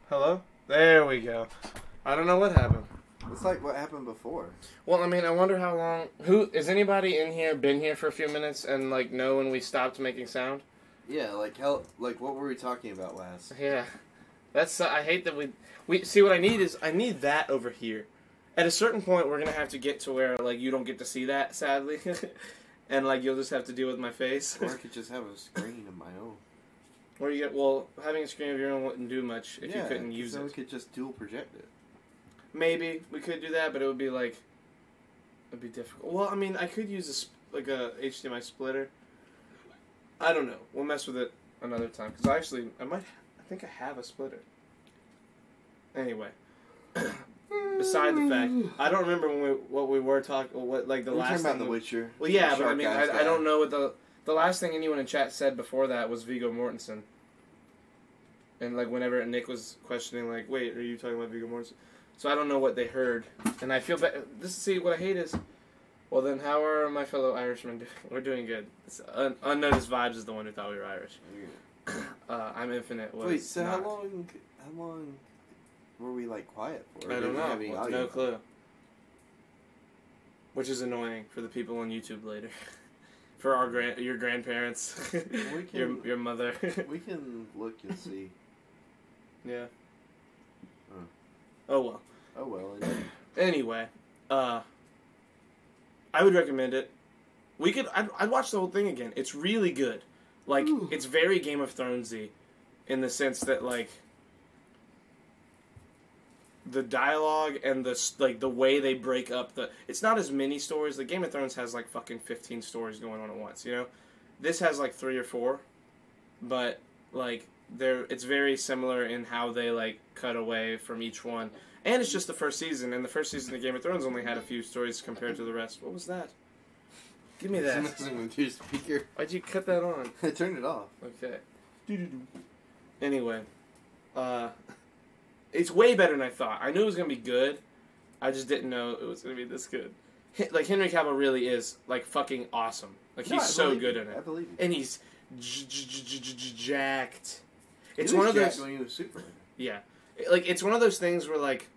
Speaker 2: Hello? There we go. I don't know what happened.
Speaker 3: It's like what happened before.
Speaker 2: Well, I mean, I wonder how long... Is anybody in here been here for a few minutes and, like, know when we stopped making sound?
Speaker 3: Yeah, like what were we talking about last?
Speaker 2: Yeah. That's... I hate that we... See, what I need is... I need that over here. At a certain point, we're gonna have to get to where, like, you don't get to see that, sadly. And, like, you'll just have to deal with my face.
Speaker 3: Or I could just have a screen of my own.
Speaker 2: Or you get... Well, having a screen of your own wouldn't do much if you couldn't use
Speaker 3: so
Speaker 2: it.
Speaker 3: we could just dual project it.
Speaker 2: Maybe we could do that, but it would be like... It'd be difficult. Well, I mean, I could use a HDMI splitter. I don't know. We'll mess with it another time. Because I think I have a splitter. Anyway. Beside the fact, I don't remember what we were talking. What like the
Speaker 3: We're
Speaker 2: last
Speaker 3: talking
Speaker 2: thing.
Speaker 3: about The Witcher.
Speaker 2: Well, yeah,
Speaker 3: The
Speaker 2: but I
Speaker 3: Shark
Speaker 2: mean,
Speaker 3: Eyes
Speaker 2: I
Speaker 3: guy.
Speaker 2: don't know what the last thing anyone in chat said before that was Viggo Mortensen. And like whenever Nick was questioning, like, wait, are you talking about Viggo Mortensen? So I don't know what they heard, and I feel bad. See, what I hate is, well, then how are my fellow Irishmen doing? We're doing good. It's Unnoticed Vibes is the one who thought we were Irish. I'm Infinite was
Speaker 3: Wait, so
Speaker 2: not.
Speaker 3: how long were we like quiet for?
Speaker 2: I
Speaker 3: Or
Speaker 2: don't
Speaker 3: did we have any
Speaker 2: know.
Speaker 3: audio?
Speaker 2: No clue. Which is annoying for the people on YouTube later. For your grandparents,
Speaker 3: We can-
Speaker 2: your mother.
Speaker 3: We can look and see.
Speaker 2: Yeah.
Speaker 3: Huh.
Speaker 2: Oh well.
Speaker 3: Oh well. Anyway.
Speaker 2: Anyway, I would recommend it. I'd watch the whole thing again. It's really good. Like,
Speaker 3: Ooh.
Speaker 2: it's very Game of Thronesy, in the sense that like the dialogue and the way they break up it's not as many stories. Like Game of Thrones has like fucking 15 stories going on at once. You know, this has like 3 or 4, but like it's very similar in how they like cut away from each one. And it's just the first season, and the first season of Game of Thrones only had a few stories compared to the rest. What was that? Give me that.
Speaker 3: Messing with your speaker.
Speaker 2: Why'd you cut that on?
Speaker 3: I turned it off.
Speaker 2: Okay. Anyway, it's way better than I thought. I knew it was gonna be good. I just didn't know it was gonna be this good. Like Henry Cavill really is like fucking awesome. Like
Speaker 3: No,
Speaker 2: he's
Speaker 3: I
Speaker 2: so
Speaker 3: believe
Speaker 2: good
Speaker 3: you.
Speaker 2: in it,
Speaker 3: I believe you.
Speaker 2: and he's jacked. It's
Speaker 3: He was
Speaker 2: one of
Speaker 3: jacked
Speaker 2: those.
Speaker 3: when he was Superman.
Speaker 2: Yeah, like it's one of those things where like,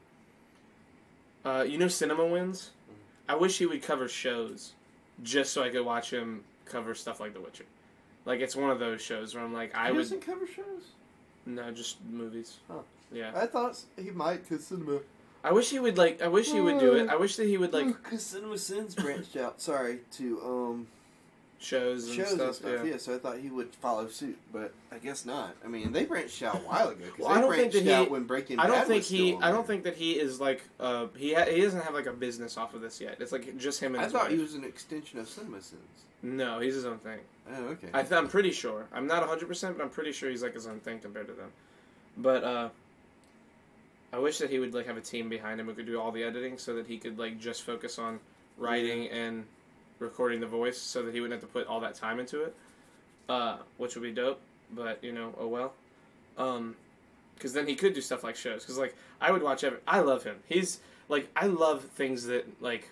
Speaker 2: you know, Cinema Wins. I wish he would cover shows, just so I could watch him cover stuff like The Witcher. Like it's one of those shows where I'm like,
Speaker 3: He doesn't cover shows.
Speaker 2: No, just movies.
Speaker 3: Huh.
Speaker 2: Yeah.
Speaker 3: I thought he might, cause cinema.
Speaker 2: I wish he would like. I wish he would do it. I wish that he would like
Speaker 3: Cause Cinema Sins branched out. Sorry to
Speaker 2: shows and
Speaker 3: shows
Speaker 2: stuff.
Speaker 3: and stuff.
Speaker 2: Yeah.
Speaker 3: Yeah, so I thought he would follow suit, but I guess not. I mean, they branched out a while ago. Cause
Speaker 2: Well, I
Speaker 3: they
Speaker 2: don't think
Speaker 3: branched
Speaker 2: that he-
Speaker 3: out when Breaking
Speaker 2: I
Speaker 3: Bad
Speaker 2: don't think
Speaker 3: was still on
Speaker 2: I don't
Speaker 3: there.
Speaker 2: think that he is like. He doesn't have like a business off of this yet. It's like just him and
Speaker 3: I
Speaker 2: his
Speaker 3: thought
Speaker 2: wife.
Speaker 3: he was an extension of Cinema Sins.
Speaker 2: No, he's his own thing.
Speaker 3: Oh, okay.
Speaker 2: I'm pretty sure. I'm not 100%, but I'm pretty sure he's like his own thing compared to them. But I wish that he would like have a team behind him who could do all the editing, so that he could like just focus on writing and recording the voice, so that he wouldn't have to put all that time into it. Which would be dope. But you know, oh well. Because then he could do stuff like shows. Because like I would watch I love him. He's like I love things that like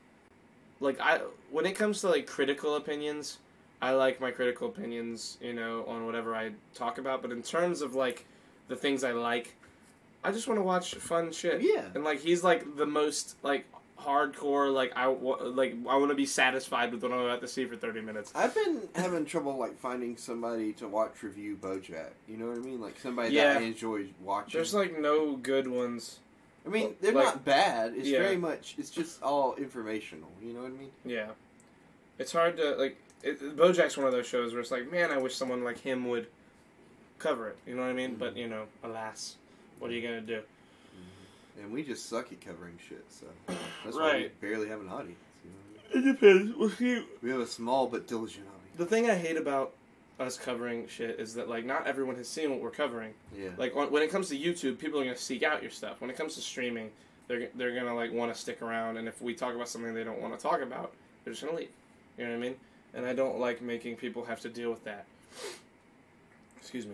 Speaker 2: when it comes to like critical opinions, I like my critical opinions, you know, on whatever I talk about. But in terms of like the things I like, I just want to watch fun shit.
Speaker 3: Yeah.
Speaker 2: And like he's like the most like hardcore. Like I want to be satisfied with what I'm about to see for 30 minutes.
Speaker 3: I've been having trouble like finding somebody to watch review BoJack. You know what I mean? Like somebody
Speaker 2: Yeah.
Speaker 3: that I enjoy watching.
Speaker 2: There's like no good ones.
Speaker 3: I mean, they're
Speaker 2: like-
Speaker 3: not bad. It's
Speaker 2: Yeah.
Speaker 3: very much. It's just all informational. You know what I mean?
Speaker 2: Yeah. It's hard to like. BoJack's one of those shows where it's like, man, I wish someone like him would cover it. You know what I mean?
Speaker 3: Mm-hmm.
Speaker 2: But you know, alas, what are you gonna do?
Speaker 3: And we just suck at covering shit. So that's why
Speaker 2: Right.
Speaker 3: we barely have an audience. You know what
Speaker 2: It depends. We'll see.
Speaker 3: I mean? We have a small but diligent audience.
Speaker 2: The thing I hate about us covering shit is that like not everyone has seen what we're covering.
Speaker 3: Yeah.
Speaker 2: Like when it comes to YouTube, people are gonna seek out your stuff. When it comes to streaming, they're gonna like want to stick around. And if we talk about something they don't want to talk about, they're just gonna leave. You know what I mean? And I don't like making people have to deal with that. Excuse me.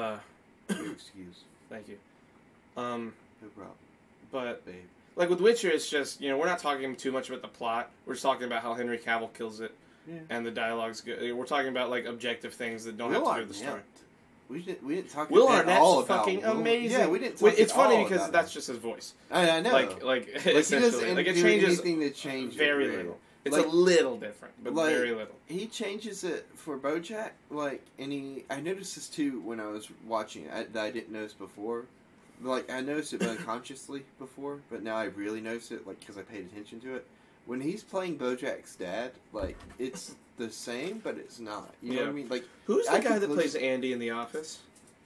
Speaker 3: Excuse.
Speaker 2: Thank you.
Speaker 3: No problem,
Speaker 2: But
Speaker 3: babe.
Speaker 2: like with Witcher, it's just, you know, we're not talking too much about the plot. We're just talking about how Henry Cavill kills it,
Speaker 3: Yeah.
Speaker 2: and the dialogue's good. We're talking about like objective things that don't
Speaker 3: Will
Speaker 2: have to do with the
Speaker 3: Arnett.
Speaker 2: story.
Speaker 3: We didn't talk
Speaker 2: Will
Speaker 3: at
Speaker 2: Arnett's
Speaker 3: all about
Speaker 2: fucking
Speaker 3: Will.
Speaker 2: amazing.
Speaker 3: Yeah, we didn't talk
Speaker 2: It's
Speaker 3: at
Speaker 2: funny
Speaker 3: all
Speaker 2: because
Speaker 3: about
Speaker 2: that's
Speaker 3: him.
Speaker 2: just his voice.
Speaker 3: I know.
Speaker 2: Like
Speaker 3: He
Speaker 2: essentially,
Speaker 3: doesn't
Speaker 2: like it
Speaker 3: do
Speaker 2: changes
Speaker 3: anything to change
Speaker 2: very
Speaker 3: it, really.
Speaker 2: little. It's
Speaker 3: Like-
Speaker 2: a little different, but
Speaker 3: like-
Speaker 2: very little.
Speaker 3: He changes it for BoJack, like, and I noticed this too when I was watching it, that I didn't notice before. Like, I noticed it unconsciously before, but now I really notice it, like, because I paid attention to it. When he's playing BoJack's dad, like, it's the same, but it's not. You know what I mean? Like,
Speaker 2: Who's the
Speaker 3: I
Speaker 2: guy
Speaker 3: could
Speaker 2: that
Speaker 3: look-
Speaker 2: plays Andy in The Office?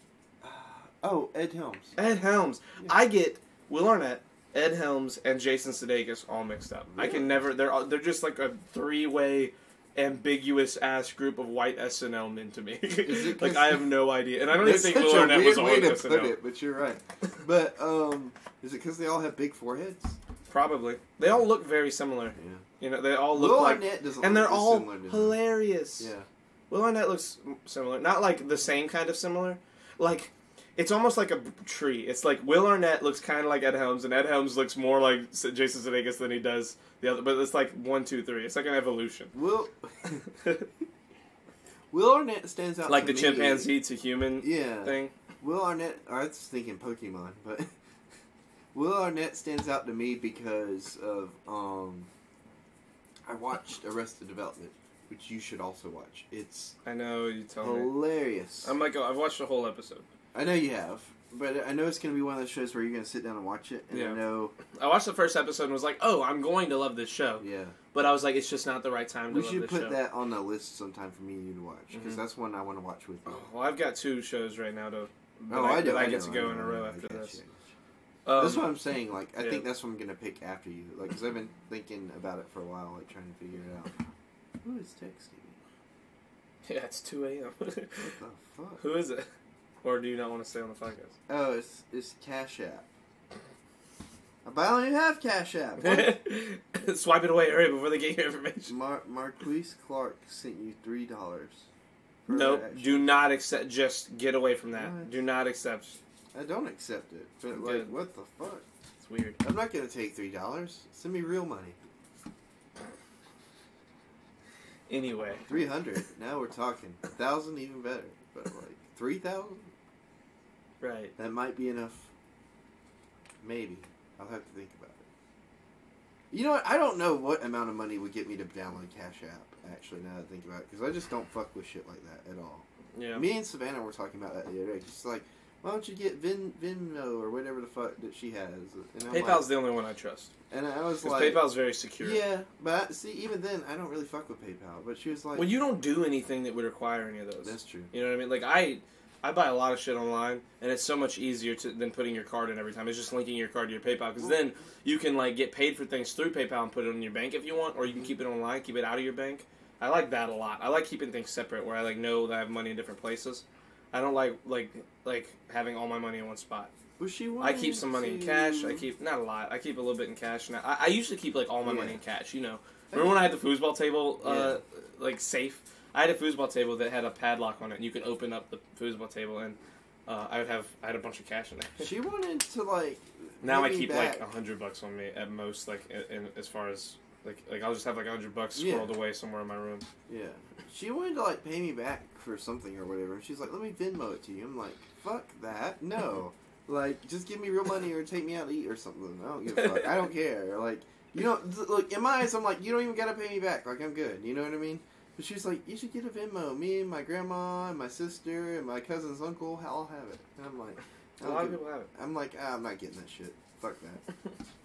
Speaker 3: Ed Helms.
Speaker 2: Ed Helms.
Speaker 3: Yeah.
Speaker 2: I get Will Arnett, Ed Helms, and Jason Sudeikis all mixed up. I
Speaker 3: Really?
Speaker 2: can never. They're just like a three-way, ambiguous ass group of white SNL men to me.
Speaker 3: it 'cause-
Speaker 2: Like I have no idea, and I don't even
Speaker 3: That's
Speaker 2: think
Speaker 3: such
Speaker 2: Will
Speaker 3: a
Speaker 2: Arnett
Speaker 3: weird
Speaker 2: was on
Speaker 3: way to
Speaker 2: SNL.
Speaker 3: put it, but you're right. But is it because they all have big foreheads?
Speaker 2: Probably. They all look very similar.
Speaker 3: Yeah.
Speaker 2: You know, they all look
Speaker 3: Will
Speaker 2: like,
Speaker 3: Arnett doesn't
Speaker 2: and
Speaker 3: look
Speaker 2: they're
Speaker 3: as
Speaker 2: all
Speaker 3: similar to them.
Speaker 2: hilarious.
Speaker 3: Yeah.
Speaker 2: Will Arnett looks similar, not like the same kind of similar. Like it's almost like a tree. It's like Will Arnett looks kind of like Ed Helms, and Ed Helms looks more like Jason Sudeikis than he does the other. But it's like 1, 2, 3. It's like an evolution.
Speaker 3: Will Arnett stands out
Speaker 2: Like
Speaker 3: to
Speaker 2: the
Speaker 3: me.
Speaker 2: chimpanzee to human
Speaker 3: Yeah.
Speaker 2: thing.
Speaker 3: Will Arnett, I was thinking Pokemon, but Will Arnett stands out to me because of I watched Arrested Development, which you should also watch. It's
Speaker 2: I know you tell me.
Speaker 3: hilarious.
Speaker 2: I'm like, I've watched the whole episode.
Speaker 3: I know you have, but I know it's going to be one of those shows where you're going to sit down and watch it, and
Speaker 2: Yeah.
Speaker 3: I know,
Speaker 2: I watched the first episode and was like, oh, I'm going to love this show.
Speaker 3: yeah.
Speaker 2: But I was like, it's just not the right time to
Speaker 3: We
Speaker 2: love
Speaker 3: should
Speaker 2: this
Speaker 3: put
Speaker 2: show.
Speaker 3: that on the list sometime for me and you to watch, because
Speaker 2: Mhm.
Speaker 3: that's one I want to watch with you.
Speaker 2: Well, I've got 2 shows right now that
Speaker 3: know,
Speaker 2: I get to go in a
Speaker 3: know,
Speaker 2: row
Speaker 3: I
Speaker 2: after
Speaker 3: got
Speaker 2: this.
Speaker 3: you.
Speaker 2: Um,
Speaker 3: That's what I'm saying. Like, I
Speaker 2: yeah.
Speaker 3: think that's what I'm gonna pick after you. Like, because I've been thinking about it for a while, like trying to figure it out. Who is texting me?
Speaker 2: yeah, it's 2 a.m.
Speaker 3: What the fuck?
Speaker 2: Who is it? Or do you not want to stay on the podcast?
Speaker 3: Oh, it's Cash App. But I don't even have Cash App. What?
Speaker 2: Swipe it away, hurry before they get your information.
Speaker 3: Marquise Clark sent you $3.
Speaker 2: Nope, do not accept. Just get away from that.
Speaker 3: What?
Speaker 2: Do not accept.
Speaker 3: I don't accept it. But like,
Speaker 2: Good.
Speaker 3: what the fuck?
Speaker 2: It's weird.
Speaker 3: I'm not gonna take $3. Send me real money.
Speaker 2: Anyway,
Speaker 3: 300. Now we're talking. 1,000 even better. But like 3,000.
Speaker 2: right.
Speaker 3: That might be enough. Maybe. I'll have to think about it. You know what? I don't know what amount of money would get me to download Cash App, actually, now that I think about it. Because I just don't fuck with shit like that at all.
Speaker 2: Yeah.
Speaker 3: Me and Savannah were talking about that the other day. Just like, why don't you get Venmo or whatever the fuck that she has? And I'm
Speaker 2: PayPal's
Speaker 3: like,
Speaker 2: the only one I trust.
Speaker 3: and I was
Speaker 2: Because
Speaker 3: like...
Speaker 2: PayPal's very secure.
Speaker 3: Yeah, but see, even then, I don't really fuck with PayPal. But she was like...
Speaker 2: Well, you don't do anything that would require any of those.
Speaker 3: That's true.
Speaker 2: You know what I mean? Like I buy a lot of shit online, and it's so much easier than putting your card in every time. It's just linking your card to your PayPal, because then you can like get paid for things through PayPal and put it in your bank if you want, or you can keep it online, keep it out of your bank. I like that a lot. I like keeping things separate, where I like know that I have money in different places. I don't like having all my money in one spot.
Speaker 3: Was she
Speaker 2: I keep some money in cash. I keep not a lot. I keep a little bit in cash, and I usually keep like all my money in cash. You know, remember when I had the foosball table like safe? I had a foosball table that had a padlock on it, and you could open up the foosball table, and I had a bunch of cash in there.
Speaker 3: She wanted to like...
Speaker 2: Now I
Speaker 3: pay me
Speaker 2: keep
Speaker 3: back.
Speaker 2: like $100 on me at most, like in as far as like I'll just have like $100
Speaker 3: Yeah.
Speaker 2: scrolled away somewhere in my room.
Speaker 3: Yeah. She wanted to, like, pay me back for something or whatever. She's like, let me Venmo it to you. I'm like, fuck that. No. Like, just give me real money or take me out to eat or something. I don't give a fuck. I don't care. Like, you know, look, in my eyes, I'm like, you don't even gotta pay me back. Like, I'm good. You know what I mean? But she's like, you should get a Venmo. Me and my grandma and my sister and my cousin's uncle, I'll have it. And I'm like...
Speaker 2: A lot of people have it.
Speaker 3: I'm like, I'm not getting that shit. Fuck that.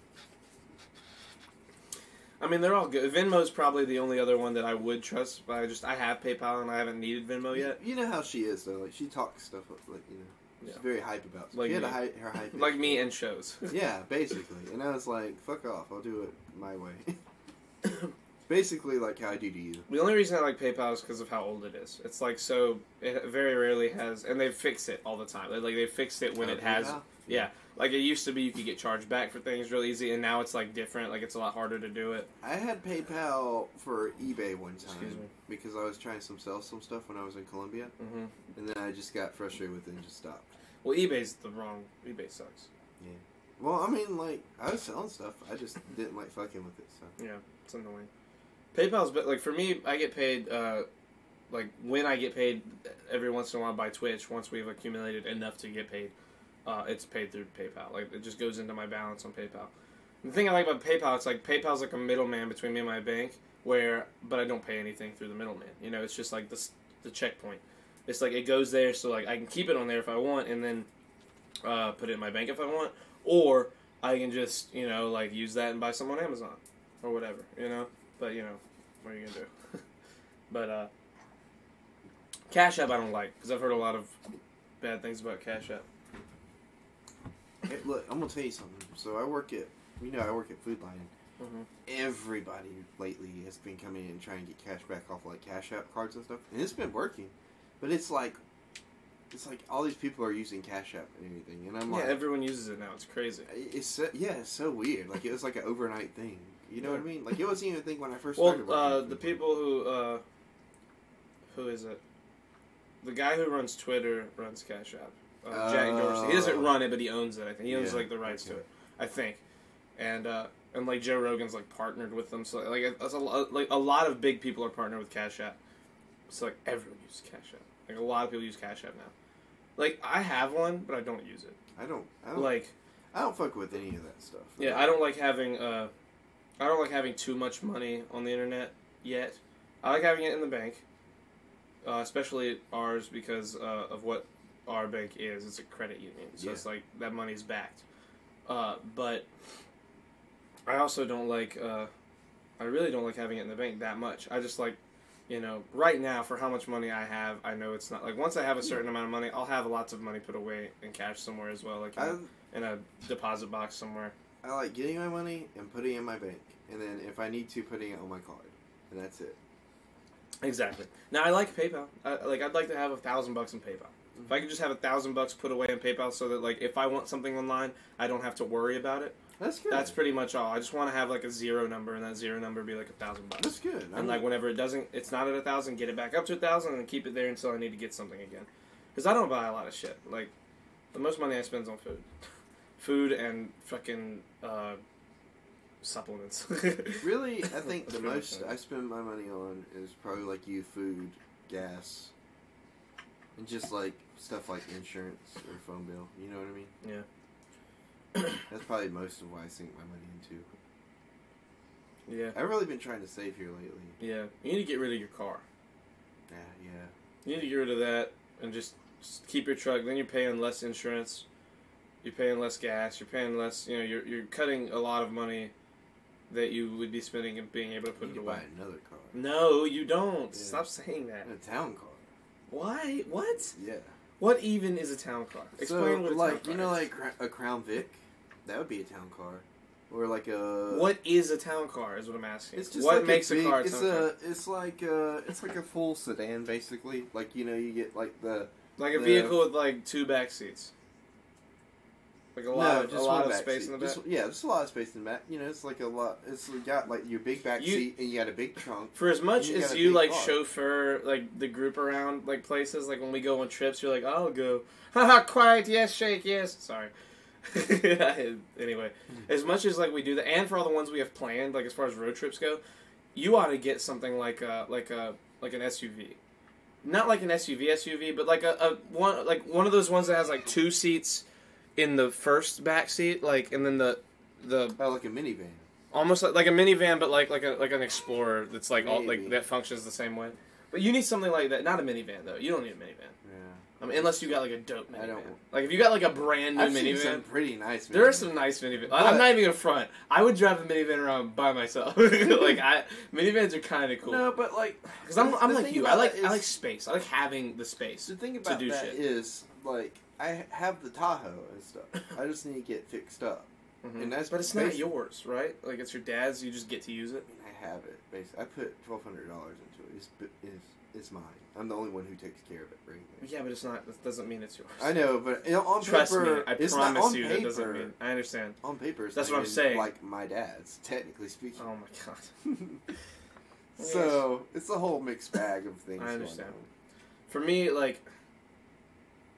Speaker 2: I mean, they're all good. Venmo's probably the only other one that I would trust, but I have PayPal and I haven't needed Venmo yet.
Speaker 3: You know how she is, though. Like, she talks stuff up, like, you know. She's
Speaker 2: Yeah.
Speaker 3: very hype about stuff.
Speaker 2: Like
Speaker 3: She had
Speaker 2: me.
Speaker 3: her hype.
Speaker 2: Like me and shows.
Speaker 3: Yeah, basically. And I was like, fuck off. I'll do it my way. Basically, like how I do to you.
Speaker 2: The only reason I like PayPal is because of how old it is. It's like so. It very rarely has, and they fix it all the time. Like they fixed it when
Speaker 3: Oh,
Speaker 2: it has.
Speaker 3: PayPal?
Speaker 2: Yeah, like it used to be, you could get charged back for things real easy, and now it's like different. Like it's a lot harder to do it.
Speaker 3: I had PayPal for eBay one time.
Speaker 2: Excuse me.
Speaker 3: Because I was trying to sell some stuff when I was in Colombia.
Speaker 2: Mm-hmm.
Speaker 3: And then I just got frustrated with it and just stopped.
Speaker 2: Well, eBay's the wrong. eBay sucks.
Speaker 3: Yeah. Well, I mean, like, I was selling stuff. I just didn't like fucking with it, so.
Speaker 2: Yeah, it's annoying. PayPal's, but like for me, I get paid like when I get paid every once in a while by Twitch, once we've accumulated enough to get paid, it's paid through PayPal. Like it just goes into my balance on PayPal. The thing I like about PayPal, it's like PayPal's like a middleman between me and my bank, but I don't pay anything through the middleman. You know, it's just like the checkpoint. It's like it goes there, so like I can keep it on there if I want, and then put it in my bank if I want, or I can just like use that and buy some on Amazon or whatever. But what are you gonna do? But Cash App I don't like because I've heard a lot of bad things about Cash App.
Speaker 3: Hey, look, I'm gonna tell you something. So I work at Food Lion.
Speaker 2: Mm-hmm.
Speaker 3: Everybody lately has been coming in and trying to get cash back off like Cash App cards and stuff, and it's been working. But it's like all these people are using Cash App and everything, and I'm like,
Speaker 2: everyone uses it now. It's crazy.
Speaker 3: It's so weird. Like it was like an overnight thing. You know what I mean? Like it wasn't even a thing when I first started.
Speaker 2: The people who is it? The guy who runs Twitter runs Cash App. Jack Dorsey. He doesn't run it, but he owns it. I think he owns like the rights to it. I think, and like Joe Rogan's like partnered with them. So like a lot of big people are partnered with Cash App. So like everyone uses Cash App. Like a lot of people use Cash App now. Like I have one, but I don't use it.
Speaker 3: I don't fuck with any of that stuff.
Speaker 2: Yeah, I don't like having too much money on the internet yet. I like having it in the bank, especially ours because of what our bank is. It's a credit union, so it's like that money's backed. But I also don't like. I really don't like having it in the bank that much. I just like, right now for how much money I have, I know it's not like once I have a certain amount of money, I'll have lots of money put away in cash somewhere as well, like in a deposit box somewhere.
Speaker 3: I like getting my money and putting it in my bank, and then if I need to, putting it on my card, and that's it.
Speaker 2: Exactly. Now I like PayPal. I'd like to have $1,000 in PayPal. If I could just have $1,000 put away in PayPal, so that like if I want something online, I don't have to worry about it.
Speaker 3: That's good.
Speaker 2: That's pretty much all. I just want to have like a zero number, and that zero number be like $1,000.
Speaker 3: That's good.
Speaker 2: And like whenever it's not at 1,000, get it back up to 1,000, and keep it there until I need to get something again. Because I don't buy a lot of shit. Like the most money I spend is on food, food and fucking supplements.
Speaker 3: Really, I think the most I spend my money on is probably like food, gas, and just like stuff like insurance or phone bill. You know what I mean?
Speaker 2: Yeah.
Speaker 3: That's probably most of what I sink my money into.
Speaker 2: Yeah.
Speaker 3: I've really been trying to save here lately.
Speaker 2: Yeah. You need to get rid of your car.
Speaker 3: Yeah.
Speaker 2: You need to get rid of that and just keep your truck. Then you're paying less insurance. You're paying less gas. You're paying less. You're cutting a lot of money that you would be spending and being able to put it away.
Speaker 3: Buy another car.
Speaker 2: No, you don't.
Speaker 3: Yeah.
Speaker 2: Stop saying that.
Speaker 3: A town car.
Speaker 2: Why? What?
Speaker 3: Yeah.
Speaker 2: What even is a town car? Explain what a town car is.
Speaker 3: Like a Crown Vic. That would be a town car. Or like a...
Speaker 2: What is a town car is what I'm asking.
Speaker 3: It's just
Speaker 2: what
Speaker 3: like
Speaker 2: makes a car a town car?
Speaker 3: It's like a full sedan, basically. Like, you get like the...
Speaker 2: Like a vehicle with like 2 back seats. Like a lot of space in the back?
Speaker 3: Just a lot of space in the back. It's like a lot... It's got like your big back seat and you got a big trunk.
Speaker 2: For as much as you like chauffeur like the group around like places, like when we go on trips, you're like, I'll go. Haha, quiet, yes, shake, yes. Sorry. Anyway, as much as like we do that, and for all the ones we have planned, like as far as road trips go, you ought to get something like an SUV, not like an SUV, but like one of those ones that has like 2 seats in the first back seat, like, and then the
Speaker 3: like a minivan,
Speaker 2: almost like a minivan, but like an Explorer that's like all like that functions the same way. But you need something like that, not a minivan though. You don't need a minivan. I mean, unless you got like a dope minivan. Like if you got like a brand new minivan.
Speaker 3: I've seen some pretty nice minivans.
Speaker 2: There are some nice minivans. I'm not even gonna front. I would drive a minivan around by myself. Minivans are kind of cool.
Speaker 3: No, but like,
Speaker 2: because I'm like you. I like space. I like having the space.
Speaker 3: The thing about that is like I have the Tahoe and stuff. I just need to get fixed up.
Speaker 2: Mm-hmm. But it's not yours, right? Like it's your dad's. You just get to use it.
Speaker 3: I mean, I have it. Basically, I put $1,200 into it. It's mine. I'm the only one who takes care of it, right?
Speaker 2: Yeah, but it's not. That doesn't mean it's yours.
Speaker 3: I know, but on
Speaker 2: trust
Speaker 3: paper,
Speaker 2: me. I promise you, that doesn't mean. I understand.
Speaker 3: On paper,
Speaker 2: that's what I'm saying.
Speaker 3: Like my dad's, technically speaking.
Speaker 2: Oh my god.
Speaker 3: So it's a whole mixed bag of things.
Speaker 2: I understand. For me, like,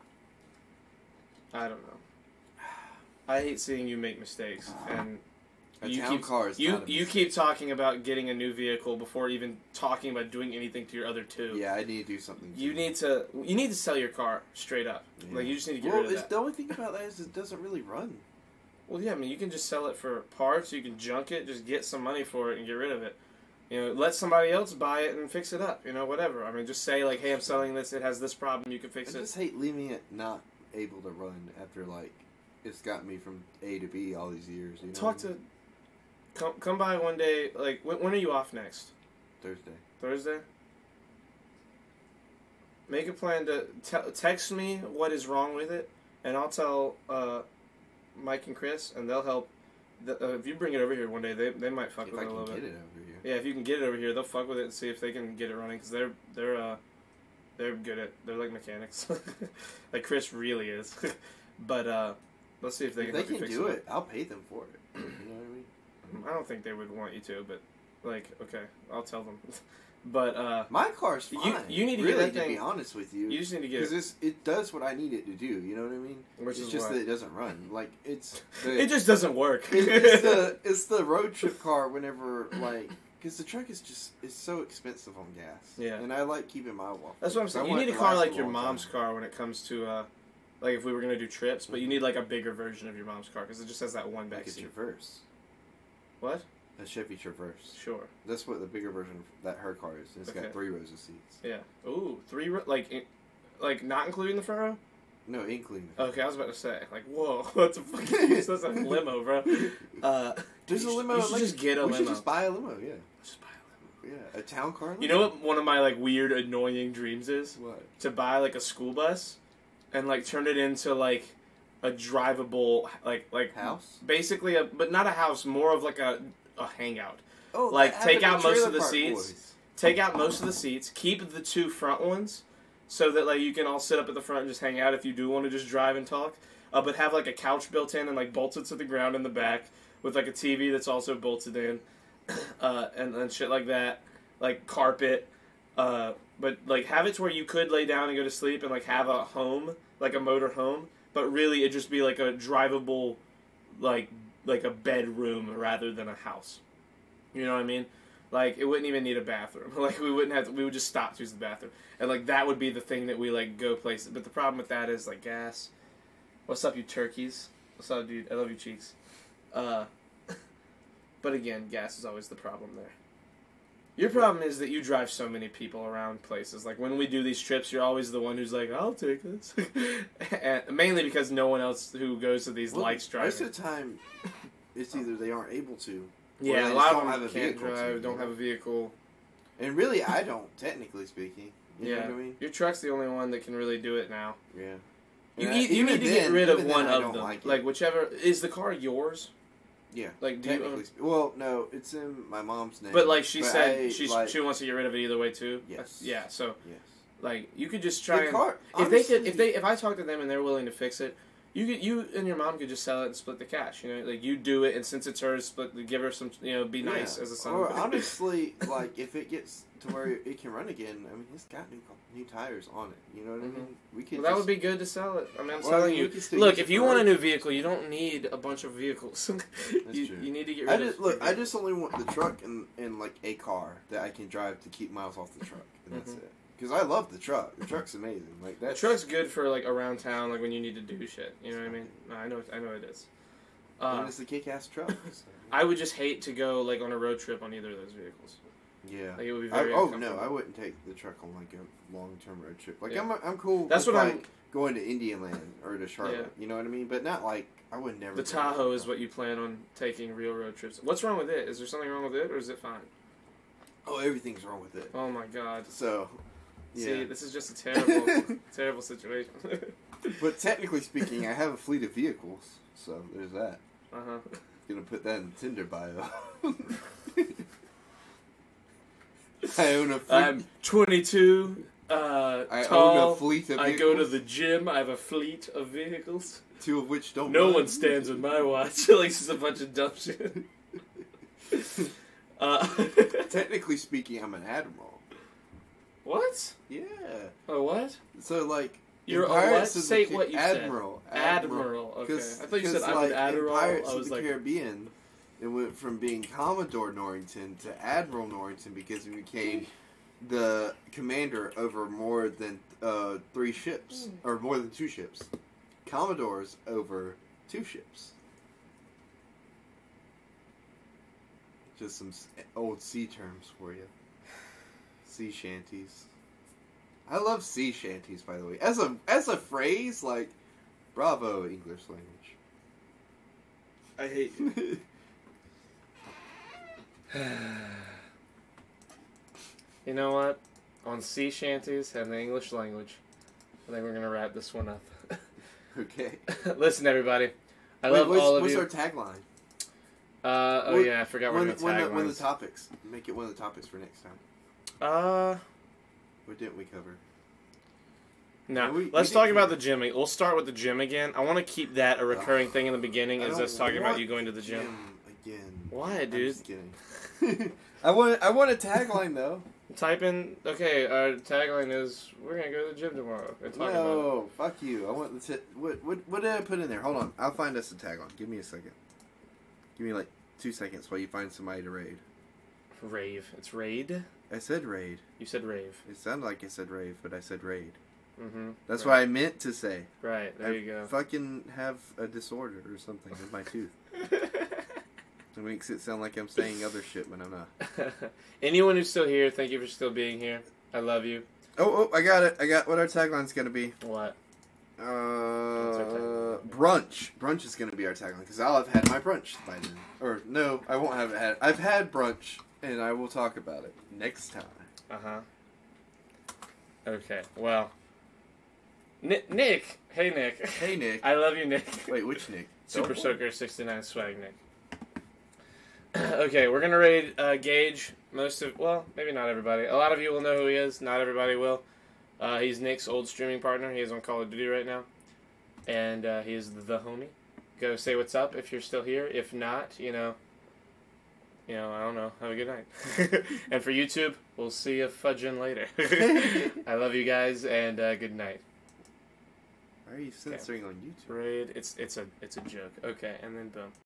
Speaker 2: I don't know. I hate seeing you make mistakes, and
Speaker 3: car is not a
Speaker 2: you
Speaker 3: mistake.
Speaker 2: keep talking about getting a new vehicle before even talking about doing anything to your other two.
Speaker 3: Yeah, I need to do something.
Speaker 2: You need to sell your car straight up.
Speaker 3: Yeah.
Speaker 2: Like you just need to get rid of that.
Speaker 3: The only thing about that is it doesn't really run.
Speaker 2: Well, yeah, I mean you can just sell it for parts. You can junk it, just get some money for it and get rid of it. You know, let somebody else buy it and fix it up. You know, whatever. I mean, just say like, hey, I'm selling this. It has this problem. You can fix
Speaker 3: I
Speaker 2: it.
Speaker 3: just hate leaving it not able to run after like it's got me from A to B all these years. You know?
Speaker 2: Come by one day. Like, when are you off next?
Speaker 3: Thursday.
Speaker 2: Thursday? Make a plan to text me what is wrong with it, and I'll tell Mike and Chris, and they'll help. If you bring it over here one day, they might fuck
Speaker 3: If
Speaker 2: with
Speaker 3: I
Speaker 2: it a little
Speaker 3: can
Speaker 2: bit.
Speaker 3: get it over here.
Speaker 2: Yeah, if you can get it over here, they'll fuck with it and see if they can get it running, because they're good at, they're like mechanics. Like Chris really is. But let's see if they
Speaker 3: If
Speaker 2: can
Speaker 3: they
Speaker 2: help you
Speaker 3: can
Speaker 2: fix
Speaker 3: do
Speaker 2: it.
Speaker 3: it, I'll pay them for it. You know what I mean?
Speaker 2: I don't think they would want you to, but like, okay, I'll tell them. But
Speaker 3: My car's fine.
Speaker 2: you need to
Speaker 3: really,
Speaker 2: get that
Speaker 3: to be
Speaker 2: thing-
Speaker 3: honest with you.
Speaker 2: you just need to get it.
Speaker 3: Because it does what I need it to do. You know what I mean?
Speaker 2: Which
Speaker 3: it's
Speaker 2: is
Speaker 3: just
Speaker 2: what?
Speaker 3: that it doesn't run. Like it's
Speaker 2: It just doesn't work.
Speaker 3: it's the road trip car whenever like because the truck is so expensive on gas.
Speaker 2: Yeah.
Speaker 3: And I like keeping my off.
Speaker 2: That's what I'm saying. You need a car like your mom's car when it comes to like if we were gonna do trips, but you need like a bigger version of your mom's car because it just has that one back
Speaker 3: Like a
Speaker 2: seat.
Speaker 3: Traverse.
Speaker 2: What?
Speaker 3: A Chevy Traverse.
Speaker 2: Sure.
Speaker 3: That's what the bigger version of that her car is. It's
Speaker 2: Okay.
Speaker 3: got 3 rows of seats.
Speaker 2: Yeah. Ooh, 3 like not including the front row.
Speaker 3: No, including the
Speaker 2: Okay, I was about to say like, whoa, that's a fucking that's a limo, bro.
Speaker 3: There's
Speaker 2: you
Speaker 3: a limo.
Speaker 2: You should
Speaker 3: like,
Speaker 2: just get a
Speaker 3: we
Speaker 2: limo.
Speaker 3: should just buy a limo. Yeah.
Speaker 2: Just buy a limo.
Speaker 3: Yeah. A town car. Limo.
Speaker 2: You know what? One of my like weird, annoying dreams is
Speaker 3: What?
Speaker 2: to buy like a school bus and like turn it into like a drivable like
Speaker 3: House?
Speaker 2: basically but not a house, more of like a hangout.
Speaker 3: Oh,
Speaker 2: Like,
Speaker 3: have
Speaker 2: take
Speaker 3: it in
Speaker 2: out most
Speaker 3: Trailer
Speaker 2: of the
Speaker 3: Park
Speaker 2: seats.
Speaker 3: Boys.
Speaker 2: Take out most of the seats, keep the 2 front ones so that like you can all sit up at the front and just hang out if you do want to just drive and talk. But have like a couch built in and like bolted to the ground in the back with like a TV that's also bolted in and shit like that, like carpet. But like have it to where you could lay down and go to sleep and like have a home, like a motor home, but really it just be like a drivable, like a bedroom rather than a house. You know what I mean? Like it wouldn't even need a bathroom. Like we wouldn't have to, we would just stop to use the bathroom, and like that would be the thing that we like go places. But the problem with that is like gas. What's up, you turkeys? What's up, dude? I love you, cheeks. But again, gas is always the problem there. Your problem is that you drive so many people around places. Like when we do these trips, you're always the one who's like, "I'll take this," and mainly because no one else who goes to these likes driving.
Speaker 3: Most of the time, it's either they aren't able to.
Speaker 2: Yeah,
Speaker 3: they
Speaker 2: a lot
Speaker 3: just
Speaker 2: of them
Speaker 3: don't have a
Speaker 2: can't
Speaker 3: vehicle
Speaker 2: drive,
Speaker 3: to,
Speaker 2: don't
Speaker 3: you
Speaker 2: have
Speaker 3: know?
Speaker 2: a vehicle.
Speaker 3: And really, I don't, technically speaking. You
Speaker 2: Yeah,
Speaker 3: know what I mean?
Speaker 2: your truck's the only one that can really do it now.
Speaker 3: Yeah.
Speaker 2: You,
Speaker 3: And
Speaker 2: you need to get rid of
Speaker 3: even
Speaker 2: one
Speaker 3: then, I
Speaker 2: of
Speaker 3: don't
Speaker 2: them.
Speaker 3: like it.
Speaker 2: Like whichever is the car yours.
Speaker 3: Yeah.
Speaker 2: Like do you
Speaker 3: Technically
Speaker 2: own?
Speaker 3: well, no, it's in my mom's name.
Speaker 2: But like she said,
Speaker 3: I,
Speaker 2: she wants to get rid of it either way too.
Speaker 3: Yes.
Speaker 2: Yeah. So
Speaker 3: Yes.
Speaker 2: like you could just try
Speaker 3: The car,
Speaker 2: and
Speaker 3: honestly,
Speaker 2: if I talk to them and they're willing to fix it, you and your mom could just sell it and split the cash. You know, like you do it, and since it's hers, give her some. You know, be nice
Speaker 3: yeah.
Speaker 2: as a son.
Speaker 3: Or honestly, like if it gets to where it can run again, I mean, it's got new tires on it. You know what I mean? We could.
Speaker 2: Well, that would be good to sell it. I mean, I'm
Speaker 3: Well,
Speaker 2: telling
Speaker 3: we
Speaker 2: you.
Speaker 3: could still
Speaker 2: Look,
Speaker 3: use
Speaker 2: if
Speaker 3: it
Speaker 2: you
Speaker 3: for
Speaker 2: want a
Speaker 3: road
Speaker 2: new vehicle, you don't need a bunch of vehicles. you,
Speaker 3: true.
Speaker 2: you need to get
Speaker 3: I
Speaker 2: rid
Speaker 3: just
Speaker 2: of.
Speaker 3: look. I just only want the truck and like a car that I can drive to keep miles off the truck, and that's it. Because I love the truck. The truck's amazing. Like
Speaker 2: The
Speaker 3: that.
Speaker 2: truck's good for like around town, like when you need to do shit. You know what I mean? No, I know it is.
Speaker 3: And it's a kick-ass truck. So.
Speaker 2: I would just hate to go like on a road trip on either of those vehicles.
Speaker 3: Yeah.
Speaker 2: Like it would be very.
Speaker 3: Oh
Speaker 2: uncomfortable.
Speaker 3: no, I wouldn't take the truck on like a long-term road trip. Like
Speaker 2: Yeah.
Speaker 3: I'm cool.
Speaker 2: That's
Speaker 3: with,
Speaker 2: what I'm-
Speaker 3: like going to Indian Land or to Charlotte. You know what I mean? But not like I would never.
Speaker 2: The
Speaker 3: go on
Speaker 2: Tahoe
Speaker 3: that
Speaker 2: is what you plan on taking real road trips. What's wrong with it? Is there something wrong with it, or is it fine?
Speaker 3: Oh, everything's wrong with it.
Speaker 2: Oh my god.
Speaker 3: So. Yeah.
Speaker 2: See, this is just a terrible, terrible situation.
Speaker 3: But technically speaking, I have a fleet of vehicles, so there's that.
Speaker 2: Uh-huh.
Speaker 3: Gonna put that in the Tinder bio. I own a fleet.
Speaker 2: I'm 22,
Speaker 3: I
Speaker 2: tall.
Speaker 3: own a fleet of
Speaker 2: I
Speaker 3: vehicles.
Speaker 2: go to the gym. I have a fleet of vehicles.
Speaker 3: 2 of which don't.
Speaker 2: No
Speaker 3: run.
Speaker 2: one stands with my watch. Like, this is a bunch of dumb shit.
Speaker 3: Technically speaking, I'm an admiral.
Speaker 2: What?
Speaker 3: Yeah.
Speaker 2: Oh, what?
Speaker 3: So like.
Speaker 2: You're
Speaker 3: in
Speaker 2: a
Speaker 3: Pirates
Speaker 2: what?
Speaker 3: of the
Speaker 2: Say
Speaker 3: Ca-
Speaker 2: what you
Speaker 3: Admiral.
Speaker 2: said. Admiral. Okay. I thought you said I'm
Speaker 3: like,
Speaker 2: an Admiral.
Speaker 3: In Pirates
Speaker 2: I
Speaker 3: of
Speaker 2: was
Speaker 3: the
Speaker 2: like,
Speaker 3: Caribbean, It went from being Commodore Norrington to Admiral Norrington because he became the commander over more than 3 ships, or more than 2 ships. Commodores over 2 ships. Just some old sea terms for you. Sea shanties. I love sea shanties, by the way. As a phrase, like, bravo, English language.
Speaker 2: I hate you. You know what? On sea shanties and the English language, I think we're gonna wrap this one up.
Speaker 3: Okay.
Speaker 2: Listen, everybody. I love all of
Speaker 3: what's
Speaker 2: you.
Speaker 3: our tagline?
Speaker 2: I forgot what the tagline
Speaker 3: one of
Speaker 2: was.
Speaker 3: the topics. Make it one of the topics for next time. What didn't we cover?
Speaker 2: No.
Speaker 3: We
Speaker 2: Let's
Speaker 3: did
Speaker 2: talk about
Speaker 3: cover-
Speaker 2: the gym. We'll start with the gym again. I want to keep that a recurring thing in the beginning,
Speaker 3: I
Speaker 2: is
Speaker 3: don't
Speaker 2: us talking about
Speaker 3: want
Speaker 2: you going to the gym.
Speaker 3: again.
Speaker 2: Why,
Speaker 3: I'm
Speaker 2: dude?
Speaker 3: just kidding. I want a tagline though.
Speaker 2: Type in. Okay, our tagline is we're gonna go to the gym tomorrow and talk about
Speaker 3: No, fuck you. I want the what did I put in there? Hold on, I'll find us a tagline. Give me a second. Give me like 2 seconds while you find somebody to raid.
Speaker 2: it. Rave. It's raid.
Speaker 3: I said raid.
Speaker 2: You said rave.
Speaker 3: It sounded like I said rave, but I said raid.
Speaker 2: Mm-hmm.
Speaker 3: That's what I meant to say.
Speaker 2: Right. There you go.
Speaker 3: Fucking have a disorder or something with my tooth. It makes it sound like I'm saying other shit when I'm not.
Speaker 2: Anyone who's still here, thank you for still being here. I love you.
Speaker 3: Oh, I got it. I got what our tagline's gonna be.
Speaker 2: What? What's our tagline?
Speaker 3: Brunch. Brunch is gonna be our tagline because I'll have had my brunch by then. Or no, I won't have it had. I've had brunch, and I will talk about it next time.
Speaker 2: Uh-huh. Okay, well. Nick! Hey, Nick.
Speaker 3: Hey, Nick.
Speaker 2: I love you, Nick.
Speaker 3: Wait, which Nick?
Speaker 2: Super
Speaker 3: Dope?
Speaker 2: Soaker 69 Swag Nick. Okay, we're gonna raid Gage. Maybe not everybody. A lot of you will know who he is. Not everybody will. He's Nick's old streaming partner. He is on Call of Duty right now. And he is the homie. Go say what's up if you're still here. If not, I don't know. Have a good night. And for YouTube, we'll see you fudging later. I love you guys, and good night.
Speaker 3: Why are you censoring on YouTube?
Speaker 2: Raid. It's a joke. Okay, and then boom.